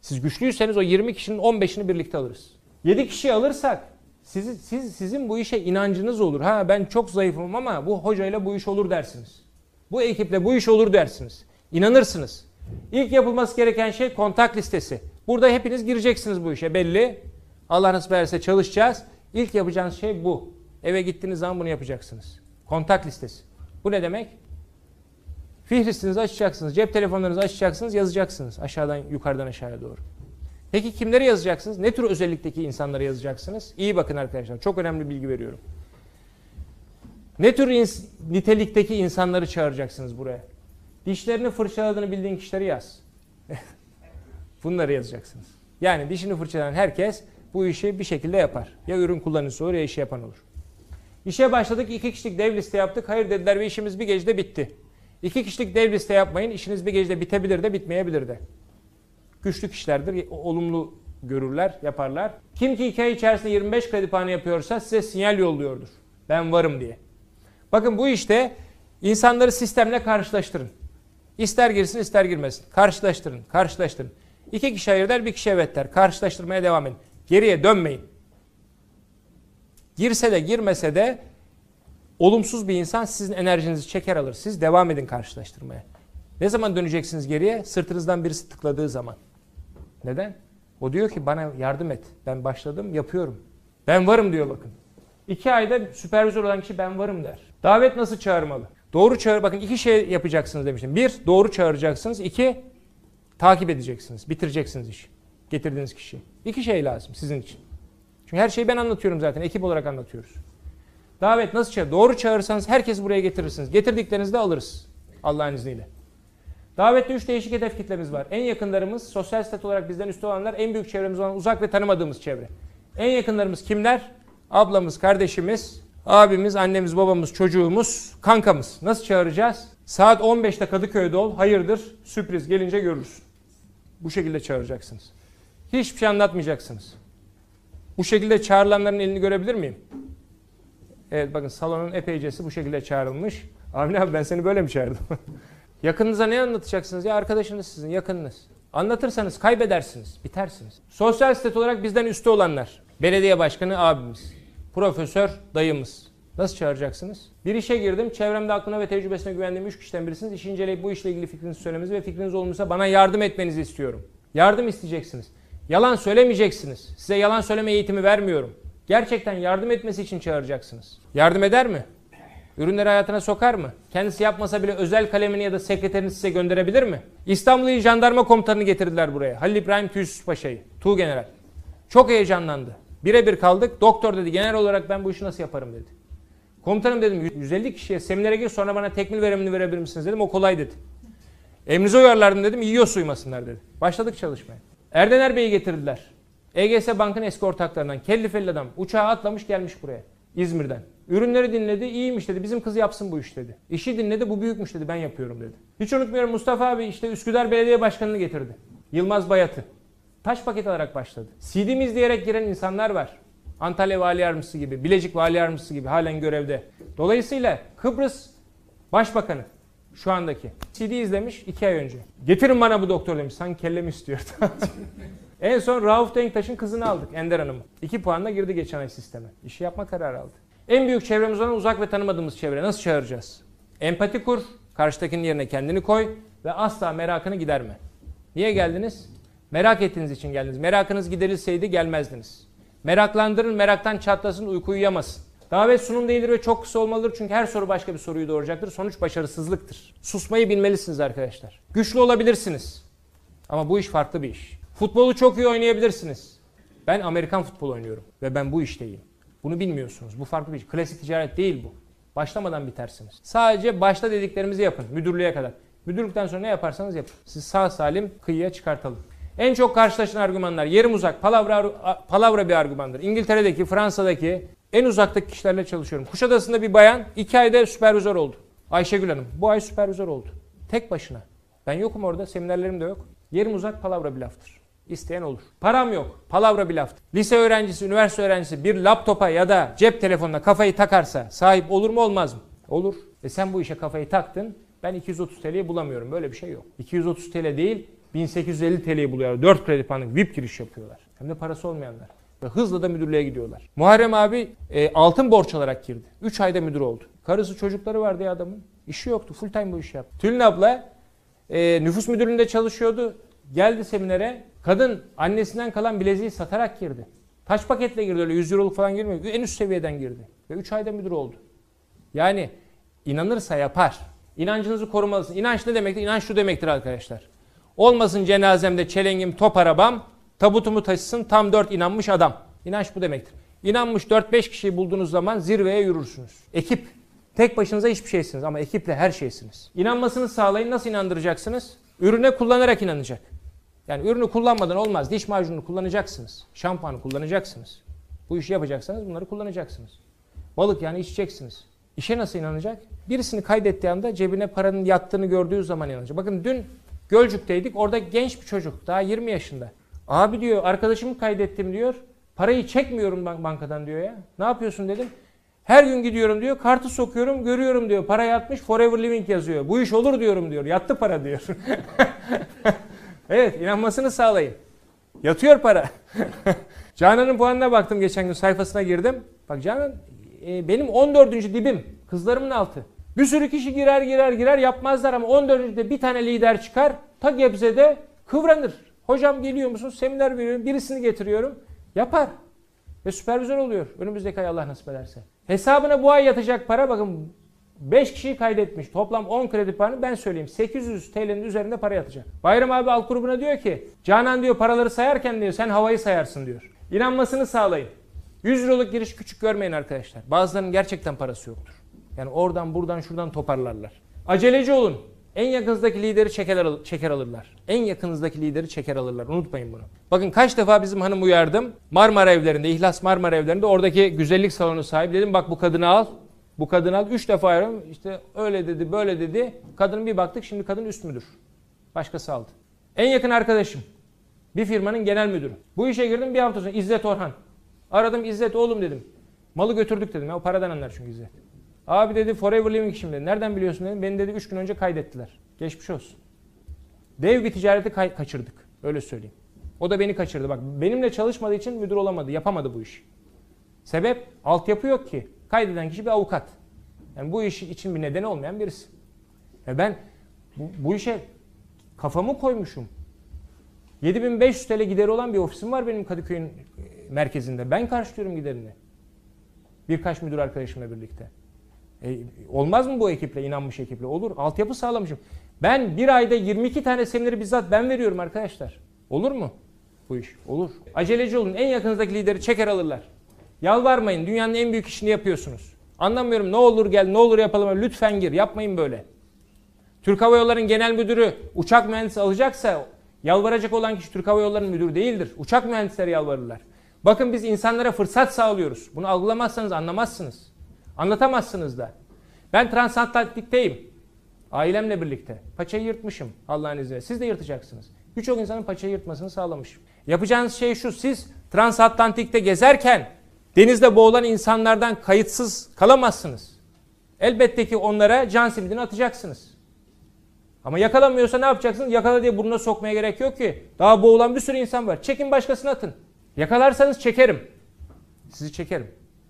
Siz güçlüyseniz o yirmi kişinin on beşini birlikte alırız. yedi kişi alırsak siz, siz, sizin bu işe inancınız olur. Ha ben çok zayıfım ama bu hocayla bu iş olur dersiniz. Bu ekiple bu iş olur dersiniz. İnanırsınız. İlk yapılması gereken şey kontak listesi. Burada hepiniz gireceksiniz bu işe belli. Allah nasip ederse çalışacağız. İlk yapacağınız şey bu. Eve gittiğiniz zaman bunu yapacaksınız. Kontak listesi. Bu ne demek? Fihristinizi açacaksınız. Cep telefonlarınızı açacaksınız. Yazacaksınız. Aşağıdan yukarıdan aşağıya doğru. Peki kimleri yazacaksınız? Ne tür özellikteki insanları yazacaksınız? İyi bakın arkadaşlar. Çok önemli bilgi veriyorum. Ne tür ins- nitelikteki insanları çağıracaksınız buraya? Dişlerini fırçaladığını bildiğin kişileri yaz. Bunları yazacaksınız. Yani dişini fırçalayan herkes bu işi bir şekilde yapar. Ya ürün kullanıcısı olur ya işi yapan olur. İşe başladık, iki kişilik dev liste yaptık. Hayır dediler ve işimiz bir gecede bitti. İki kişilik dev liste yapmayın. İşiniz bir gecede bitebilir de bitmeyebilir de. Güçlü kişilerdir. Olumlu görürler, yaparlar. Kim ki iki ay içerisinde yirmi beş kredi puanı yapıyorsa size sinyal yolluyordur. Ben varım diye. Bakın bu işte insanları sistemle karşılaştırın. İster girsin ister girmesin. Karşılaştırın, karşılaştırın. İki kişi hayır der, bir kişi evet der. Karşılaştırmaya devam edin. Geriye dönmeyin. Girse de girmese de olumsuz bir insan sizin enerjinizi çeker alır. Siz devam edin karşılaştırmaya. Ne zaman döneceksiniz geriye? Sırtınızdan birisi tıkladığı zaman. Neden? O diyor ki bana yardım et. Ben başladım, yapıyorum. Ben varım diyor bakın. İki ayda süpervizör olan kişi ben varım der. Davet nasıl çağırmalı? Doğru çağır. Bakın iki şey yapacaksınız demiştim. Bir, doğru çağıracaksınız. İki, takip edeceksiniz. Bitireceksiniz işi. Getirdiğiniz kişiyi. İki şey lazım sizin için. Çünkü her şeyi ben anlatıyorum zaten. Ekip olarak anlatıyoruz. Davet nasıl çağır? Doğru çağırırsanız herkesi buraya getirirsiniz. Getirdiklerinizi de alırız. Allah'ın izniyle. Davette üç değişik hedef kitlemiz var. En yakınlarımız, sosyal statü olarak bizden üstü olanlar, en büyük çevremiz olan uzak ve tanımadığımız çevre. En yakınlarımız kimler? Ablamız, kardeşimiz, abimiz, annemiz, babamız, çocuğumuz, kankamız. Nasıl çağıracağız? Saat on beşte Kadıköy'de ol. Hayırdır? Sürpriz gelince görürsün. Bu şekilde çağıracaksınız. Hiçbir şey anlatmayacaksınız. Bu şekilde çağrılanların elini görebilir miyim? Evet bakın salonun epeycesi bu şekilde çağrılmış. Avni abi ben seni böyle mi çağırdım? Yakınınıza ne anlatacaksınız? Ya arkadaşınız sizin, yakınınız. Anlatırsanız kaybedersiniz, bitersiniz. Sosyal statü olarak bizden üstü olanlar. Belediye başkanı abimiz, profesör dayımız. Nasıl çağıracaksınız? Bir işe girdim, çevremde aklına ve tecrübesine güvendiğim üç kişiden birisiniz. İşi inceleyip bu işle ilgili fikrinizi söylemenizi ve fikriniz olmuşsa bana yardım etmenizi istiyorum. Yardım isteyeceksiniz. Yalan söylemeyeceksiniz. Size yalan söyleme eğitimi vermiyorum. Gerçekten yardım etmesi için çağıracaksınız. Yardım eder mi? Ürünleri hayatına sokar mı? Kendisi yapmasa bile özel kalemini ya da sekreterini size gönderebilir mi? İstanbul İl Jandarma Komutanı'nı getirdiler buraya. Halil İbrahim Tüysüz Paşa'yı. Tuğgeneral. Çok heyecanlandı. Birebir kaldık. Doktor dedi genel olarak ben bu işi nasıl yaparım dedi. Komutanım dedim yüz elli kişiye seminere gir sonra bana tekmil verimini verebilir misiniz dedim. O kolay dedi. Emrinize uyarlardım dedim. Yiyorsa uymasınlar dedi. Başladık çalışmaya. Erdener Bey'i getirdiler. E G S Bank'ın eski ortaklarından. Kellifeli adam. Uçağa atlamış gelmiş buraya. İzmir'den. Ürünleri dinledi. İyiymiş dedi. Bizim kız yapsın bu iş dedi. İşi dinledi. Bu büyükmüş dedi. Ben yapıyorum dedi. Hiç unutmuyorum Mustafa abi işte Üsküdar Belediye Başkanı'nı getirdi. Yılmaz Bayat'ı. Taş paket alarak başladı. C D'mi izleyerek giren insanlar var. Antalya Vali Yardımcısı gibi, Bilecik Vali Yardımcısı gibi halen görevde. Dolayısıyla Kıbrıs Başbakanı şu andaki C D izlemiş iki ay önce. Getirin bana bu doktor demiş. Sanki kellemi istiyor. En son Rauf Denktaş'ın kızını aldık Ender Hanım'ı. iki puanla girdi geçen ay sisteme. İşi yapma kararı aldı. En büyük çevremiz olan uzak ve tanımadığımız çevre. Nasıl çağıracağız? Empati kur, karşıdakinin yerine kendini koy ve asla merakını giderme. Niye geldiniz? Merak ettiğiniz için geldiniz. Merakınız giderilseydi gelmezdiniz. Meraklandırın, meraktan çatlasın, uyku uyuyamasın. Davet sunum değildir ve çok kısa olmalıdır çünkü her soru başka bir soruyu doğuracaktır. Sonuç başarısızlıktır. Susmayı bilmelisiniz arkadaşlar. Güçlü olabilirsiniz ama bu iş farklı bir iş. Futbolu çok iyi oynayabilirsiniz. Ben Amerikan futbolu oynuyorum ve ben bu işteyim. Bunu bilmiyorsunuz. Bu farklı bir iş. Klasik ticaret değil bu. Başlamadan bitersiniz. Sadece başta dediklerimizi yapın. Müdürlüğe kadar. Müdürlükten sonra ne yaparsanız yapın. Sizi sağ salim kıyıya çıkartalım. En çok karşılaşılan argümanlar. Yerim uzak. Palavra, palavra bir argümandır. İngiltere'deki, Fransa'daki en uzaktaki kişilerle çalışıyorum. Kuşadası'nda bir bayan iki ayda süpervizör oldu. Ayşegül Hanım. Bu ay süpervizör oldu. Tek başına. Ben yokum orada. Seminerlerim de yok. Yerim uzak palavra bir laftır. İsteyen olur. Param yok. Palavra bir laftır. Lise öğrencisi, üniversite öğrencisi bir laptopa ya da cep telefonuna kafayı takarsa sahip olur mu olmaz mı? Olur. E sen bu işe kafayı taktın. Ben iki yüz otuz T L'yi bulamıyorum. Böyle bir şey yok. iki yüz otuz T L değil, bin sekiz yüz elli T L'yi buluyorlar. dört kredi puanlık V I P giriş yapıyorlar. Hem de parası olmayanlar. Ve hızla da müdürlüğe gidiyorlar. Muharrem abi e, altın borç alarak girdi. üç ayda müdür oldu. Karısı çocukları vardı ya adamın. İşi yoktu. Full time bu işi yaptı. Tülin abla e, nüfus müdürlüğünde çalışıyordu. Geldi seminere. Kadın annesinden kalan bileziği satarak girdi. Taş paketle girdi, öyle yüz euroluk falan girmiyor. En üst seviyeden girdi. Ve üç ayda müdür oldu. Yani inanırsa yapar. İnancınızı korumalısınız. İnanç ne demektir? İnanç şu demektir arkadaşlar. Olmasın cenazemde çelengim top arabam, tabutumu taşısın tam dört inanmış adam. İnanç bu demektir. İnanmış dört beş kişiyi bulduğunuz zaman zirveye yürürsünüz. Ekip. Tek başınıza hiçbir şeysiniz ama ekiple her şeysiniz. İnanmasını sağlayın. Nasıl inandıracaksınız? Ürüne kullanarak inanacak. Yani ürünü kullanmadan olmaz. Diş macununu kullanacaksınız. Şampuanı kullanacaksınız. Bu işi yapacaksanız bunları kullanacaksınız. Balık yani içeceksiniz. İşe nasıl inanacak? Birisini kaydettiği anda cebine paranın yattığını gördüğü zaman inanacak. Bakın dün Gölcük'teydik. Orada genç bir çocuk. Daha yirmi yaşında. Abi diyor arkadaşımı kaydettim diyor. Parayı çekmiyorum bankadan diyor ya. Ne yapıyorsun dedim. Her gün gidiyorum diyor. Kartı sokuyorum görüyorum diyor. Para yatmış Forever Living yazıyor. Bu iş olur diyorum diyor. Yattı para diyor. Evet, inanmasını sağlayın. Yatıyor para. Canan'ın puanına baktım geçen gün, sayfasına girdim. Bak Canan e, benim on dördüncü dibim. Kızlarımın altı. Bir sürü kişi girer girer girer yapmazlar ama on dördüncüde bir tane lider çıkar. Ta Gebze'de kıvranır. Hocam geliyor musun? Seminer veriyorum. Birisini getiriyorum. Yapar. Ve süpervizör oluyor. Önümüzdeki ay Allah nasip ederse. Hesabına bu ay yatacak para bakın beş kişiyi kaydetmiş. Toplam on kredi puanı ben söyleyeyim. sekiz yüz T L'nin üzerinde para yatacak. Bayram abi alt grubuna diyor ki Canan diyor paraları sayarken diyor sen havayı sayarsın diyor. İnanmasını sağlayın. yüz euroluk giriş küçük görmeyin arkadaşlar. Bazılarının gerçekten parası yoktur. Yani oradan buradan şuradan toparlarlar. Aceleci olun. En yakınızdaki lideri çeker, çeker alırlar. En yakınızdaki lideri çeker alırlar. Unutmayın bunu. Bakın kaç defa bizim hanım uyardım. Marmara Evlerinde, İhlas Marmara Evlerinde oradaki güzellik salonu sahibi dedim bak bu kadını al. Bu kadını al. Üç defa arıyorum. İşte öyle dedi, böyle dedi. Kadın bir baktık şimdi kadın üst müdür. Başkası aldı. En yakın arkadaşım. Bir firmanın genel müdürü. Bu işe girdim bir hafta sonra İzzet Orhan. Aradım İzzet oğlum dedim. Malı götürdük dedim. Ya o paradan anlar çünkü İzzet. Abi dedi Forever Living işim dedi. Nereden biliyorsun dedim. Beni dedi üç gün önce kaydettiler. Geçmiş olsun. Dev bir ticareti kay- kaçırdık. Öyle söyleyeyim. O da beni kaçırdı. Bak benimle çalışmadığı için müdür olamadı. Yapamadı bu işi. Sebep altyapı yok ki. Kaydeden kişi bir avukat. Yani bu iş için bir nedeni olmayan birisi. Ve ben bu, bu işe kafamı koymuşum. yedi bin beş yüz T L gideri olan bir ofisim var benim Kadıköy'ün merkezinde. Ben karşılıyorum giderini. Birkaç müdür arkadaşımla birlikte. E, olmaz mı bu ekiple, inanmış ekiple? Olur. Altyapı sağlamışım. Ben bir ayda yirmi iki tane semineri bizzat ben veriyorum arkadaşlar. Olur mu bu iş? Olur. Aceleci olun. En yakınızdaki lideri çeker alırlar. Yalvarmayın. Dünyanın en büyük işini yapıyorsunuz. Anlamıyorum. Ne olur gel, ne olur yapalım. Lütfen gir. Yapmayın böyle. Türk Hava Yolları'nın genel müdürü uçak mühendisi alacaksa yalvaracak olan kişi Türk Hava Yolları'nın müdürü değildir. Uçak mühendisleri yalvarırlar. Bakın biz insanlara fırsat sağlıyoruz. Bunu algılamazsanız anlamazsınız. Anlatamazsınız da. Ben transatlantikteyim. Ailemle birlikte. Paçayı yırtmışım Allah'ın izniyle. Siz de yırtacaksınız. Birçok insanın paçayı yırtmasını sağlamışım. Yapacağınız şey şu. Siz transatlantikte gezerken denizde boğulan insanlardan kayıtsız kalamazsınız. Elbette ki onlara can simidini atacaksınız. Ama yakalamıyorsa ne yapacaksınız? Yakala diye burnuna sokmaya gerek yok ki. Daha boğulan bir sürü insan var. Çekin başkasına atın. Yakalarsanız çekerim. Sizi çekerim.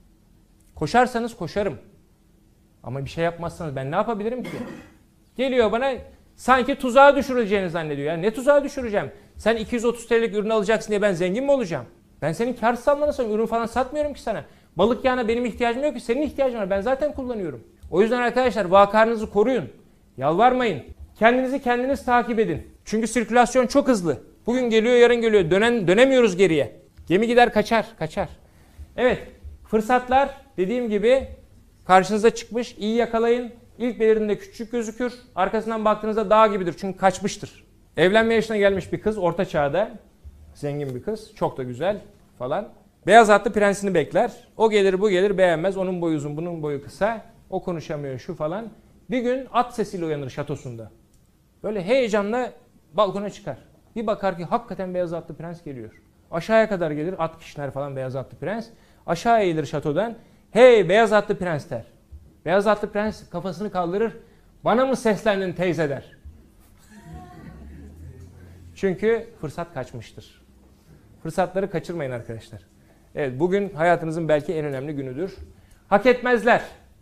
Koşarsanız koşarım. Ama bir şey yapmazsanız ben ne yapabilirim ki? Geliyor bana sanki tuzağa düşürüleceğini zannediyor. Yani ne tuzağa düşüreceğim? Sen iki yüz otuz T L'lik ürün alacaksın diye ben zengin mi olacağım? Ben senin kârsız almanı sanıyorum. Ürün falan satmıyorum ki sana. Balık yağına benim ihtiyacım yok ki. Senin ihtiyacın var. Ben zaten kullanıyorum. O yüzden arkadaşlar vakarınızı koruyun. Yalvarmayın. Kendinizi kendiniz takip edin. Çünkü sirkülasyon çok hızlı. Bugün geliyor, yarın geliyor. Dönen, dönemiyoruz geriye. Gemi gider kaçar, kaçar. Evet, fırsatlar dediğim gibi karşınıza çıkmış. İyi yakalayın. İlk belirdiğinde küçük gözükür. Arkasından baktığınızda dağ gibidir. Çünkü kaçmıştır. Evlenme yaşına gelmiş bir kız, orta çağda. Zengin bir kız. Çok da güzel falan. Beyaz atlı prensini bekler. O gelir, bu gelir, beğenmez. Onun boyu uzun, bunun boyu kısa. O konuşamıyor, şu falan. Bir gün at sesiyle uyanır şatosunda. Böyle heyecanla balkona çıkar. Bir bakar ki hakikaten beyaz atlı prens geliyor. Aşağıya kadar gelir, at kişiler falan beyaz atlı prens. Aşağı eğilir şatodan. Hey beyaz atlı prens der. Beyaz atlı prens kafasını kaldırır. Bana mı seslendin teyze der. Çünkü fırsat kaçmıştır. Fırsatları kaçırmayın arkadaşlar. Evet, bugün hayatınızın belki en önemli günüdür. Hak etmezler.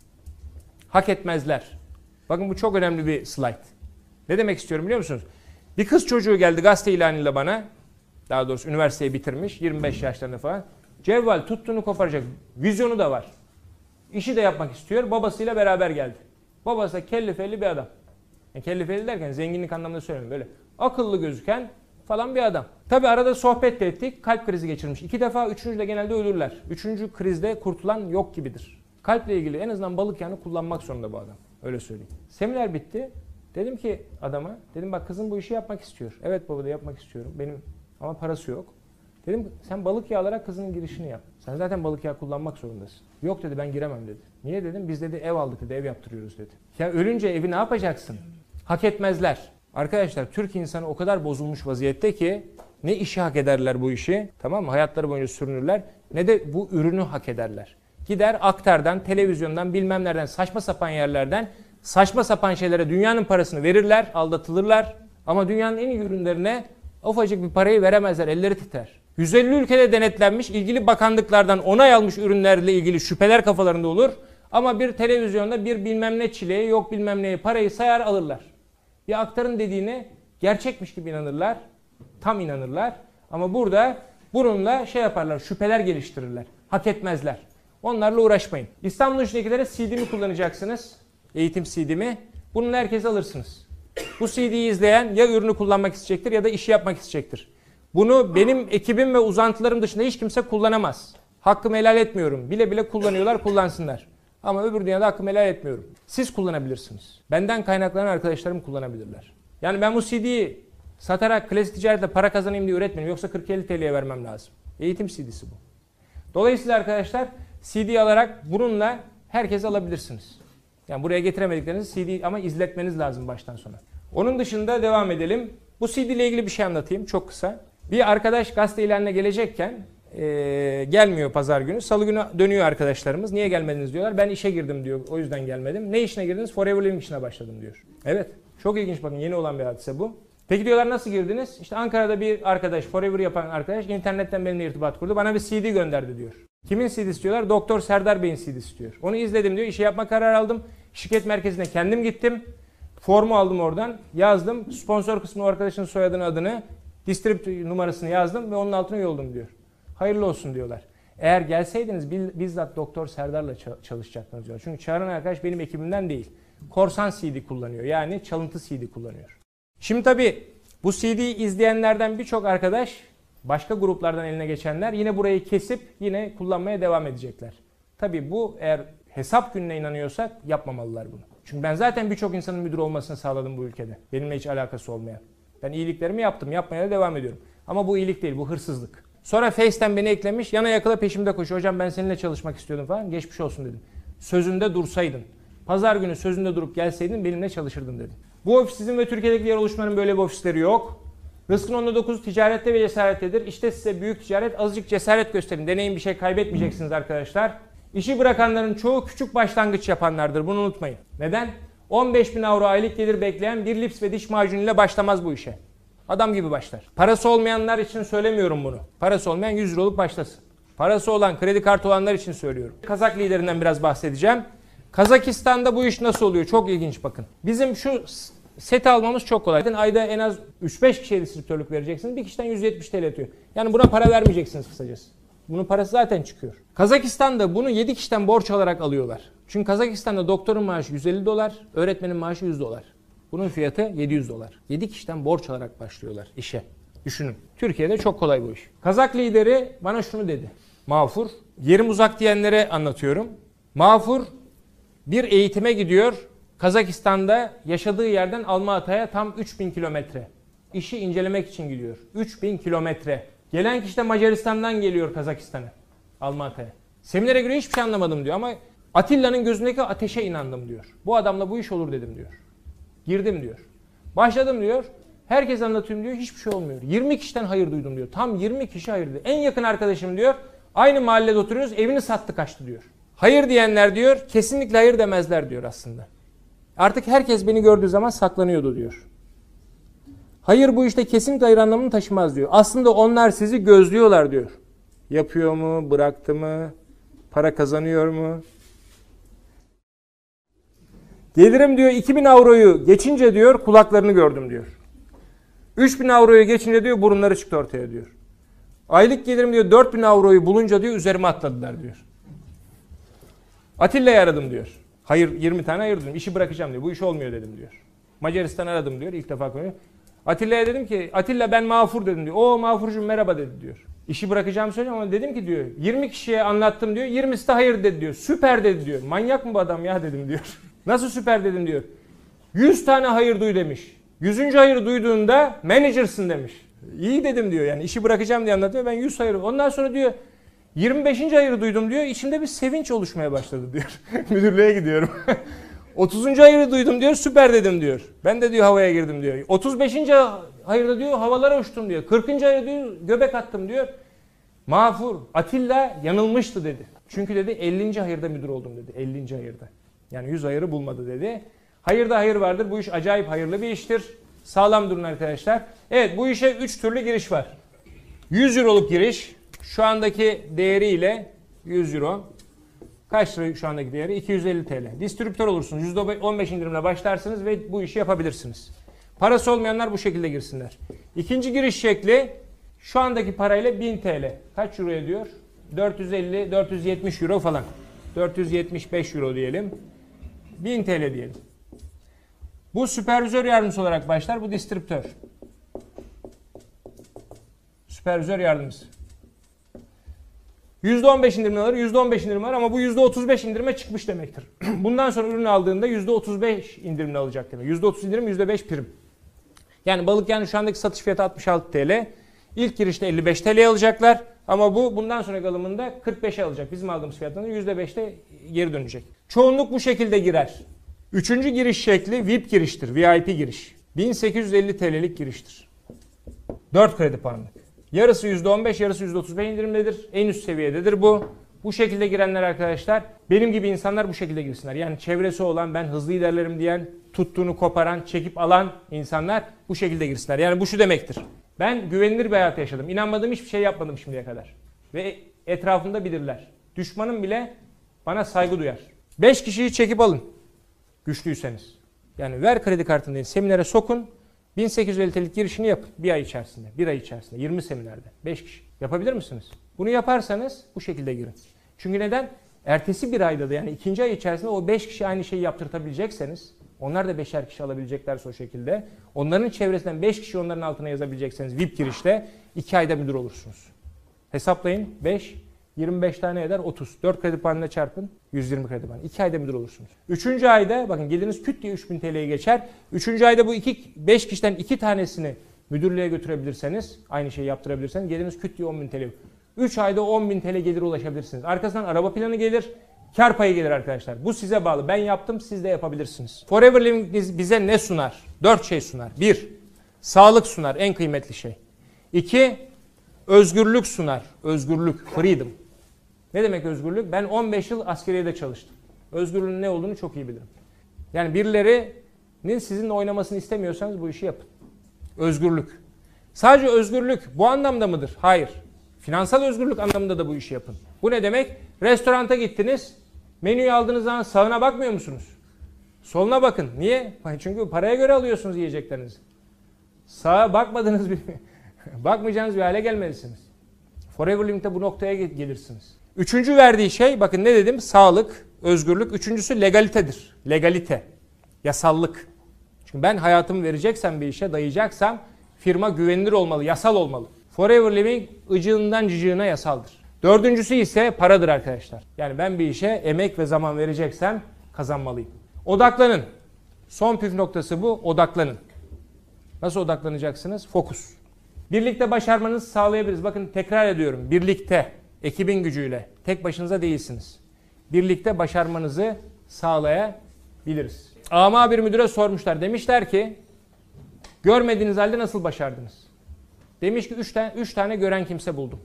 Hak etmezler. Bakın bu çok önemli bir slide. Ne demek istiyorum biliyor musunuz? Bir kız çocuğu geldi gazete ilanıyla bana. Daha doğrusu üniversiteyi bitirmiş. yirmi beş yaşlarında falan. Cevval tuttuğunu koparacak. Vizyonu da var. İşi de yapmak istiyor. Babasıyla beraber geldi. Babası da kellefeli bir adam. Yani kellefeli derken zenginlik anlamında söylemiyorum. Böyle akıllı gözüken falan bir adam. Tabi arada sohbet de ettik. Kalp krizi geçirmiş. İki defa, üçüncü de genelde ölürler. Üçüncü krizde kurtulan yok gibidir. Kalple ilgili en azından balık yağını kullanmak zorunda bu adam. Öyle söyleyeyim. Seminer bitti. Dedim ki adama, dedim bak kızım bu işi yapmak istiyor. Evet baba da yapmak istiyorum. Benim ama parası yok. Dedim sen balık yağı alarak kızının girişini yap. Sen zaten balık yağı kullanmak zorundasın. Yok dedi ben giremem dedi. Niye dedim? Biz dedi ev aldık dedi, ev yaptırıyoruz dedi. Ya ölünce evi ne yapacaksın? Hak etmezler. Arkadaşlar Türk insanı o kadar bozulmuş vaziyette ki ne işi hak ederler bu işi, tamam mı? Hayatları boyunca sürünürler, ne de bu ürünü hak ederler. Gider aktardan, televizyondan, bilmem nereden, saçma sapan yerlerden saçma sapan şeylere dünyanın parasını verirler, aldatılırlar. Ama dünyanın en iyi ürünlerine ufacık bir parayı veremezler, elleri titrer. yüz elli ülkede denetlenmiş, ilgili bakanlıklardan onay almış ürünlerle ilgili şüpheler kafalarında olur. Ama bir televizyonda bir bilmem ne çileği, yok bilmem neye parayı sayar alırlar. Bir aktarın dediğine gerçekmiş gibi inanırlar, tam inanırlar. Ama burada bununla şey yaparlar, şüpheler geliştirirler. Hak etmezler. Onlarla uğraşmayın. İstanbul dışındakilere C D mi kullanacaksınız? Eğitim C D mi? Bunu herkese alırsınız. Bu C D'yi izleyen ya ürünü kullanmak isteyecektir ya da işi yapmak isteyecektir. Bunu benim ekibim ve uzantılarım dışında hiç kimse kullanamaz. Hakkımı helal etmiyorum. Bile bile kullanıyorlar, kullansınlar. Ama öbür dünyada hakkımı helal etmiyorum. Siz kullanabilirsiniz. Benden kaynaklanan arkadaşlarım kullanabilirler. Yani ben bu C D'yi satarak klasik ticarette para kazanayım diye üretmiyorum. Yoksa kırk elli T L'ye vermem lazım. Eğitim C D'si bu. Dolayısıyla arkadaşlar C D alarak bununla herkes alabilirsiniz. Yani buraya getiremediklerinizi C D ama izletmeniz lazım baştan sona. Onun dışında devam edelim. Bu C D ile ilgili bir şey anlatayım çok kısa. Bir arkadaş gazete ilanına gelecekken e, gelmiyor pazar günü. Salı günü dönüyor arkadaşlarımız. Niye gelmediniz diyorlar. Ben işe girdim diyor. O yüzden gelmedim. Ne işine girdiniz? Forever Living işine başladım diyor. Evet. Çok ilginç bakın. Yeni olan bir hadise bu. Peki diyorlar nasıl girdiniz? İşte Ankara'da bir arkadaş, Forever yapan arkadaş internetten benimle irtibat kurdu. Bana bir C D gönderdi diyor. Kimin C D'si diyorlar? Doktor Serdar Bey'in C D'si diyor. Onu izledim diyor. İşe yapma kararı aldım. Şirket merkezine kendim gittim. Formu aldım oradan. Yazdım. Sponsor kısmına o arkadaşın soyadını, adını, distribütör numarasını yazdım ve onun altına yolladım diyor. Hayırlı olsun diyorlar. Eğer gelseydiniz bizzat Doktor Serdar'la çalışacaktınız diyor. Çünkü çağıran arkadaş benim ekibimden değil. Korsan C D kullanıyor. Yani çalıntı C D kullanıyor. Şimdi tabii bu C D'yi izleyenlerden birçok arkadaş, başka gruplardan eline geçenler yine burayı kesip yine kullanmaya devam edecekler. Tabii bu eğer hesap gününe inanıyorsak yapmamalılar bunu. Çünkü ben zaten birçok insanın müdür olmasını sağladım bu ülkede. Benimle hiç alakası olmayan. Ben iyiliklerimi yaptım, yapmaya da devam ediyorum. Ama bu iyilik değil, bu hırsızlık. Sonra Face'ten beni eklemiş, yana yakıla peşimde koşuyor. Hocam ben seninle çalışmak istiyordum falan. Geçmiş olsun dedim. Sözünde dursaydın. Pazar günü sözünde durup gelseydin benimle çalışırdın dedim. Bu ofis sizin ve Türkiye'deki diğer oluşumların böyle bir ofisleri yok. Rızkın onda dokuzu ticarette ve cesarettedir. İşte size büyük ticaret, azıcık cesaret gösterin. Deneyin, bir şey kaybetmeyeceksiniz arkadaşlar. İşi bırakanların çoğu küçük başlangıç yapanlardır. Bunu unutmayın. Neden? on beş bin avro aylık gelir bekleyen bir lips ve diş macunuyla başlamaz bu işe. Adam gibi başlar. Parası olmayanlar için söylemiyorum bunu. Parası olmayan yüz euroluk başlasın. Parası olan, kredi kartı olanlar için söylüyorum. Kazak liderinden biraz bahsedeceğim. Kazakistan'da bu iş nasıl oluyor? Çok ilginç bakın. Bizim şu seti almamız çok kolay. Ayda en az üç beş kişiye distribütörlük vereceksiniz. Bir kişiden yüz yetmiş T L atıyor. Yani buna para vermeyeceksiniz kısacası. Bunun parası zaten çıkıyor. Kazakistan'da bunu yedi kişiden borç alarak alıyorlar. Çünkü Kazakistan'da doktorun maaşı yüz elli dolar, öğretmenin maaşı yüz dolar. Bunun fiyatı yedi yüz dolar. yedi kişiden borç alarak başlıyorlar işe. Düşünün. Türkiye'de çok kolay bu iş. Kazak lideri bana şunu dedi. Mağfur. Yerim uzak diyenlere anlatıyorum. Mağfur bir eğitime gidiyor. Kazakistan'da yaşadığı yerden Almata'ya tam üç bin kilometre. İşi incelemek için gidiyor. üç bin kilometre. Gelen kişi de Macaristan'dan geliyor Kazakistan'a. Almata'ya. Seminere göre hiçbir şey anlamadım diyor ama Atilla'nın gözündeki ateşe inandım diyor. Bu adamla bu iş olur dedim diyor. Girdim diyor. Başladım diyor. Herkes anlatıyorum diyor. Hiçbir şey olmuyor. yirmi kişiden hayır duydum diyor. Tam yirmi kişi hayır diyor. En yakın arkadaşım diyor. Aynı mahallede oturuyoruz. Evini sattı kaçtı diyor. Hayır diyenler diyor. Kesinlikle hayır demezler diyor aslında. Artık herkes beni gördüğü zaman saklanıyordu diyor. Hayır bu işte kesinlikle hayır anlamını taşımaz diyor. Aslında onlar sizi gözlüyorlar diyor. Yapıyor mu, bıraktı mı, para kazanıyor mu? Gelirim diyor iki bin avroyu geçince diyor kulaklarını gördüm diyor. üç bin avroyu geçince diyor burunları çıktı ortaya diyor. Aylık gelirim diyor dört bin avroyu bulunca diyor üzerime atladılar diyor. Atilla'yı aradım diyor. Hayır yirmi tane hayır dedim. İşi bırakacağım diyor. Bu iş olmuyor dedim diyor. Macaristan aradım diyor. İlk defa konuyu. Atilla'ya dedim ki Atilla ben Mağfur dedim diyor. O Mağfurcuğum merhaba dedi diyor. İşi bırakacağım söyleyeceğim ama dedim ki diyor yirmi kişiye anlattım diyor. yirmisi de hayır dedi diyor. Süper dedi diyor. Manyak mı bu adam ya dedim diyor. Nasıl süper dedim diyor. yüz tane hayır duy demiş. yüzüncü hayır duyduğunda manager'sın demiş. İyi dedim diyor yani işi bırakacağım diye anlatıyor. Ben yüz hayır. Ondan sonra diyor yirmi beşinci hayırı duydum diyor. İçimde bir sevinç oluşmaya başladı diyor. Müdürlüğe gidiyorum. otuzuncu hayırı duydum diyor. Süper dedim diyor. Ben de diyor havaya girdim diyor. otuz beşinci hayırda diyor havalara uçtum diyor. kırkıncı hayırda diyor göbek attım diyor. Mağfur Atilla yanılmıştı dedi. Çünkü dedi ellinci hayırda müdür oldum dedi. ellinci hayırda. Yani yüz hayırı bulmadı dedi. Hayırda hayır vardır. Bu iş acayip hayırlı bir iştir. Sağlam durun arkadaşlar. Evet bu işe üç türlü giriş var. yüz euroluk giriş. Şu andaki değeriyle yüz euro. Kaç lira şu andaki değeri? iki yüz elli TL. Distribütör olursunuz. yüzde on beş indirimle başlarsınız ve bu işi yapabilirsiniz. Parası olmayanlar bu şekilde girsinler. İkinci giriş şekli şu andaki parayla bin TL. Kaç euro ediyor? dört yüz elli dört yüz yetmiş euro falan. dört yüz yetmiş beş euro diyelim. bin TL diyelim. Bu süpervizör yardımcısı olarak başlar. Bu distribütör. Süpervizör yardımcısı. yüzde on beş indirim alır. yüzde on beş indirim var ama bu yüzde otuz beş indirime çıkmış demektir. Bundan sonra ürünü aldığında yüzde otuz beş indirimle alacak demek. yüzde otuz indirim, yüzde beş prim. Yani balık yani şu andaki satış fiyatı altmış altı TL. İlk girişte elli beş TL'ye alacaklar. Ama bu bundan sonraki alımında kırk beşe alacak. Bizim aldığımız fiyattan yüzde beşte geri dönecek. Çoğunluk bu şekilde girer. Üçüncü giriş şekli V I P giriştir. V I P giriş. bin sekiz yüz elli TL'lik giriştir. dört kredi puanlık. Yarısı yüzde on beş, yarısı yüzde otuz beş indirimdedir. En üst seviyededir bu. Bu şekilde girenler arkadaşlar, benim gibi insanlar bu şekilde girsinler. Yani çevresi olan, ben hızlı ilerlerim diyen, tuttuğunu koparan, çekip alan insanlar bu şekilde girsinler. Yani bu şu demektir. Ben güvenilir bir hayat yaşadım. İnanmadığım hiçbir şey yapmadım şimdiye kadar. Ve etrafımda bilirler. Düşmanım bile bana saygı duyar. beş kişiyi çekip alın. Güçlüyseniz. Yani ver kredi kartını değil, seminere sokun. bin sekiz yüz elli TL'lik girişini yapın. Bir ay içerisinde, bir ay içerisinde, yirmi seminerde, beş kişi. Yapabilir misiniz? Bunu yaparsanız bu şekilde girin. Çünkü neden? Ertesi bir ayda da yani ikinci ay içerisinde o beş kişi aynı şeyi yaptırtabilecekseniz, onlar da beşer kişi alabileceklerse o şekilde, onların çevresinden beş kişi onların altına yazabilecekseniz V I P girişte iki ayda müdür olursunuz. Hesaplayın. beş, yirmi beş tane eder otuz. dört kredi puanıyla çarpın. yüz yirmi kredi puanı. iki ayda müdür olursunuz. üçüncü ayda bakın geliriniz küt diye üç bin TL'ye geçer. üçüncü ayda bu iki, beş kişiden iki tanesini müdürlüğe götürebilirseniz, aynı şeyi yaptırabilirseniz geliriniz küt diye on bin TL. üç ayda on bin TL gelire ulaşabilirsiniz. Arkasından araba planı gelir, kar payı gelir arkadaşlar. Bu size bağlı. Ben yaptım, siz de yapabilirsiniz. Forever Living bize ne sunar? dört şey sunar. bir Sağlık sunar, en kıymetli şey. iki Özgürlük sunar. Özgürlük, freedom. Ne demek özgürlük? Ben on beş yıl askeriyede çalıştım. Özgürlüğün ne olduğunu çok iyi bilirim. Yani birilerinin sizinle oynamasını istemiyorsanız bu işi yapın. Özgürlük. Sadece özgürlük bu anlamda mıdır? Hayır. Finansal özgürlük anlamında da bu işi yapın. Bu ne demek? Restoranta gittiniz. Menüyü aldığınız zaman sağına bakmıyor musunuz? Soluna bakın. Niye? Çünkü paraya göre alıyorsunuz yiyeceklerinizi. Sağa bakmadığınız bir bakmayacağınız bir hale gelmelisiniz. Forever Living'de bu noktaya gelirsiniz. Üçüncü verdiği şey, bakın ne dedim? Sağlık, özgürlük. Üçüncüsü legalitedir. Legalite. Yasallık. Çünkü ben hayatımı vereceksem bir işe, dayayacaksam firma güvenilir olmalı, yasal olmalı. Forever Living ıcığından cıcığına yasaldır. Dördüncüsü ise paradır arkadaşlar. Yani ben bir işe emek ve zaman vereceksem kazanmalıyım. Odaklanın. Son püf noktası bu. Odaklanın. Nasıl odaklanacaksınız? Fokus. Birlikte başarmanızı sağlayabiliriz. Bakın tekrar ediyorum. Birlikte, ekibin gücüyle. Tek başınıza değilsiniz. Birlikte başarmanızı sağlayabiliriz. Ama bir müdüre sormuşlar. Demişler ki, görmediğiniz halde nasıl başardınız? Demiş ki üç tane, üç tane gören kimse buldum.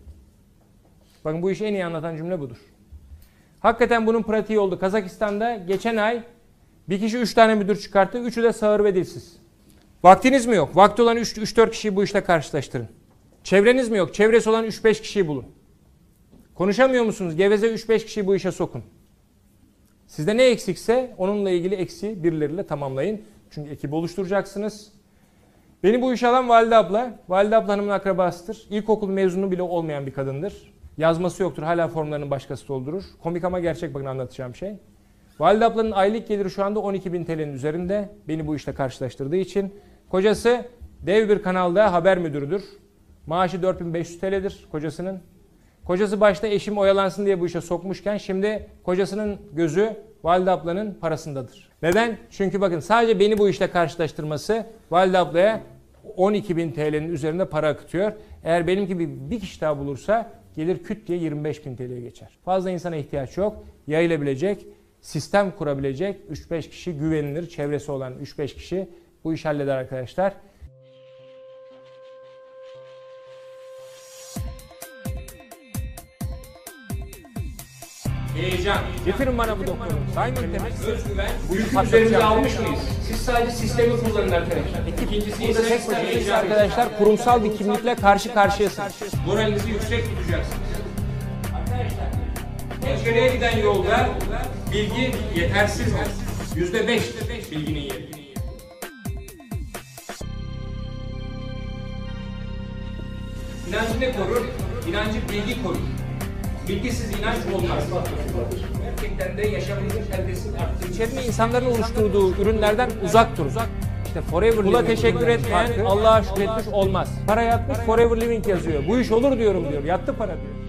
Bakın bu işi en iyi anlatan cümle budur. Hakikaten bunun pratiği oldu. Kazakistan'da geçen ay bir kişi üç tane müdür çıkarttı. Üçü de sağır ve dilsiz. Vaktiniz mi yok? Vakti olan üç dört kişiyi bu işle karşılaştırın. Çevreniz mi yok? Çevresi olan üç beş kişiyi bulun. Konuşamıyor musunuz? Geveze üç beş kişiyi bu işe sokun. Sizde ne eksikse onunla ilgili eksiği birileriyle tamamlayın. Çünkü ekibi oluşturacaksınız. Beni bu işe alan Valide abla. Valide abla hanımın akrabasıdır. İlkokul mezunu bile olmayan bir kadındır. Yazması yoktur. Hala formlarını başkası doldurur. Komik ama gerçek, bakın anlatacağım şey. Valide ablanın aylık geliri şu anda on iki bin T L'nin üzerinde. Beni bu işle karşılaştırdığı için. Kocası dev bir kanalda haber müdürüdür. Maaşı dört bin beş yüz T L'dir kocasının. Kocası başta eşim oyalansın diye bu işe sokmuşken şimdi kocasının gözü Valide ablanın parasındadır. Neden? Çünkü bakın sadece beni bu işle karşılaştırması Valide ablaya on iki bin T L'nin üzerinde para akıtıyor. Eğer benim gibi bir kişi daha bulursa gelir küt diye yirmi beş bin T L'ye geçer. Fazla insana ihtiyaç yok. Yayılabilecek, sistem kurabilecek üç beş kişi, güvenilir çevresi olan üç beş kişi bu işi halleder arkadaşlar. Heyecan. Getirin bana bu doktoru. Simon Temel, özgüven, bu işi üzerimize almış mıyız? Siz sadece sistemi kullanın arkadaşlar. İkincisi ise tek başınayız arkadaşlar. Kurumsal bir kimlikle karşı karşıyasınız. Moralinizi yüksek tutacaksınız. Arkadaşlar, başarıya giden yolda bilgi yetersiz. Yüzde beş bilginin yeri. İnancı ne korur? İnancı bilgi korur. Bilgisiz inanç olmaz. Gerçekten de yaşamınızın kalitesini arttırır. İçeride insanların oluşturduğu ürünlerden uzak durun. İşte Forever Living. Teşekkür etmeyen Allah'a şükretmiş olmaz. Para yatmış, Forever Living yazıyor. Bu iş olur diyorum diyor. Yattı para diyor.